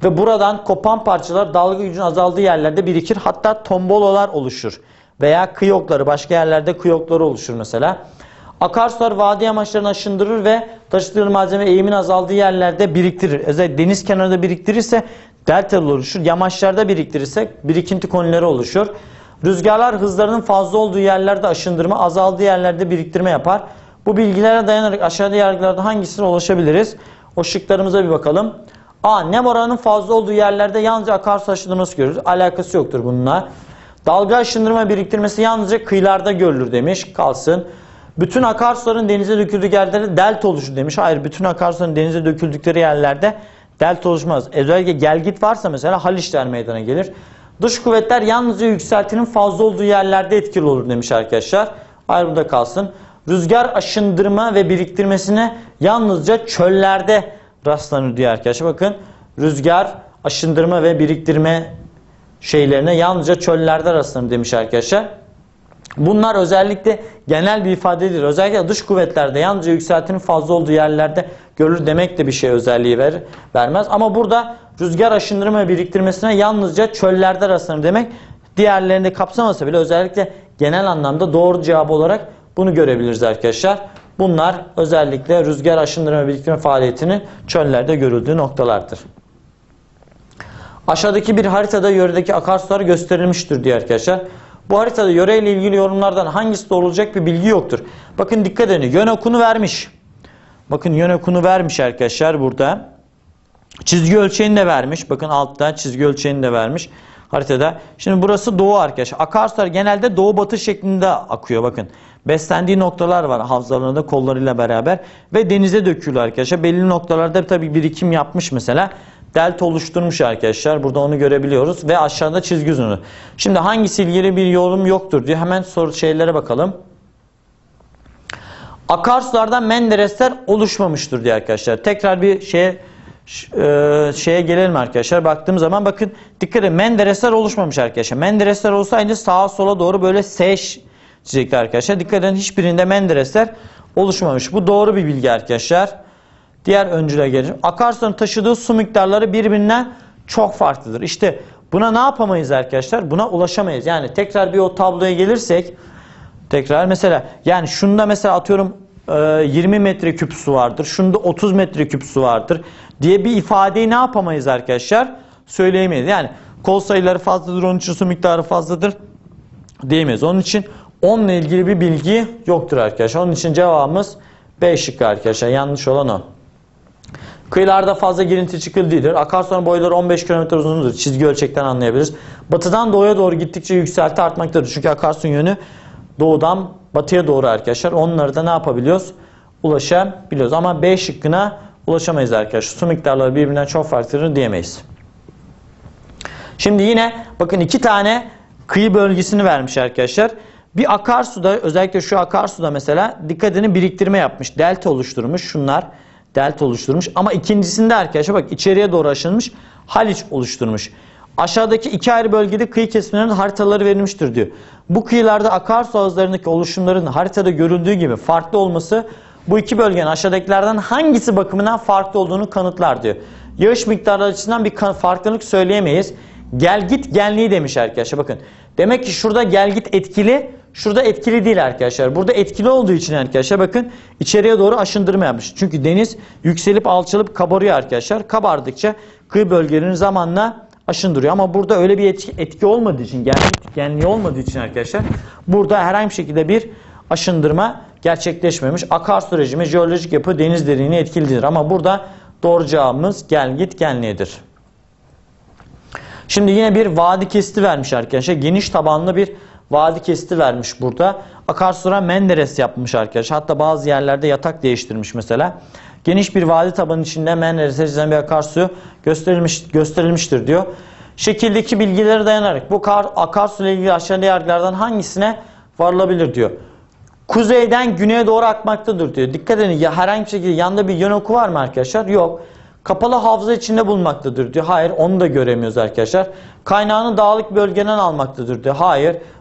A: ve buradan kopan parçalar dalga gücünün azaldığı yerlerde birikir. Hatta tombolalar oluşur. Veya kıyokları, başka yerlerde kıyokları oluşur mesela. Akarsular vadi yamaçlarını aşındırır ve taşıdığı malzeme eğimin azaldığı yerlerde biriktirir. Özellikle deniz kenarında biriktirirse deltalar oluşur. Yamaçlarda biriktirirse birikinti konileri oluşur. Rüzgarlar hızlarının fazla olduğu yerlerde aşındırma, azaldığı yerlerde biriktirme yapar. Bu bilgilere dayanarak aşağıdaki yargılarda hangisine ulaşabiliriz? O şıklarımıza bir bakalım. A. Nem oranının fazla olduğu yerlerde yalnızca akarsu aşındırması görülür. Alakası yoktur bununla. Dalga aşındırma biriktirmesi yalnızca kıyılarda görülür demiş. Kalsın. Bütün akarsuların denize döküldüğü yerlerde delta oluşur demiş. Hayır, bütün akarsuların denize döküldükleri yerlerde delta oluşmaz. Özellikle gelgit varsa mesela Haliçler meydana gelir. Dış kuvvetler yalnızca yükseltinin fazla olduğu yerlerde etkili olur demiş arkadaşlar. Hayır, bu da kalsın. Rüzgar aşındırma ve biriktirmesine yalnızca çöllerde rastlanır diyor arkadaşlar. Bakın, rüzgar aşındırma ve biriktirme şeylerine yalnızca çöllerde rastlanır demiş arkadaşlar. Bunlar özellikle genel bir ifadedir. Özellikle dış kuvvetlerde yalnızca yükseltinin fazla olduğu yerlerde görülür demek de bir şey özelliği vermez. Ama burada rüzgar aşındırma ve biriktirmesine yalnızca çöllerde rastlanır demek. Diğerlerini de kapsamasa bile özellikle genel anlamda doğru cevap olarak bunu görebiliriz arkadaşlar. Bunlar özellikle rüzgar aşındırma ve biriktirme faaliyetinin çöllerde görüldüğü noktalardır. Aşağıdaki bir haritada yöredeki akarsular gösterilmiştir diyor arkadaşlar. Bu haritada yöreyle ilgili yorumlardan hangisi doğru olacak bir bilgi yoktur. Bakın dikkat edin. Yön okunu vermiş. Bakın yön okunu vermiş arkadaşlar burada. Çizgi ölçeğini de vermiş. Bakın altta çizgi ölçeğini de vermiş haritada. Şimdi burası doğu arkadaşlar. Akarsular genelde doğu batı şeklinde akıyor bakın. Beslendiği noktalar var havzalarında kollarıyla beraber. Ve denize dökülüyor arkadaşlar. Belli noktalarda tabii birikim yapmış mesela. Delta oluşturmuş arkadaşlar. Burada onu görebiliyoruz. Ve aşağıda çizgi uzunluğu. Şimdi hangisi ilgili bir yorum yoktur diye hemen şeylere bakalım. Akarsulardan Menderesler oluşmamıştır diye arkadaşlar. Tekrar bir şeye gelelim arkadaşlar. Baktığım zaman bakın dikkat edin. Menderesler oluşmamış arkadaşlar. Menderesler olsaydı sağa sola doğru böyle S çizecekti arkadaşlar. Dikkat edin, hiçbirinde Menderesler oluşmamış. Bu doğru bir bilgi arkadaşlar. Diğer öncüle gelelim. Akarsuların taşıdığı su miktarları birbirinden çok farklıdır. İşte buna ne yapamayız arkadaşlar? Buna ulaşamayız. Yani tekrar bir o tabloya gelirsek tekrar mesela yani şunda mesela atıyorum 20 metreküp su vardır. Şunda 30 metreküp su vardır diye bir ifadeyi ne yapamayız arkadaşlar? Söyleyemeyiz. Yani kol sayıları fazladır, onun için su miktarı fazladır diyemeyiz. Onun için onunla ilgili bir bilgi yoktur arkadaşlar. Onun için cevabımız B şıkkı arkadaşlar. Yanlış olan o. Kıyılarda fazla girinti çıkıl değildir. Akarsuların boyları 15 km uzunluğudur. Çizgi ölçekten anlayabiliriz. Batıdan doğuya doğru gittikçe yükselti artmaktadır. Çünkü akarsunun yönü doğudan batıya doğru arkadaşlar. Onları da ne yapabiliyoruz? Ulaşabiliyoruz. Ama B şıkkına ulaşamayız arkadaşlar. Su miktarları birbirinden çok farklıdır diyemeyiz. Şimdi yine bakın iki tane kıyı bölgesini vermiş arkadaşlar. Bir akarsuda, özellikle şu akarsuda mesela dikkat edin, biriktirme yapmış. Delta oluşturmuş. Şunlar delta oluşturmuş. Ama ikincisinde arkadaşlar bak içeriye doğru aşınmış. Haliç oluşturmuş. Aşağıdaki iki ayrı bölgede kıyı kesimlerinin haritaları verilmiştir diyor. Bu kıyılarda akarsu havuzlarındaki oluşumların haritada görüldüğü gibi farklı olması bu iki bölgenin aşağıdakilerden hangisi bakımından farklı olduğunu kanıtlar diyor. Yağış miktarları açısından bir farklılık söyleyemeyiz. Gelgit genliği demiş arkadaşlar bakın. Demek ki şurada gelgit etkili, şurada etkili değil arkadaşlar. Burada etkili olduğu için arkadaşlar bakın içeriye doğru aşındırma yapmış. Çünkü deniz yükselip alçalıp kabarıyor arkadaşlar. Kabardıkça kıyı bölgelerini zamanla aşındırıyor. Ama burada öyle bir etki olmadığı için, gelgit genliği olmadığı için arkadaşlar burada herhangi bir şekilde bir aşındırma gerçekleşmemiş. Akarsu rejimi, jeolojik yapı, deniz derinliği etkilidir. Ama burada doğru cevabımız gelgit genliğidir. Şimdi yine bir vadi kesiti vermiş arkadaşlar. Geniş tabanlı bir vadi kesiti vermiş burada. Akarsulara Menderes yapmış arkadaşlar. Hatta bazı yerlerde yatak değiştirmiş mesela. Geniş bir vadi tabanı içinde Menderes'e çizen bir akarsu gösterilmiştir diyor. Şekildeki bilgilere dayanarak bu akarsu ile ilgili aşağıdaki yargılardan hangisine varılabilir diyor. Kuzeyden güneye doğru akmaktadır diyor. Dikkat edin, ya herhangi bir şekilde yanında bir yön oku var mı arkadaşlar? Yok. Kapalı havza içinde bulunmaktadır diyor. Hayır, onu da göremiyoruz arkadaşlar. Kaynağını dağlık bölgeden almaktadır diyor. Hayır,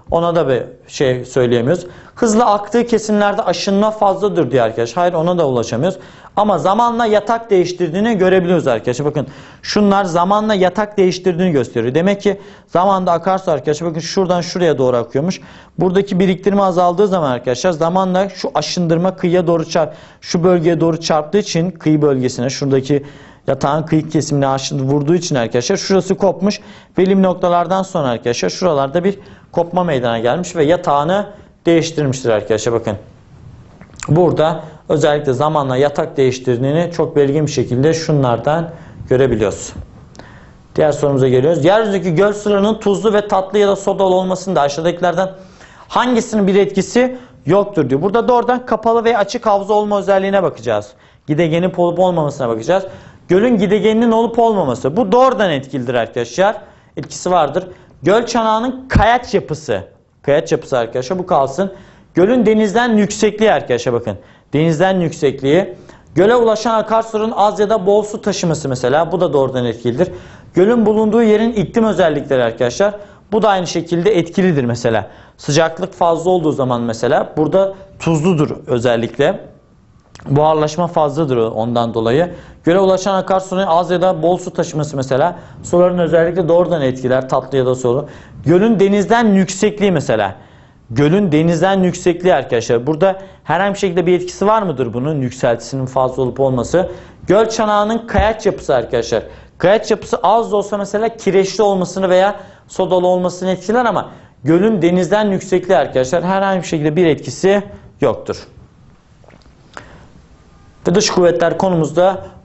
A: Ona da bir şey söyleyemiyoruz. Hızla aktığı kesimlerde aşınma fazladır diyor arkadaşlar. Hayır, ona da ulaşamıyoruz. Ama zamanla yatak değiştirdiğini görebiliyoruz arkadaşlar. Bakın şunlar zamanla yatak değiştirdiğini gösteriyor. Demek ki zamanda akarsu arkadaşlar bakın şuradan şuraya doğru akıyormuş. Buradaki biriktirme azaldığı zaman arkadaşlar zamanla şu aşındırma kıyıya doğru şu bölgeye doğru çarptığı için kıyı bölgesine şuradaki yatağın kıyı kesimine vurduğu için arkadaşlar şurası kopmuş. Belli noktalardan sonra arkadaşlar şuralarda bir kopma meydana gelmiş ve yatağını değiştirmiştir arkadaşlar bakın. Burada özellikle zamanla yatak değiştirdiğini çok belirgin bir şekilde şunlardan görebiliyoruz. Diğer sorumuza geliyoruz. Yeryüzündeki göl sularının tuzlu ve tatlı ya da sodalı olmasında aşağıdakilerden hangisinin bir etkisi yoktur diyor. Burada doğrudan kapalı ve açık havza olma özelliğine bakacağız. Gidegenin olup olmamasına bakacağız. Gölün gidegeninin olup olmaması. Bu doğrudan etkilidir arkadaşlar. Etkisi vardır. Göl çanağının kayaç yapısı. Kayaç yapısı arkadaşlar bu kalsın. Gölün denizden yüksekliği arkadaşlar bakın. Denizden yüksekliği. Göle ulaşan akarsuların az ya da bol su taşıması mesela. Bu da doğrudan etkilidir. Gölün bulunduğu yerin iklim özellikleri arkadaşlar. Bu da aynı şekilde etkilidir mesela. Sıcaklık fazla olduğu zaman mesela burada tuzludur özellikle. Buharlaşma fazladır ondan dolayı. Göle ulaşan akarsunun az ya da bol su taşıması mesela. Suların özellikle doğrudan etkiler tatlı ya da sulu. Gölün denizden yüksekliği mesela. Gölün denizden yüksekliği arkadaşlar. Burada herhangi bir şekilde bir etkisi var mıdır bunun? Yükseltisinin fazla olup olması. Göl çanağının kayaç yapısı arkadaşlar. Kayaç yapısı az da olsa mesela kireçli olmasını veya sodalı olmasını etkiler ama gölün denizden yüksekliği arkadaşlar herhangi bir şekilde bir etkisi yoktur. Ve dış kuvvetler konumuzda